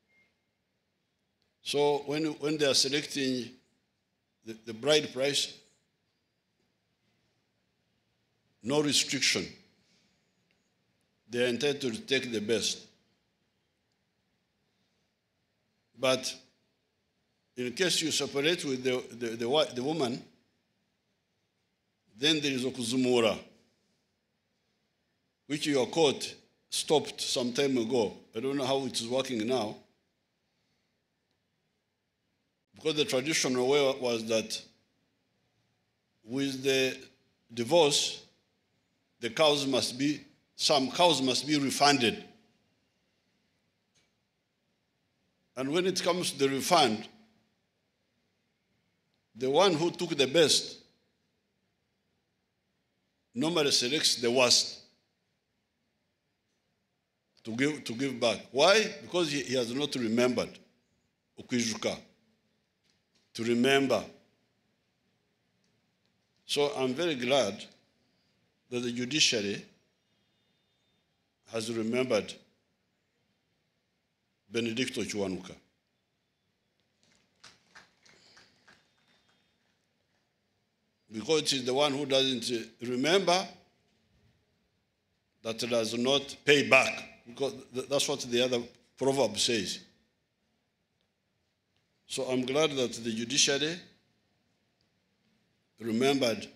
So when they are selecting the bride price, no restriction. They are entitled to take the best. But in case you separate with the woman, then there is okuzumura, which your court stopped some time ago. I don't know how it is working now. Because the traditional way was that with the divorce, some cows must be refunded. And when it comes to the refund, the one who took the best normally selects the worst to give back. Why? Because he has not remembered Okwijuka, to remember. So I'm very glad that the judiciary has remembered Benedicto Kiwanuka. Because it is the one who doesn't remember that does not pay back. Because that's what the other proverb says. So I'm glad that the judiciary remembered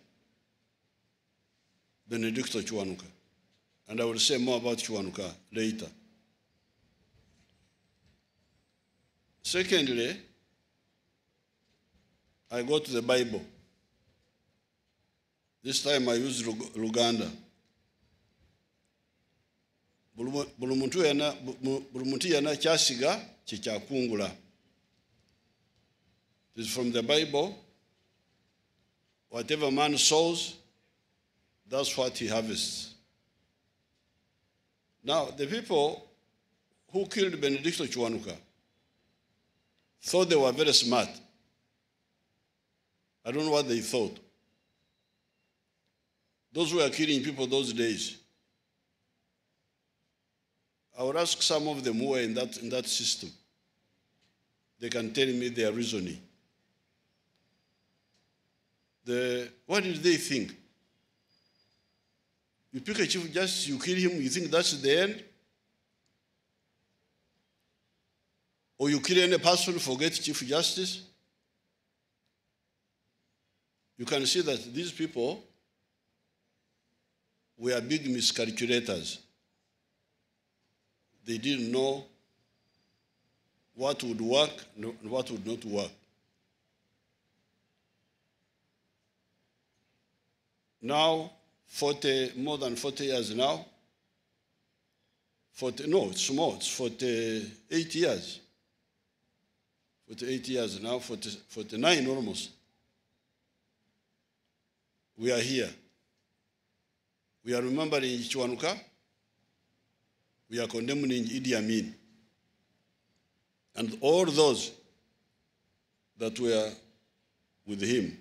Benedicto Kiwanuka. And I will say more about Kiwanuka later. Secondly, I go to the Bible. This time I use Uganda. Buli muntu yana kyasiga kyekyakungula. It is from the Bible. Whatever man sows, that's what he harvests. Now, the people who killed Benedicto Kiwanuka thought they were very smart. I don't know what they thought. Those who were killing people those days, I would ask some of them who were in that system. They can tell me their reasoning. What did they think? You pick a chief justice, you kill him, you think that's the end? Or you kill any person, forget chief justice? You can see that these people were big miscalculators. They didn't know what would work and what would not work. Now, more than 40 years now, it's more, it's 48 years. 48 years now, 49 almost. We are here. We are remembering Kiwanuka. We are condemning Idi Amin. And all those that were with him.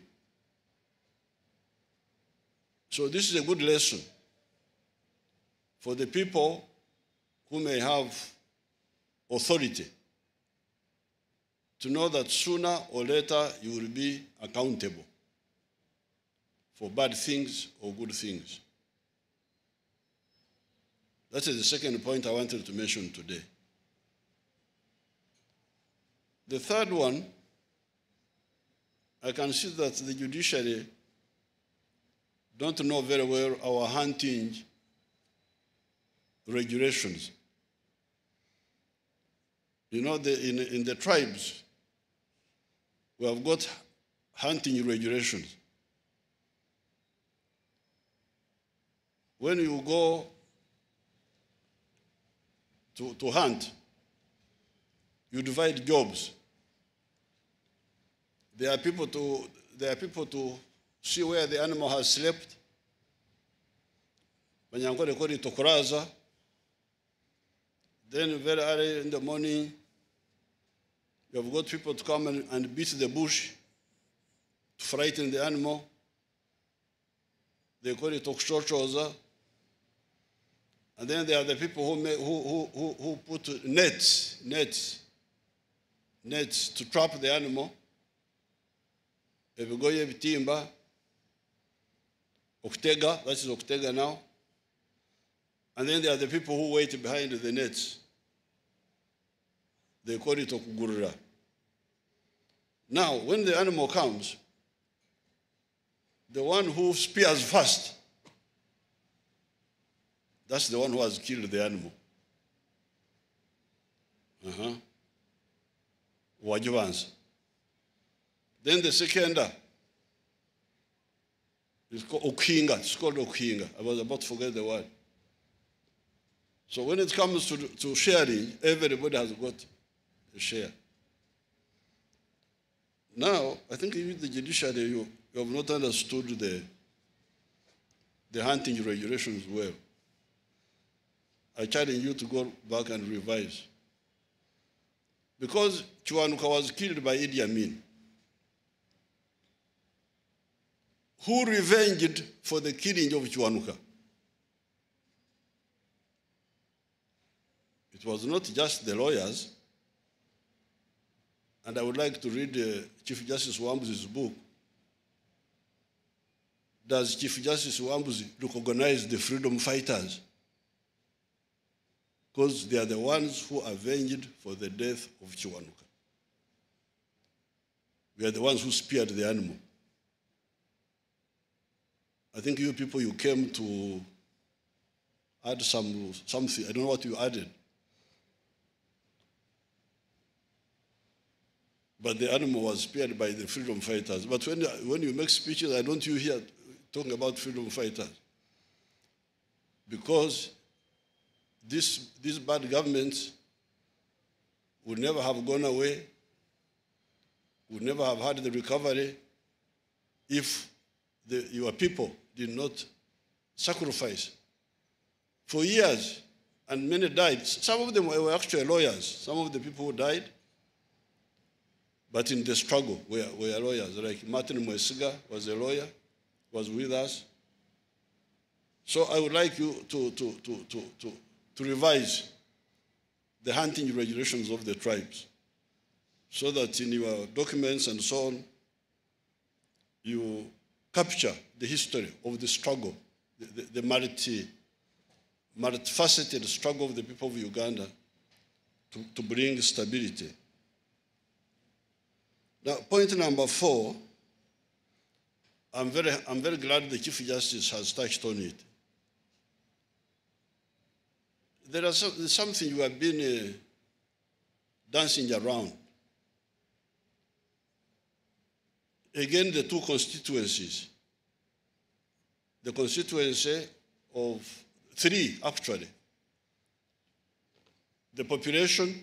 So this is a good lesson for the people who may have authority to know that sooner or later you will be accountable for bad things or good things. That is the second point I wanted to mention today. The third one, I can see that the judiciary don't know very well our hunting regulations. You know, in the tribes, we have got hunting regulations. When you go to hunt, you divide jobs. There are people to see where the animal has slept. Banyangore kori tokuraza. Then very early in the morning, you have got people to come and beat the bush to frighten the animal. They call it tokshoshoza. And then there are the people who put nets to trap the animal. Ebigoye bitimba, Oktega, that is Oktega now. And then there are the people who wait behind the nets. They call it Okugurura. Now, when the animal comes, the one who spears first, that's the one who has killed the animal. Wajubanza. Then the second is called Okinga. It's called Okinga. I was about to forget the word. So when it comes to sharing, everybody has got a share. Now, I think you, the judiciary, you have not understood the hunting regulations well. I challenge you to go back and revise. Because Kiwanuka was killed by Idi Amin, who revenged for the killing of Kiwanuka? It was not just the lawyers. And I would like to read Chief Justice Wambuzi's book. Does Chief Justice Wambuzi recognize the freedom fighters? Because they are the ones who avenged for the death of Kiwanuka. We are the ones who spared the animal. I think you people, you came to add something. I don't know what you added. But the animal was spared by the freedom fighters. But when you make speeches, I don't hear talking about freedom fighters. Because these bad governments would never have gone away, would never have had the recovery if your people did not sacrifice. For years, and many died. Some of them were actually lawyers. Some of the people who died, but in the struggle were lawyers. Like Martin Mwesiga was a lawyer, was with us. So I would like you to revise the hunting regulations of the tribes so that in your documents and so on, you capture the history of the struggle, the multifaceted struggle of the people of Uganda to bring stability. Now, point number 4, I'm very glad the Chief Justice has touched on it. There's something you have been dancing around. Again, the two constituencies. The constituency of 3, actually. The population,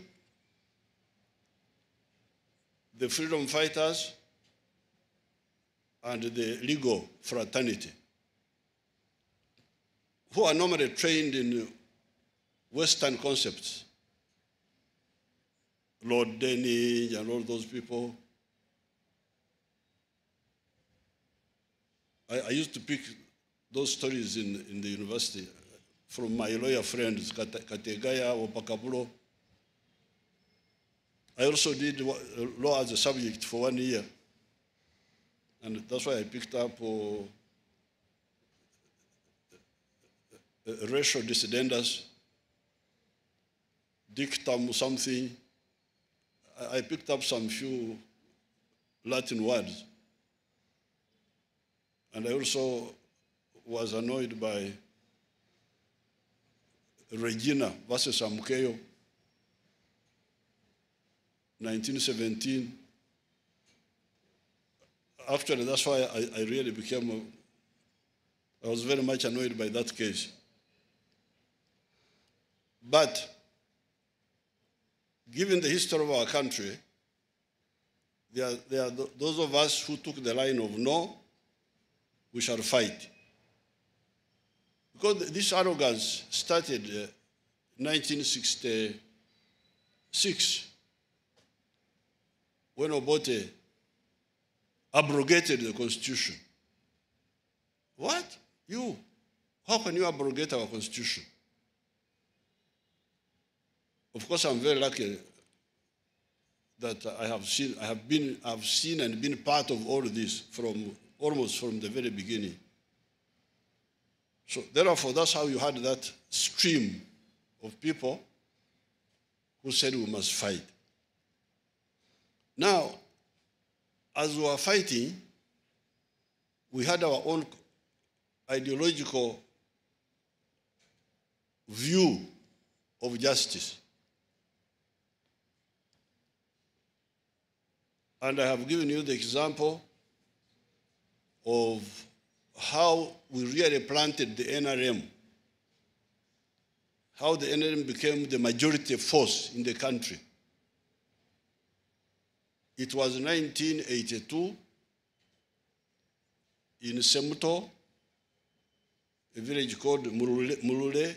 the freedom fighters, and the legal fraternity, who are normally trained in Western concepts. Lord Denny and all those people. I used to pick those stories in the university from my lawyer friends, Kategaya or Pakabulo. I also did law as a subject for 1 year. And that's why I picked up racial dissidendus, dictum something. I picked up some few Latin words. And I also was annoyed by Regina versus Amukeyo, 1917. Actually, that's why I really became, I was very much annoyed by that case. But given the history of our country, there are those of us who took the line of no, we shall fight. Because this arrogance started 1966, when Obote abrogated the Constitution. What? You? How can you abrogate our Constitution? Of course, I'm very lucky that I have seen and been part of all this almost from the very beginning. So therefore, that's how you had that stream of people who said we must fight. Now, as we were fighting, we had our own ideological view of justice. And I have given you the example of how we really planted the NRM, how the NRM became the majority force in the country. It was 1982 in Semuto, a village called Mulule.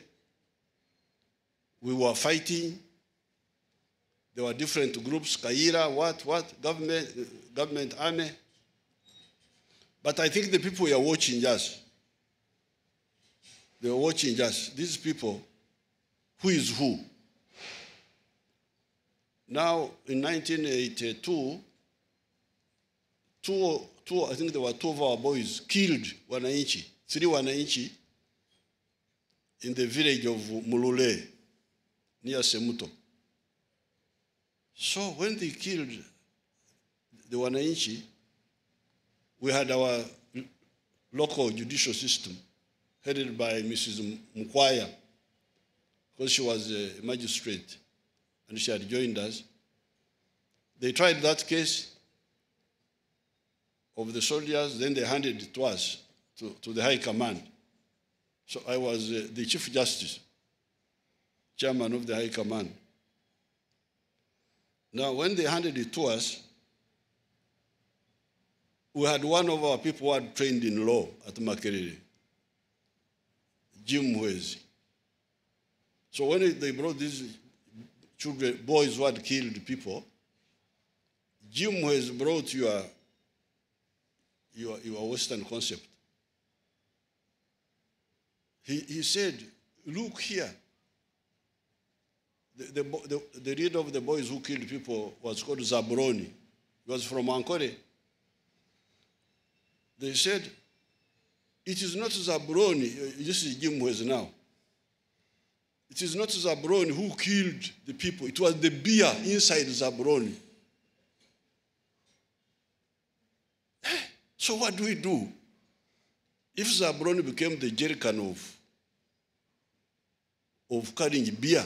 We were fighting. There were different groups, Kaira, government army. But I think the people were watching us. They were watching us. These people, who is who? Now, in 1982, I think there were 2 of our boys killed Wananchi, 3 Wananchi, in the village of Mulule, near Semuto. So when they killed the Wananchi, we had our local judicial system headed by Mrs. Mkwaya, because she was a magistrate and she had joined us. They tried that case of the soldiers, then they handed it to us, to the High Command. So I was the Chief Justice, chairman of the High Command. Now, when they handed it to us, we had one of our people who had trained in law at Makerere, Jim Mwezi. So when they brought these children, boys who had killed people, Jim Mwezi brought your Western concept. He said, look here. The leader of the boys who killed people was called Zabroni. He was from Ankole. They said, it is not Zabroni, this is Jim Mwezi now. It is not Zabroni who killed the people. It was the beer inside Zabroni. So what do we do? If Zabroni became the jerrycan of carrying beer,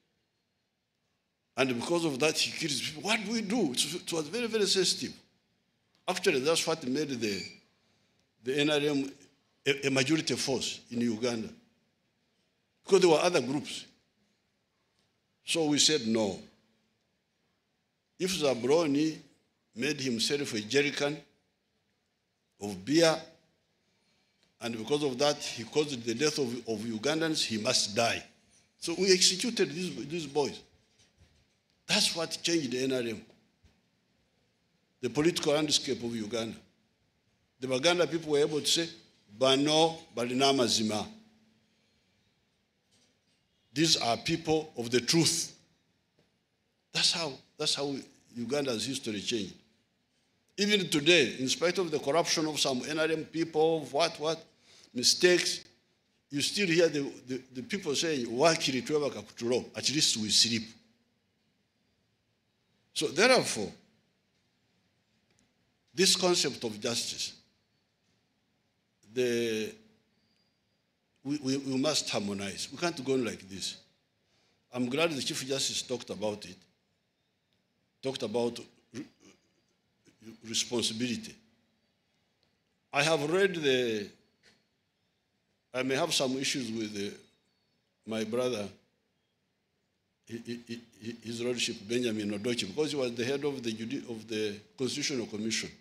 and because of that he kills people, what do we do? It was very, very sensitive. Actually, that's what made the NRM a majority force in Uganda, because there were other groups. So we said no. If Zabroni made himself a jerrycan of beer, and because of that he caused the death of Ugandans, he must die. So we executed these boys. That's what changed the NRM, the political landscape of Uganda. The Baganda people were able to say, Bano Balinama Zima. These are people of the truth. That's how Uganda's history changed. Even today, in spite of the corruption of some NRM people, mistakes, you still hear the people saying, Wakiri tuweba kakutulo, at least we sleep. So therefore, this concept of justice, we must harmonize. We can't go on like this. I'm glad the Chief Justice talked about it, talked about responsibility. I have read I may have some issues with my brother His Lordship Benjamin Odochi, because he was the head of the Constitutional Commission.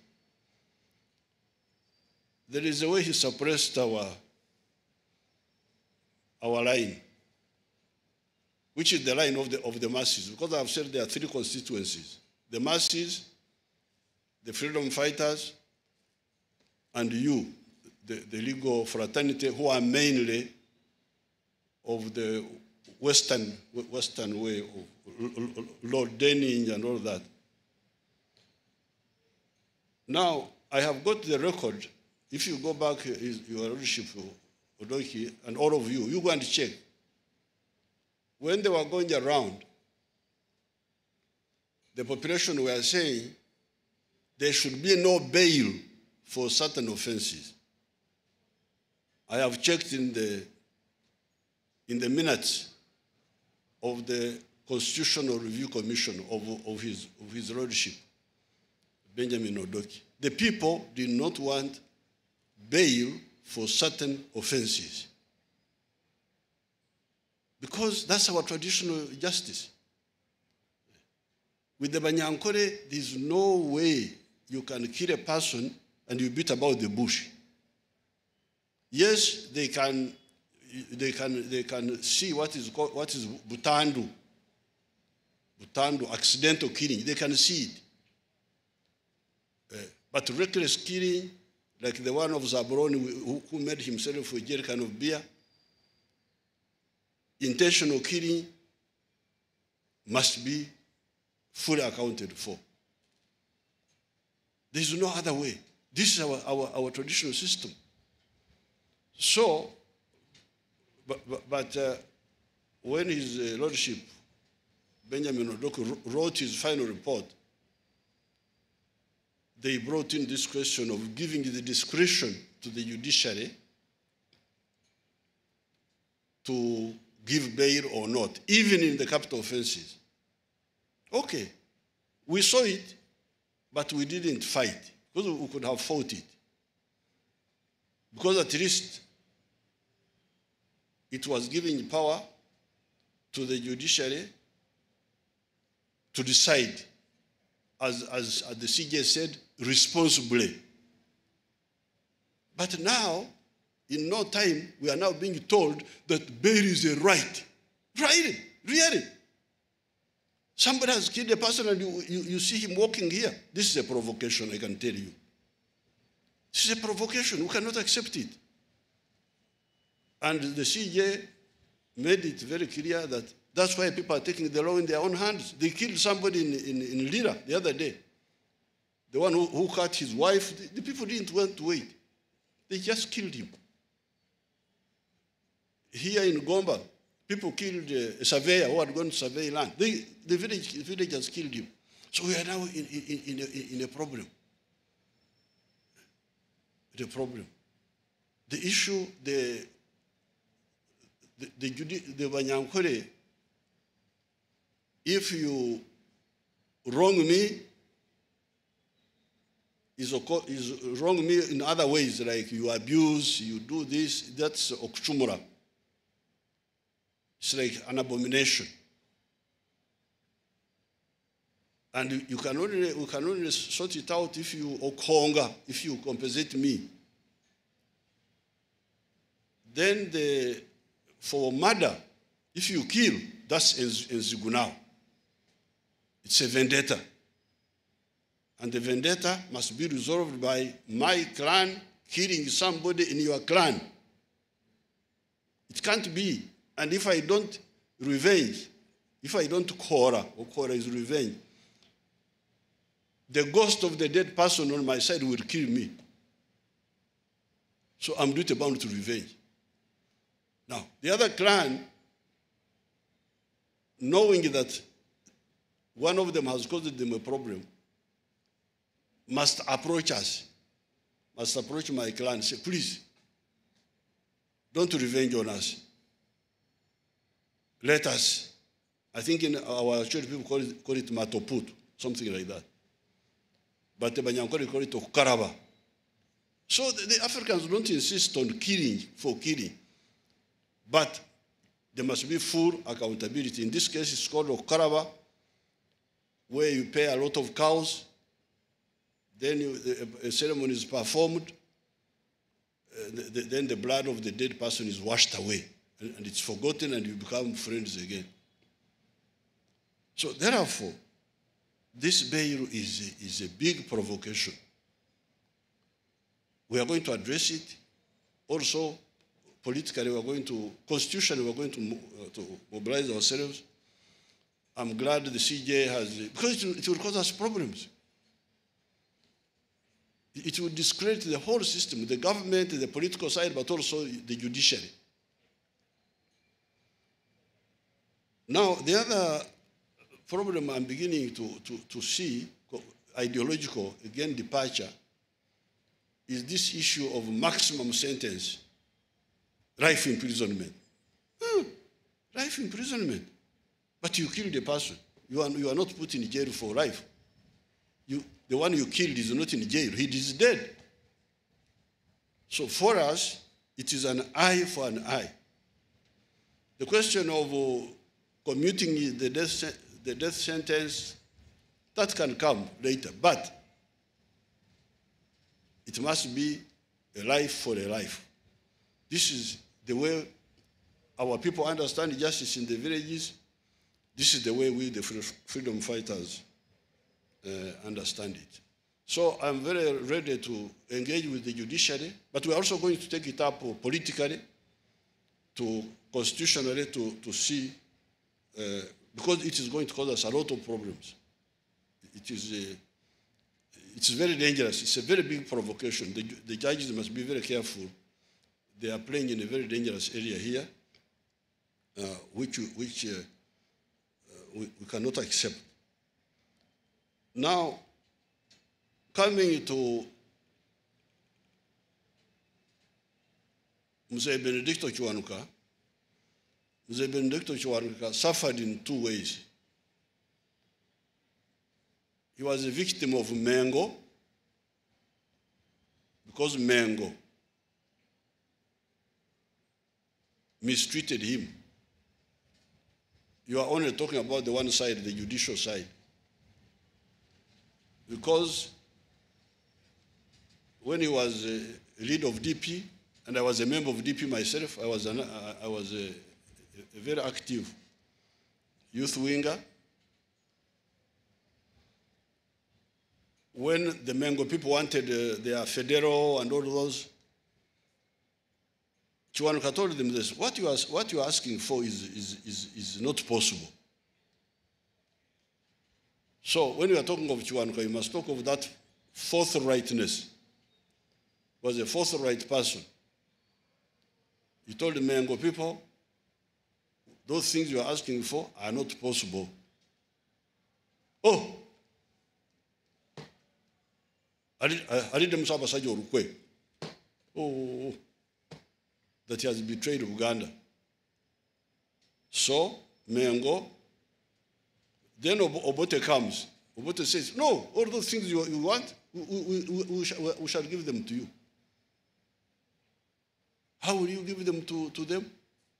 There is a way he suppressed our line, which is the line of the masses, because I've said there are three constituencies: the masses, the freedom fighters, and you, the legal fraternity, who are mainly of the Western way of Lord Denning and all that. Now, I have got the record. If you go back, Your Lordship Odoki, and all of you, you go and check. When they were going around, the population were saying there should be no bail for certain offenses. I have checked in the minutes of the Constitutional Review Commission of his Lordship, Benjamin Odoki. The people did not want bail for certain offenses, because that's our traditional justice. With the Banyankore, there's no way you can kill a person and you beat about the bush. Yes, they can see what is butandu, accidental killing. They can see it. But reckless killing, like the one of Zabroni who made himself a jerrycan of beer, intentional killing must be fully accounted for. There is no other way. This is our traditional system. So, but when His Lordship Benjamin Odoku wrote his final report, they brought in this question of giving the discretion to the judiciary to give bail or not, even in the capital offenses. Okay, we saw it, but we didn't fight, because we could have fought it. Because at least it was giving power to the judiciary to decide, as the CJ said, responsibly. But now, in no time, we are now being told that bail is a right. Really. Somebody has killed a person and you see him walking here. This is a provocation, I can tell you. This is a provocation. We cannot accept it. And the CJ made it very clear that that's why people are taking the law in their own hands. They killed somebody in Lira the other day. The one who cut his wife. The people didn't want to wait. They just killed him. Here in Gomba, people killed a surveyor who had gone to survey land. The villagers killed him. So we are now in a problem. The problem. The issue, the Banyankore, if you wrong me, is wrong me in other ways, like you abuse, you do this, that's okchumura. It's like an abomination. And we can only sort it out if you okonga, if you compensate me. Then for murder, if you kill, that's enzigunao. It's a vendetta. And the vendetta must be resolved by my clan killing somebody in your clan. It can't be. And if I don't revenge, if I don't kora, or kora is revenge, the ghost of the dead person on my side will kill me. So I'm duty bound to revenge. Now, the other clan, knowing that one of them has caused them a problem, must approach us, must approach my clan and say, please, don't revenge on us. Let us, I think in our church people call it matoput, something like that. But the Banyankore call it okaraba. So the Africans don't insist on killing for killing. But there must be full accountability. In this case, it's called Okaraba, where you pay a lot of cows, then a ceremony is performed, then the blood of the dead person is washed away, and it's forgotten, and you become friends again. So therefore, this bail is a big provocation. We are going to address it. Also, politically, we are going to, constitutionally, we are going to mobilize ourselves. I'm glad the CJ has, because it will cause us problems. It will discredit the whole system, the government, the political side, but also the judiciary. Now, the other problem I'm beginning to see, ideological, again, departure, is this issue of maximum sentence, life imprisonment. Life imprisonment. But you killed a person. You are not put in jail for life. The one you killed is not in jail. He is dead. So for us, it is an eye for an eye. The question of commuting the death sentence, that can come later. But it must be a life for a life. This is the way our people understand justice in the villages. This is the way we, the freedom fighters, understand it. So I'm very ready to engage with the judiciary, but we're also going to take it up politically, constitutionally, to see, because it is going to cause us a lot of problems. It's very dangerous. It's a very big provocation. The judges must be very careful. They are playing in a very dangerous area here, which we cannot accept. Now, coming to Mzee Benedicto Kiwanuka, Mzee Benedicto Kiwanuka suffered in two ways. He was a victim of Mengo, because Mengo mistreated him. You are only talking about the one side, the judicial side. Because when he was a lead of DP, and I was a member of DP myself, I was a very active youth winger. When the Mengo people wanted their federal and all those, Kiwanuka told them this: what you are asking for is not possible. So when you are talking of Kiwanuka, you must talk of that forthrightness. Was a forthright person. He told the Mengo people, those things you are asking for are not possible. Oh! I did them oh, that he has betrayed Uganda. So, Mengo, then Obote comes. Obote says, no, all those things you want, we shall give them to you. How will you give them to them?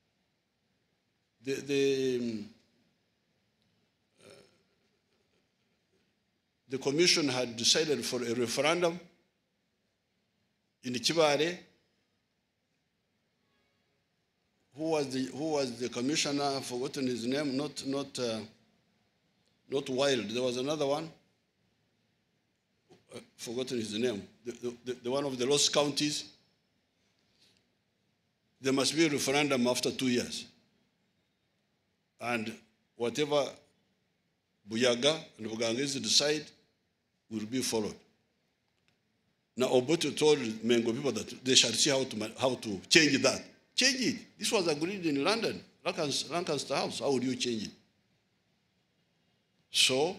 The commission had decided for a referendum in Kibale. Who was the commissioner? I've forgotten his name. Not Wild. There was another one. Forgotten his name. The one of the lost counties. There must be a referendum after 2 years. And whatever Buyaga and Bugangese decide will be followed. Now, Obote told Mengo people that they shall see how to change that. Change it. This was agreed in London, Lancaster House. How would you change it? So,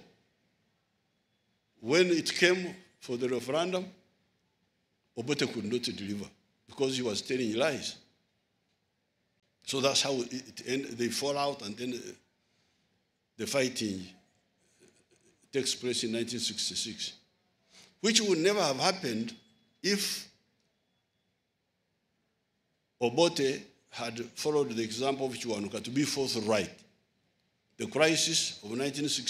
when it came for the referendum, Obote could not deliver because he was telling lies. So that's how it ended. They fall out, and then the fighting takes place in 1966, which would never have happened if Obote had followed the example of Kiwanuka to be forthright. The crisis of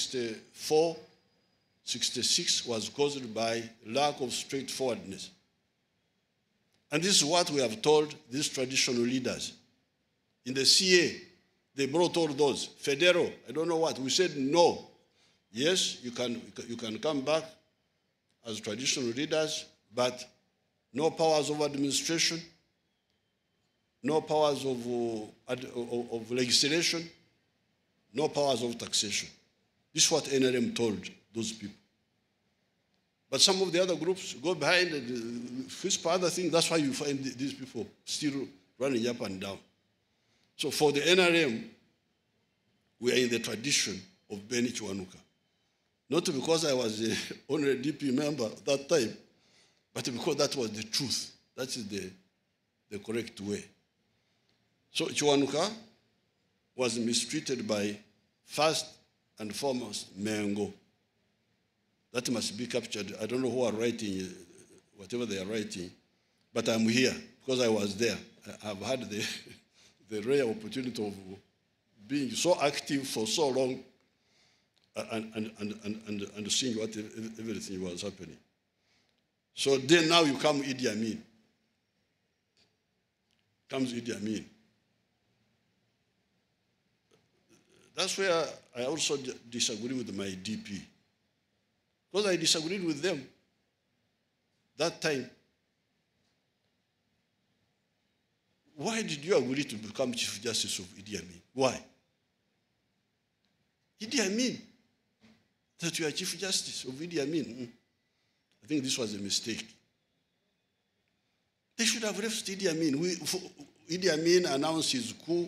1964-66 was caused by lack of straightforwardness. And this is what we have told these traditional leaders. In the CA, they brought all those. Federal, I don't know what. We said no. Yes, you can come back as traditional leaders, but no powers of administration, no powers of legislation, no powers of taxation. This is what NRM told those people. But some of the other groups go behind and whisper other things. That's why you find these people still running up and down. So for the NRM, we are in the tradition of BENEDICTO KIWANUKA. Not because I was only a DP member at that time, but because that was the truth. That is the correct way. So Kiwanuka was mistreated by, first and foremost, Mengo. That must be captured. I don't know who are writing, whatever they are writing, but I'm here because I was there. I've had the rare opportunity of being so active for so long and seeing what everything was happening. So then now you come Idi Amin. Comes Idi Amin. That's where I also disagree with my DP. Because I disagreed with them that time. Why did you agree to become Chief Justice of Idi Amin? Why? Idi Amin, that you are Chief Justice of Idi Amin. I think this was a mistake. They should have left Idi Amin. Idi Amin announced his coup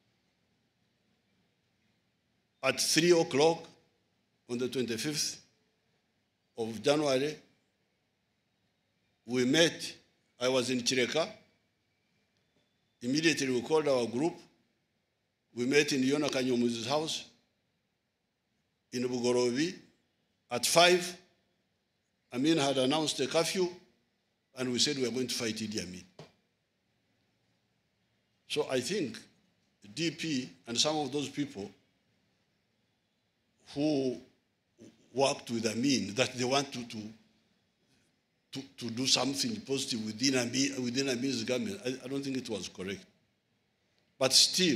at 3 o'clock on the 25th of January. We met. I was in Chireka. Immediately we called our group. We met in Yona Kanyomuzi's house in Bugorovi. At 5, Amin had announced a curfew, and we said we are going to fight Idi Amin. So I think DP and some of those people who worked with Amin, that they want to do something positive within Amin's government, I don't think it was correct. But still,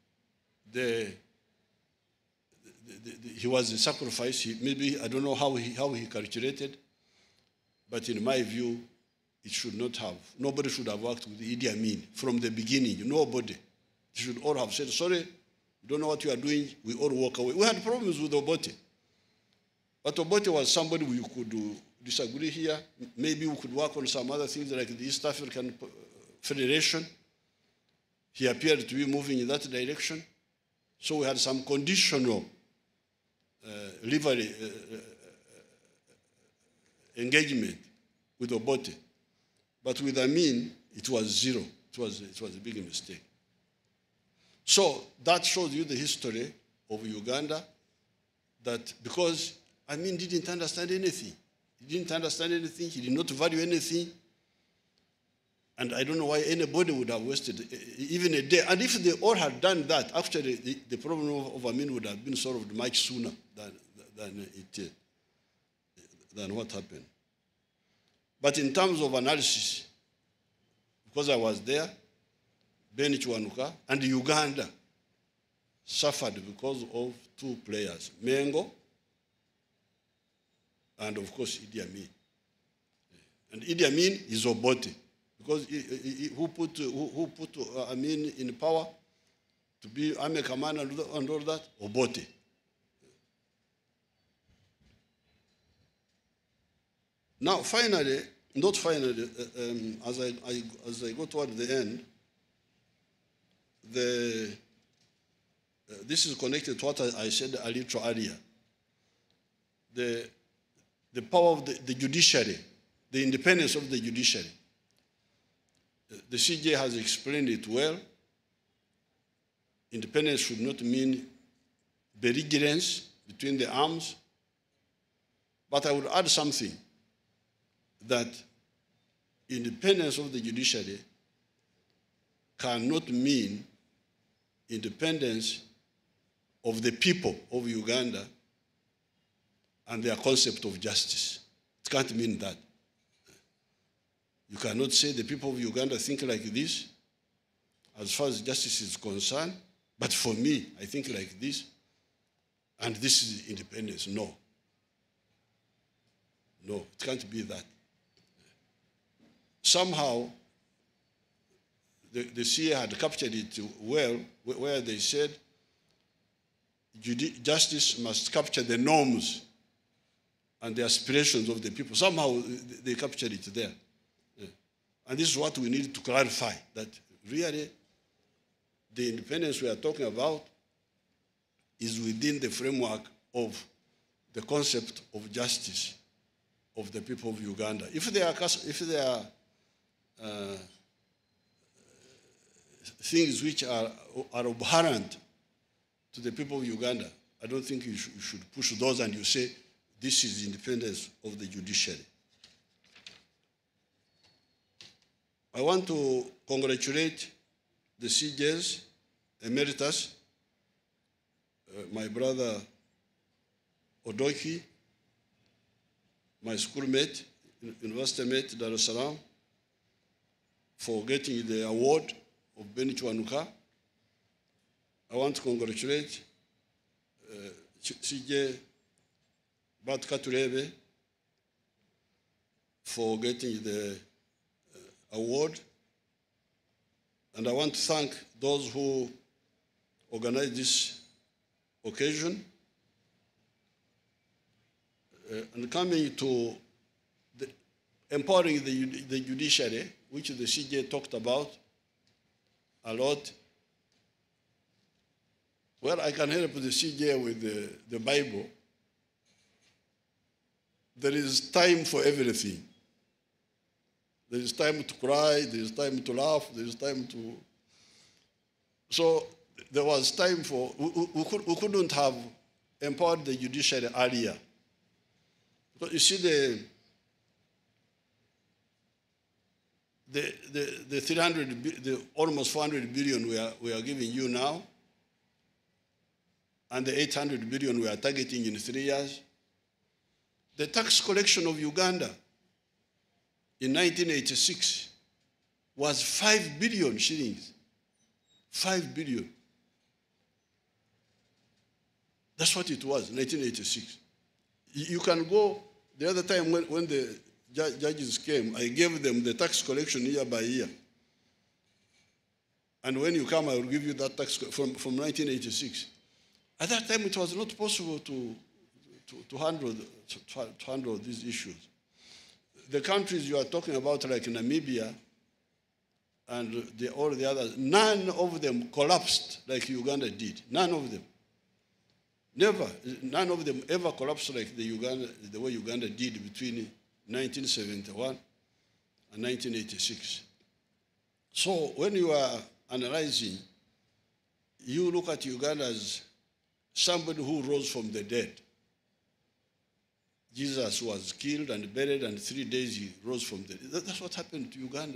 he was a sacrifice. Maybe, I don't know how he calculated, but in my view, it should not have. Nobody should have worked with Idi Amin from the beginning. Nobody. They should all have said, sorry, we don't know what you are doing, we all walk away. We had problems with Obote. But Obote was somebody we could disagree here. Maybe we could work on some other things like the East African Federation. He appeared to be moving in that direction. So we had some conditional engagement with Obote. But with Amin, it was zero. It was a big mistake. So that shows you the history of Uganda, that because Amin didn't understand anything. He didn't understand anything. He did not value anything. And I don't know why anybody would have wasted even a day. And if they all had done that, actually the problem of Amin would have been solved much sooner than what happened. But in terms of analysis, because I was there, BENEDICTO KIWANUKA and Uganda suffered because of two players, Mengo and of course Idi Amin. And Idi Amin is Obote, because who put Amin in power to be army commander and all that? Obote. Now, finally, not finally, as I go toward the end, this is connected to what I said a little earlier. The power of the judiciary, the independence of the judiciary. The CJ has explained it well. Independence should not mean belligerence between the arms. But I would add something, that independence of the judiciary cannot mean independence of the people of Uganda and their concept of justice. It can't mean that. You cannot say the people of Uganda think like this as far as justice is concerned, but for me, I think like this, and this is independence. No. No, it can't be that. Somehow, the CA had captured it well, where they said justice must capture the norms and the aspirations of the people. Somehow they captured it there. Yeah. And this is what we need to clarify, that really the independence we are talking about is within the framework of the concept of justice of the people of Uganda. If there are things which are abhorrent to the people of Uganda, I don't think you should push those and you say, this is independence of the judiciary. I want to congratulate the CJs, emeritus, my brother Odoki, my schoolmate, university mate, Dar es Salaam, for getting the award of BENEDICTO KIWANUKA. I want to congratulate CJ Batkaturebe for getting the award. And I want to thank those who organized this occasion. And coming to empowering the judiciary, which the CJ talked about a lot. Well, I can help the CJ with the Bible. There is time for everything. There is time to cry, there is time to laugh, there is time to... So there was time for... We couldn't have empowered the judiciary earlier. But you see the 300, the almost 400 billion we are giving you now, and the 800 billion we are targeting in 3 years. The tax collection of Uganda in 1986 was 5 billion shillings. 5 billion. That's what it was, 1986. You can go, the other time when the judges came, I gave them the tax collection year by year. And when you come, I will give you that tax from 1986. At that time, it was not possible to handle these issues. The countries you are talking about, like Namibia and all the others, none of them collapsed like Uganda did. None of them. Never. None of them ever collapsed like the way Uganda did between 1971 and 1986. So when you are analyzing, you look at Uganda as somebody who rose from the dead. Jesus was killed and buried, and 3 days he rose from the dead. That's what happened to Uganda.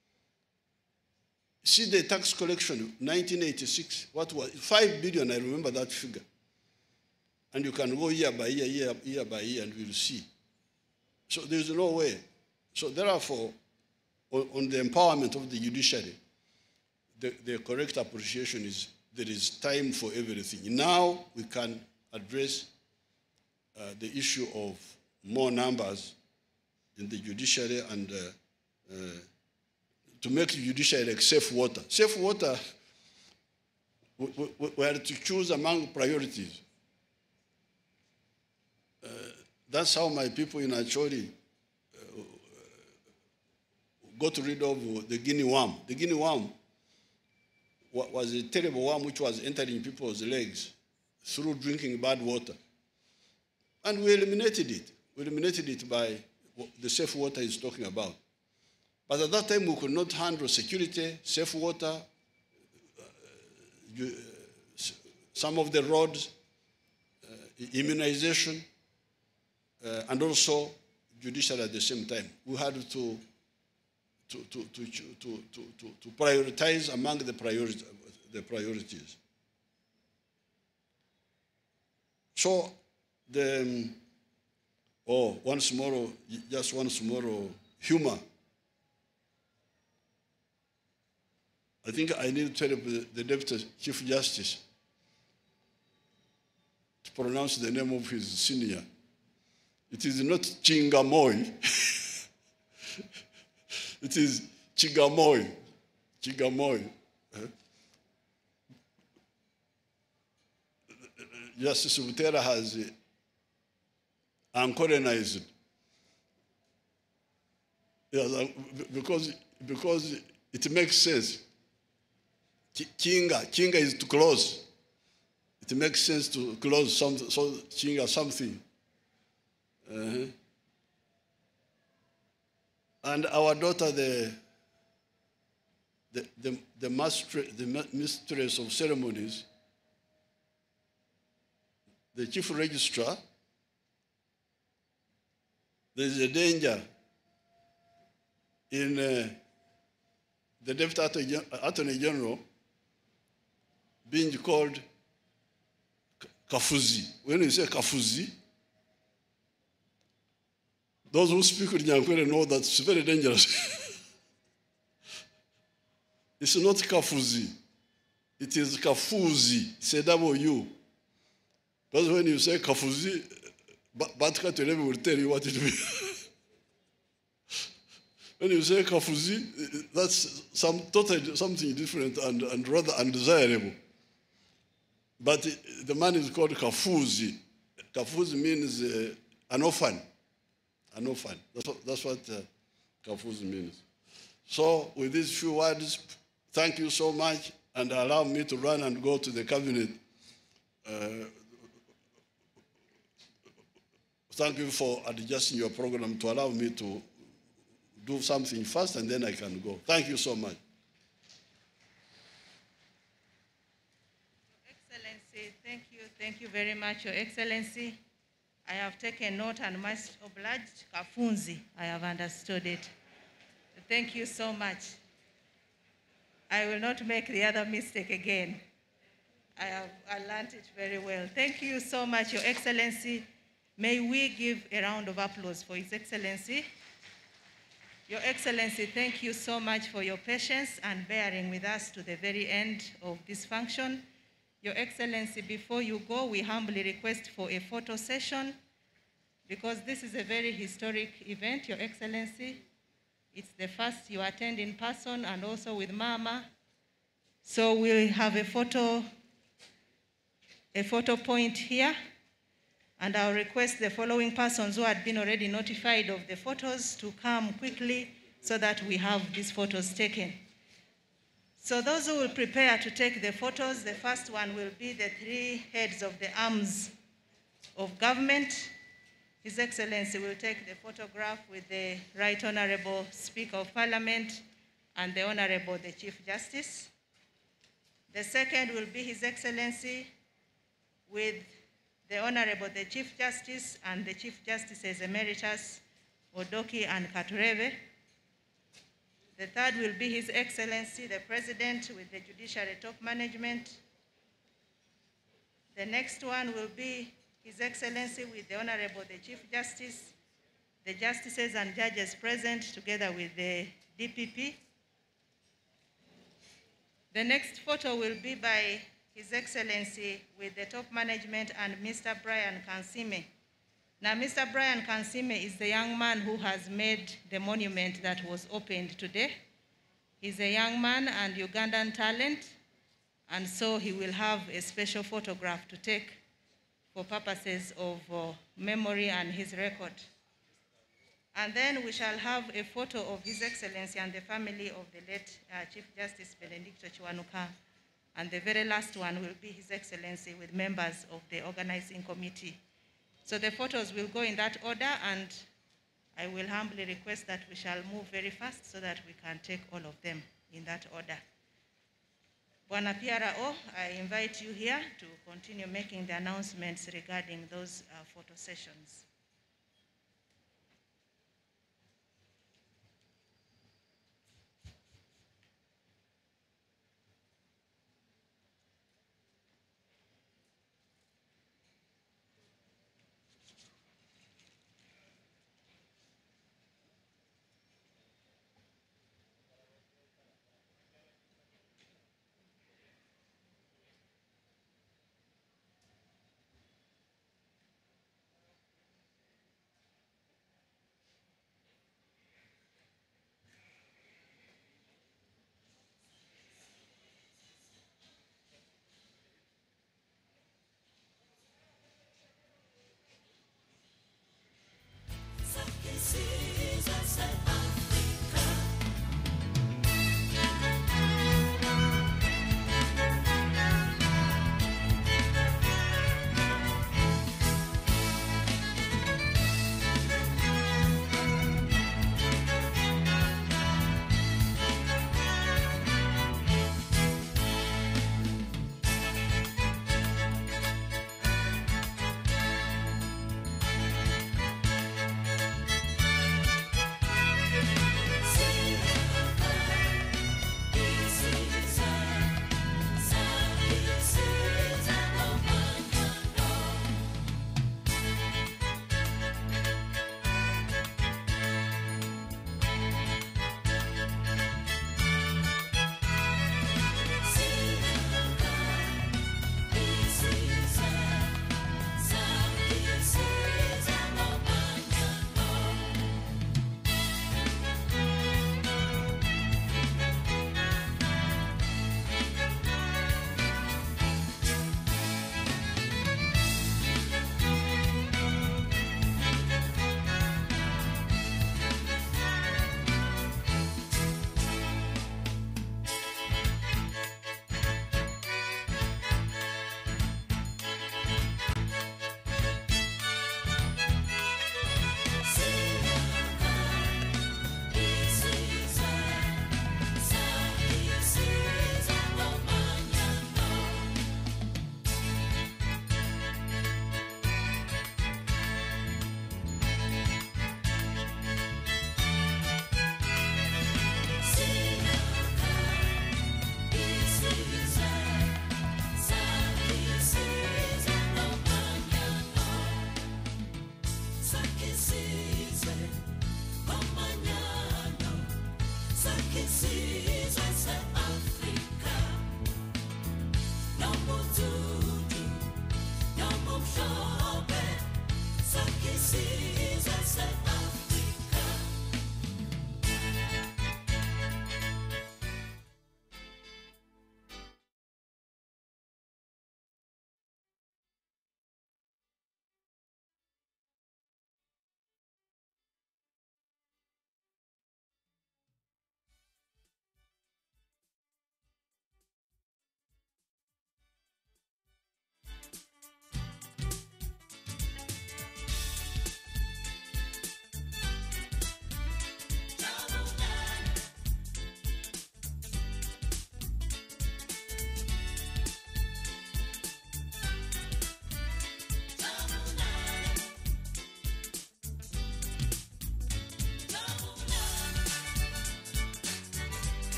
See the tax collection, 1986, what was 5 billion, I remember that figure. And you can go year by year, year by year, and we'll see. So there's no way. So therefore, on the empowerment of the judiciary, the correct appreciation is there is time for everything. Now we can address the issue of more numbers in the judiciary and to make the judiciary like safe water. Safe water, we had to choose among priorities. That's how my people in Acholi got rid of the guinea worm. The guinea worm was a terrible worm which was entering people's legs through drinking bad water. And we eliminated it. We eliminated it by the safe water he's talking about. But at that time, we could not handle security, safe water, some of the roads, immunization, and also judicial at the same time. We had to to prioritize among the priorities. So once more, just once more humor. I think I need to tell the Deputy Chief Justice to pronounce the name of his senior. It is not Chingamoy. It is Chigamoy. Chigamoy. Justice Butera has uncolonized. Because it makes sense. Kinga is to close. It makes sense to close something, so Kinga something. And our daughter, the mistress of ceremonies, the chief registrar, there's a danger in the Deputy Attorney General being called Kafuzi. When you say Kafuzi, those who speak with Nyankwere know that it's very dangerous. It's not Kafuzi. It is Kafuzi. It's a W. Because when you say Kafuzi, Batka Televi will tell you what it means. When you say Kafuzi, that's totally something different and rather undesirable. But the man is called Kafuzi. Kafuzi means an orphan. An orphan. That's what Kafuzi means. So with these few words, thank you so much, and allow me to run and go to the cabinet. Thank you for adjusting your program to allow me to do something first, and then I can go. Thank you so much. Excellency, thank you very much, Your Excellency. I have taken note and must oblige. Kafunzi, I have understood it. Thank you so much. I will not make the other mistake again. I learned it very well. Thank you so much, Your Excellency. May we give a round of applause for His Excellency. Your Excellency, thank you so much for your patience and bearing with us to the very end of this function. Your Excellency, before you go, we humbly request for a photo session because this is a very historic event, Your Excellency. It's the first you attend in person and also with Mama. So we'll have a photo point here. And I'll request the following persons who had been already notified of the photos to come quickly so that we have these photos taken. So those who will prepare to take the photos, the first one will be the three heads of the arms of government. His Excellency will take the photograph with the Right Honorable Speaker of Parliament and the Honorable the Chief Justice. The second will be His Excellency with the Honorable the Chief Justice and the Chief Justices Emeritus, Odoki and Katureve. The third will be His Excellency the President with the Judiciary Top Management. The next one will be His Excellency with the Honorable the Chief Justice, the Justices and Judges present together with the DPP. The next photo will be by His Excellency with the top management and Mr. Brian Kansime. Now, Mr. Brian Kansime is the young man who has made the monument that was opened today. He's a young man and Ugandan talent, and so he will have a special photograph to take for purposes of memory and his record. And then we shall have a photo of His Excellency and the family of the late Chief Justice Benedicto Kiwanuka. And the very last one will be His Excellency with members of the organizing committee. So the photos will go in that order, and I will humbly request that we shall move very fast so that we can take all of them in that order. Bwana PRO, I invite you here to continue making the announcements regarding those photo sessions.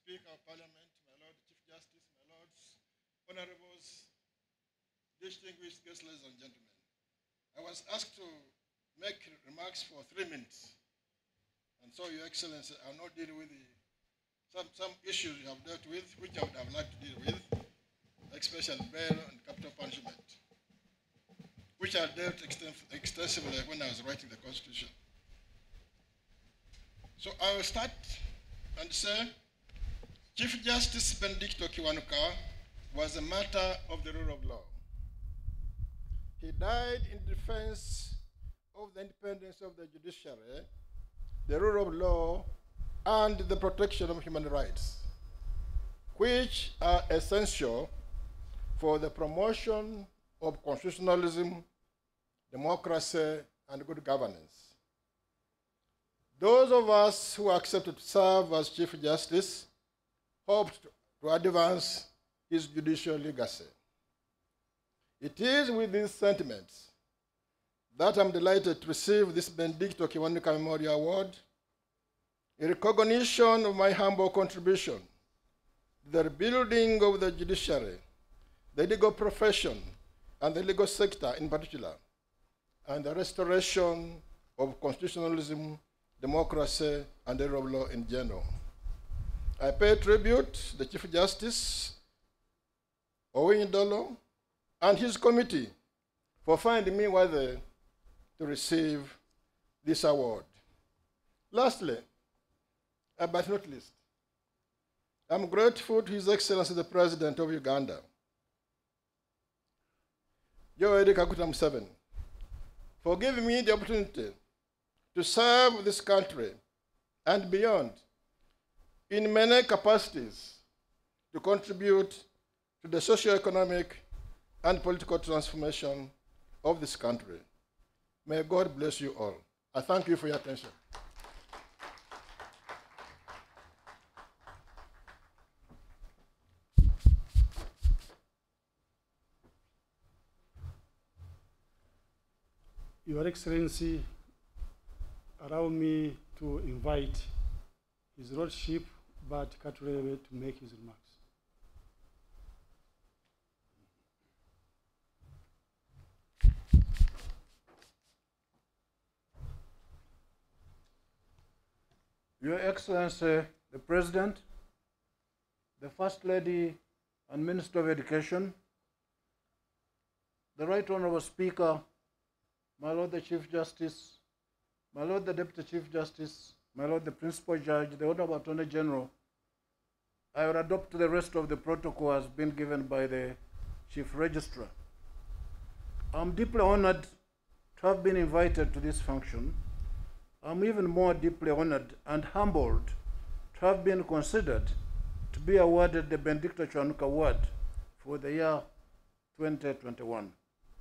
Speaker of Parliament, my Lord Chief Justice, my Lords, Honorables, distinguished guests, ladies and gentlemen. I was asked to make remarks for 3 minutes. And so, Your Excellency, I'll not deal with some issues you have dealt with, which I would have liked to deal with, especially bail and capital punishment, which I dealt extensively when I was writing the Constitution. So I will start and say, Chief Justice Benedicto Kiwanuka was a matter of the rule of law. He died in defense of the independence of the judiciary, the rule of law, and the protection of human rights, which are essential for the promotion of constitutionalism, democracy, and good governance. Those of us who accepted to serve as Chief Justice hoped to advance his judicial legacy. It is with these sentiments that I'm delighted to receive this Benedicto Kiwanuka Memorial Award, a recognition of my humble contribution to the rebuilding of the judiciary, the legal profession, and the legal sector in particular, and the restoration of constitutionalism, democracy, and the rule of law in general. I pay tribute to the Chief Justice, Owin-Dolo, and his committee for finding me worthy to receive this award. Lastly, but not least, I'm grateful to His Excellency the President of Uganda, Yoweri Kaguta Museveni, for giving me the opportunity to serve this country and beyond in many capacities to contribute to the socio-economic and political transformation of this country. May God bless you all. I thank you for your attention. Your Excellency, allow me to invite His Lordship, Bart Katurebe, to make his remarks. Your Excellency, the President, the First Lady and Minister of Education, the Right Honorable Speaker, my Lord the Chief Justice, my Lord the Deputy Chief Justice, my Lord the Principal Judge, the Honorable Attorney General, I will adopt the rest of the protocol as been given by the Chief Registrar. I'm deeply honored to have been invited to this function. I'm even more deeply honored and humbled to have been considered to be awarded the Benedicto Kiwanuka Award for the year 2021.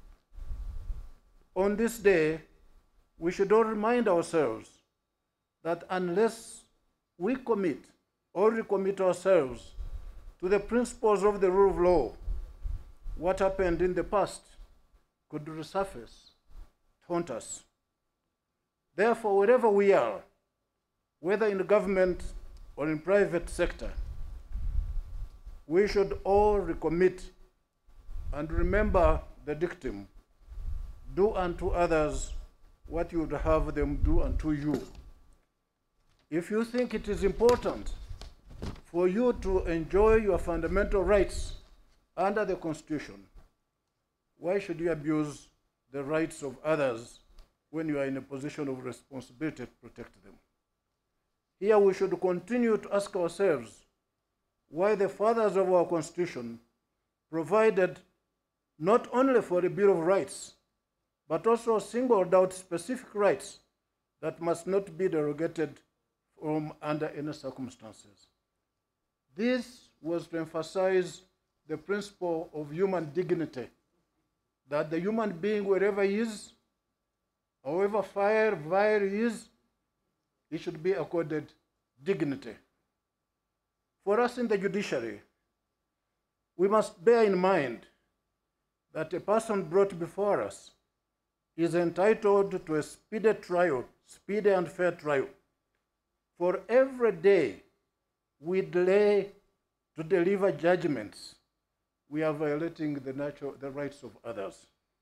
On this day, we should all remind ourselves that unless we commit or recommit ourselves to the principles of the rule of law, what happened in the past could resurface, haunt us. Therefore, wherever we are, whether in the government or in private sector, we should all recommit and remember the dictum, do unto others what you would have them do unto you. If you think it is important for you to enjoy your fundamental rights under the Constitution, why should you abuse the rights of others when you are in a position of responsibility to protect them? Here we should continue to ask ourselves why the fathers of our Constitution provided not only for a Bill of Rights, but also singled out specific rights that must not be derogated from under any circumstances. This was to emphasize the principle of human dignity, that the human being, wherever he is, however vile he is, he should be accorded dignity. For us in the judiciary, we must bear in mind that a person brought before us is entitled to a speedy trial, speedy and fair trial. For every day we delay to deliver judgments, we are violating the rights of others.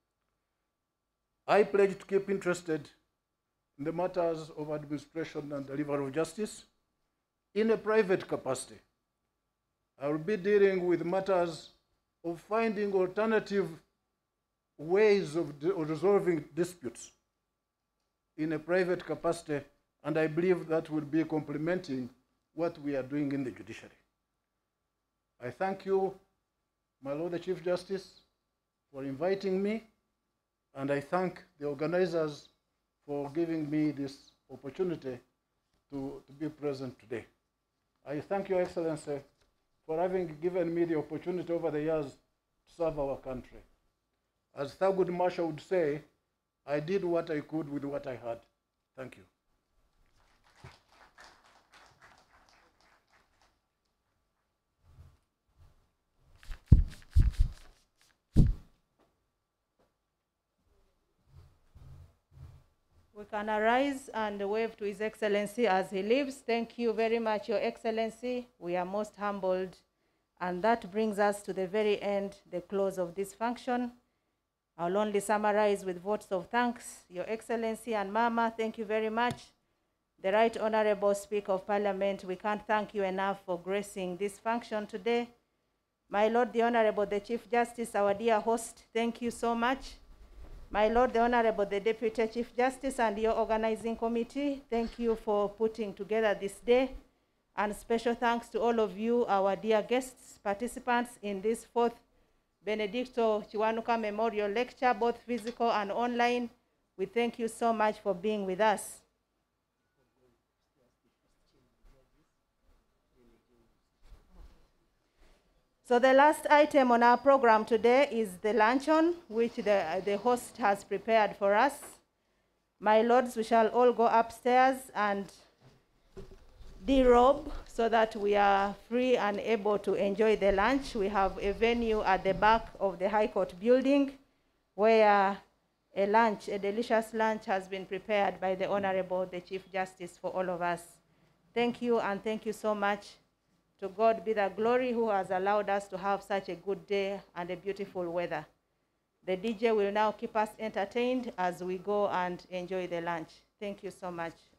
I pledge to keep interested in the matters of administration and delivery of justice in a private capacity. I will be dealing with matters of finding alternative ways of resolving disputes in a private capacity, and I believe that will be complementing what we are doing in the judiciary. I thank you, my Lord the Chief Justice, for inviting me, and I thank the organizers for giving me this opportunity to be present today. I thank Your Excellency for having given me the opportunity over the years to serve our country. As Thurgood Marshall would say, I did what I could with what I had. Thank you. We can arise and wave to His Excellency as he leaves. Thank you very much, Your Excellency. We are most humbled. And that brings us to the very end, the close of this function. I'll only summarize with votes of thanks. Your Excellency and Mama, thank you very much. The Right Honorable Speaker of Parliament, we can't thank you enough for gracing this function today. My Lord the Honorable, the Chief Justice, our dear host, thank you so much. My Lord the Honorable, the Deputy Chief Justice and your organizing committee, thank you for putting together this day. And special thanks to all of you, our dear guests, participants in this 4th Benedicto Kiwanuka Memorial Lecture, both physical and online. We thank you so much for being with us. So the last item on our program today is the luncheon, which the host has prepared for us. My lords, we shall all go upstairs and derobe so that we are free and able to enjoy the lunch. We have a venue at the back of the High Court building where a delicious lunch has been prepared by the Honorable, the Chief Justice, for all of us. Thank you, and thank you so much. To God be the glory who has allowed us to have such a good day and a beautiful weather. The DJ will now keep us entertained as we go and enjoy the lunch. Thank you so much.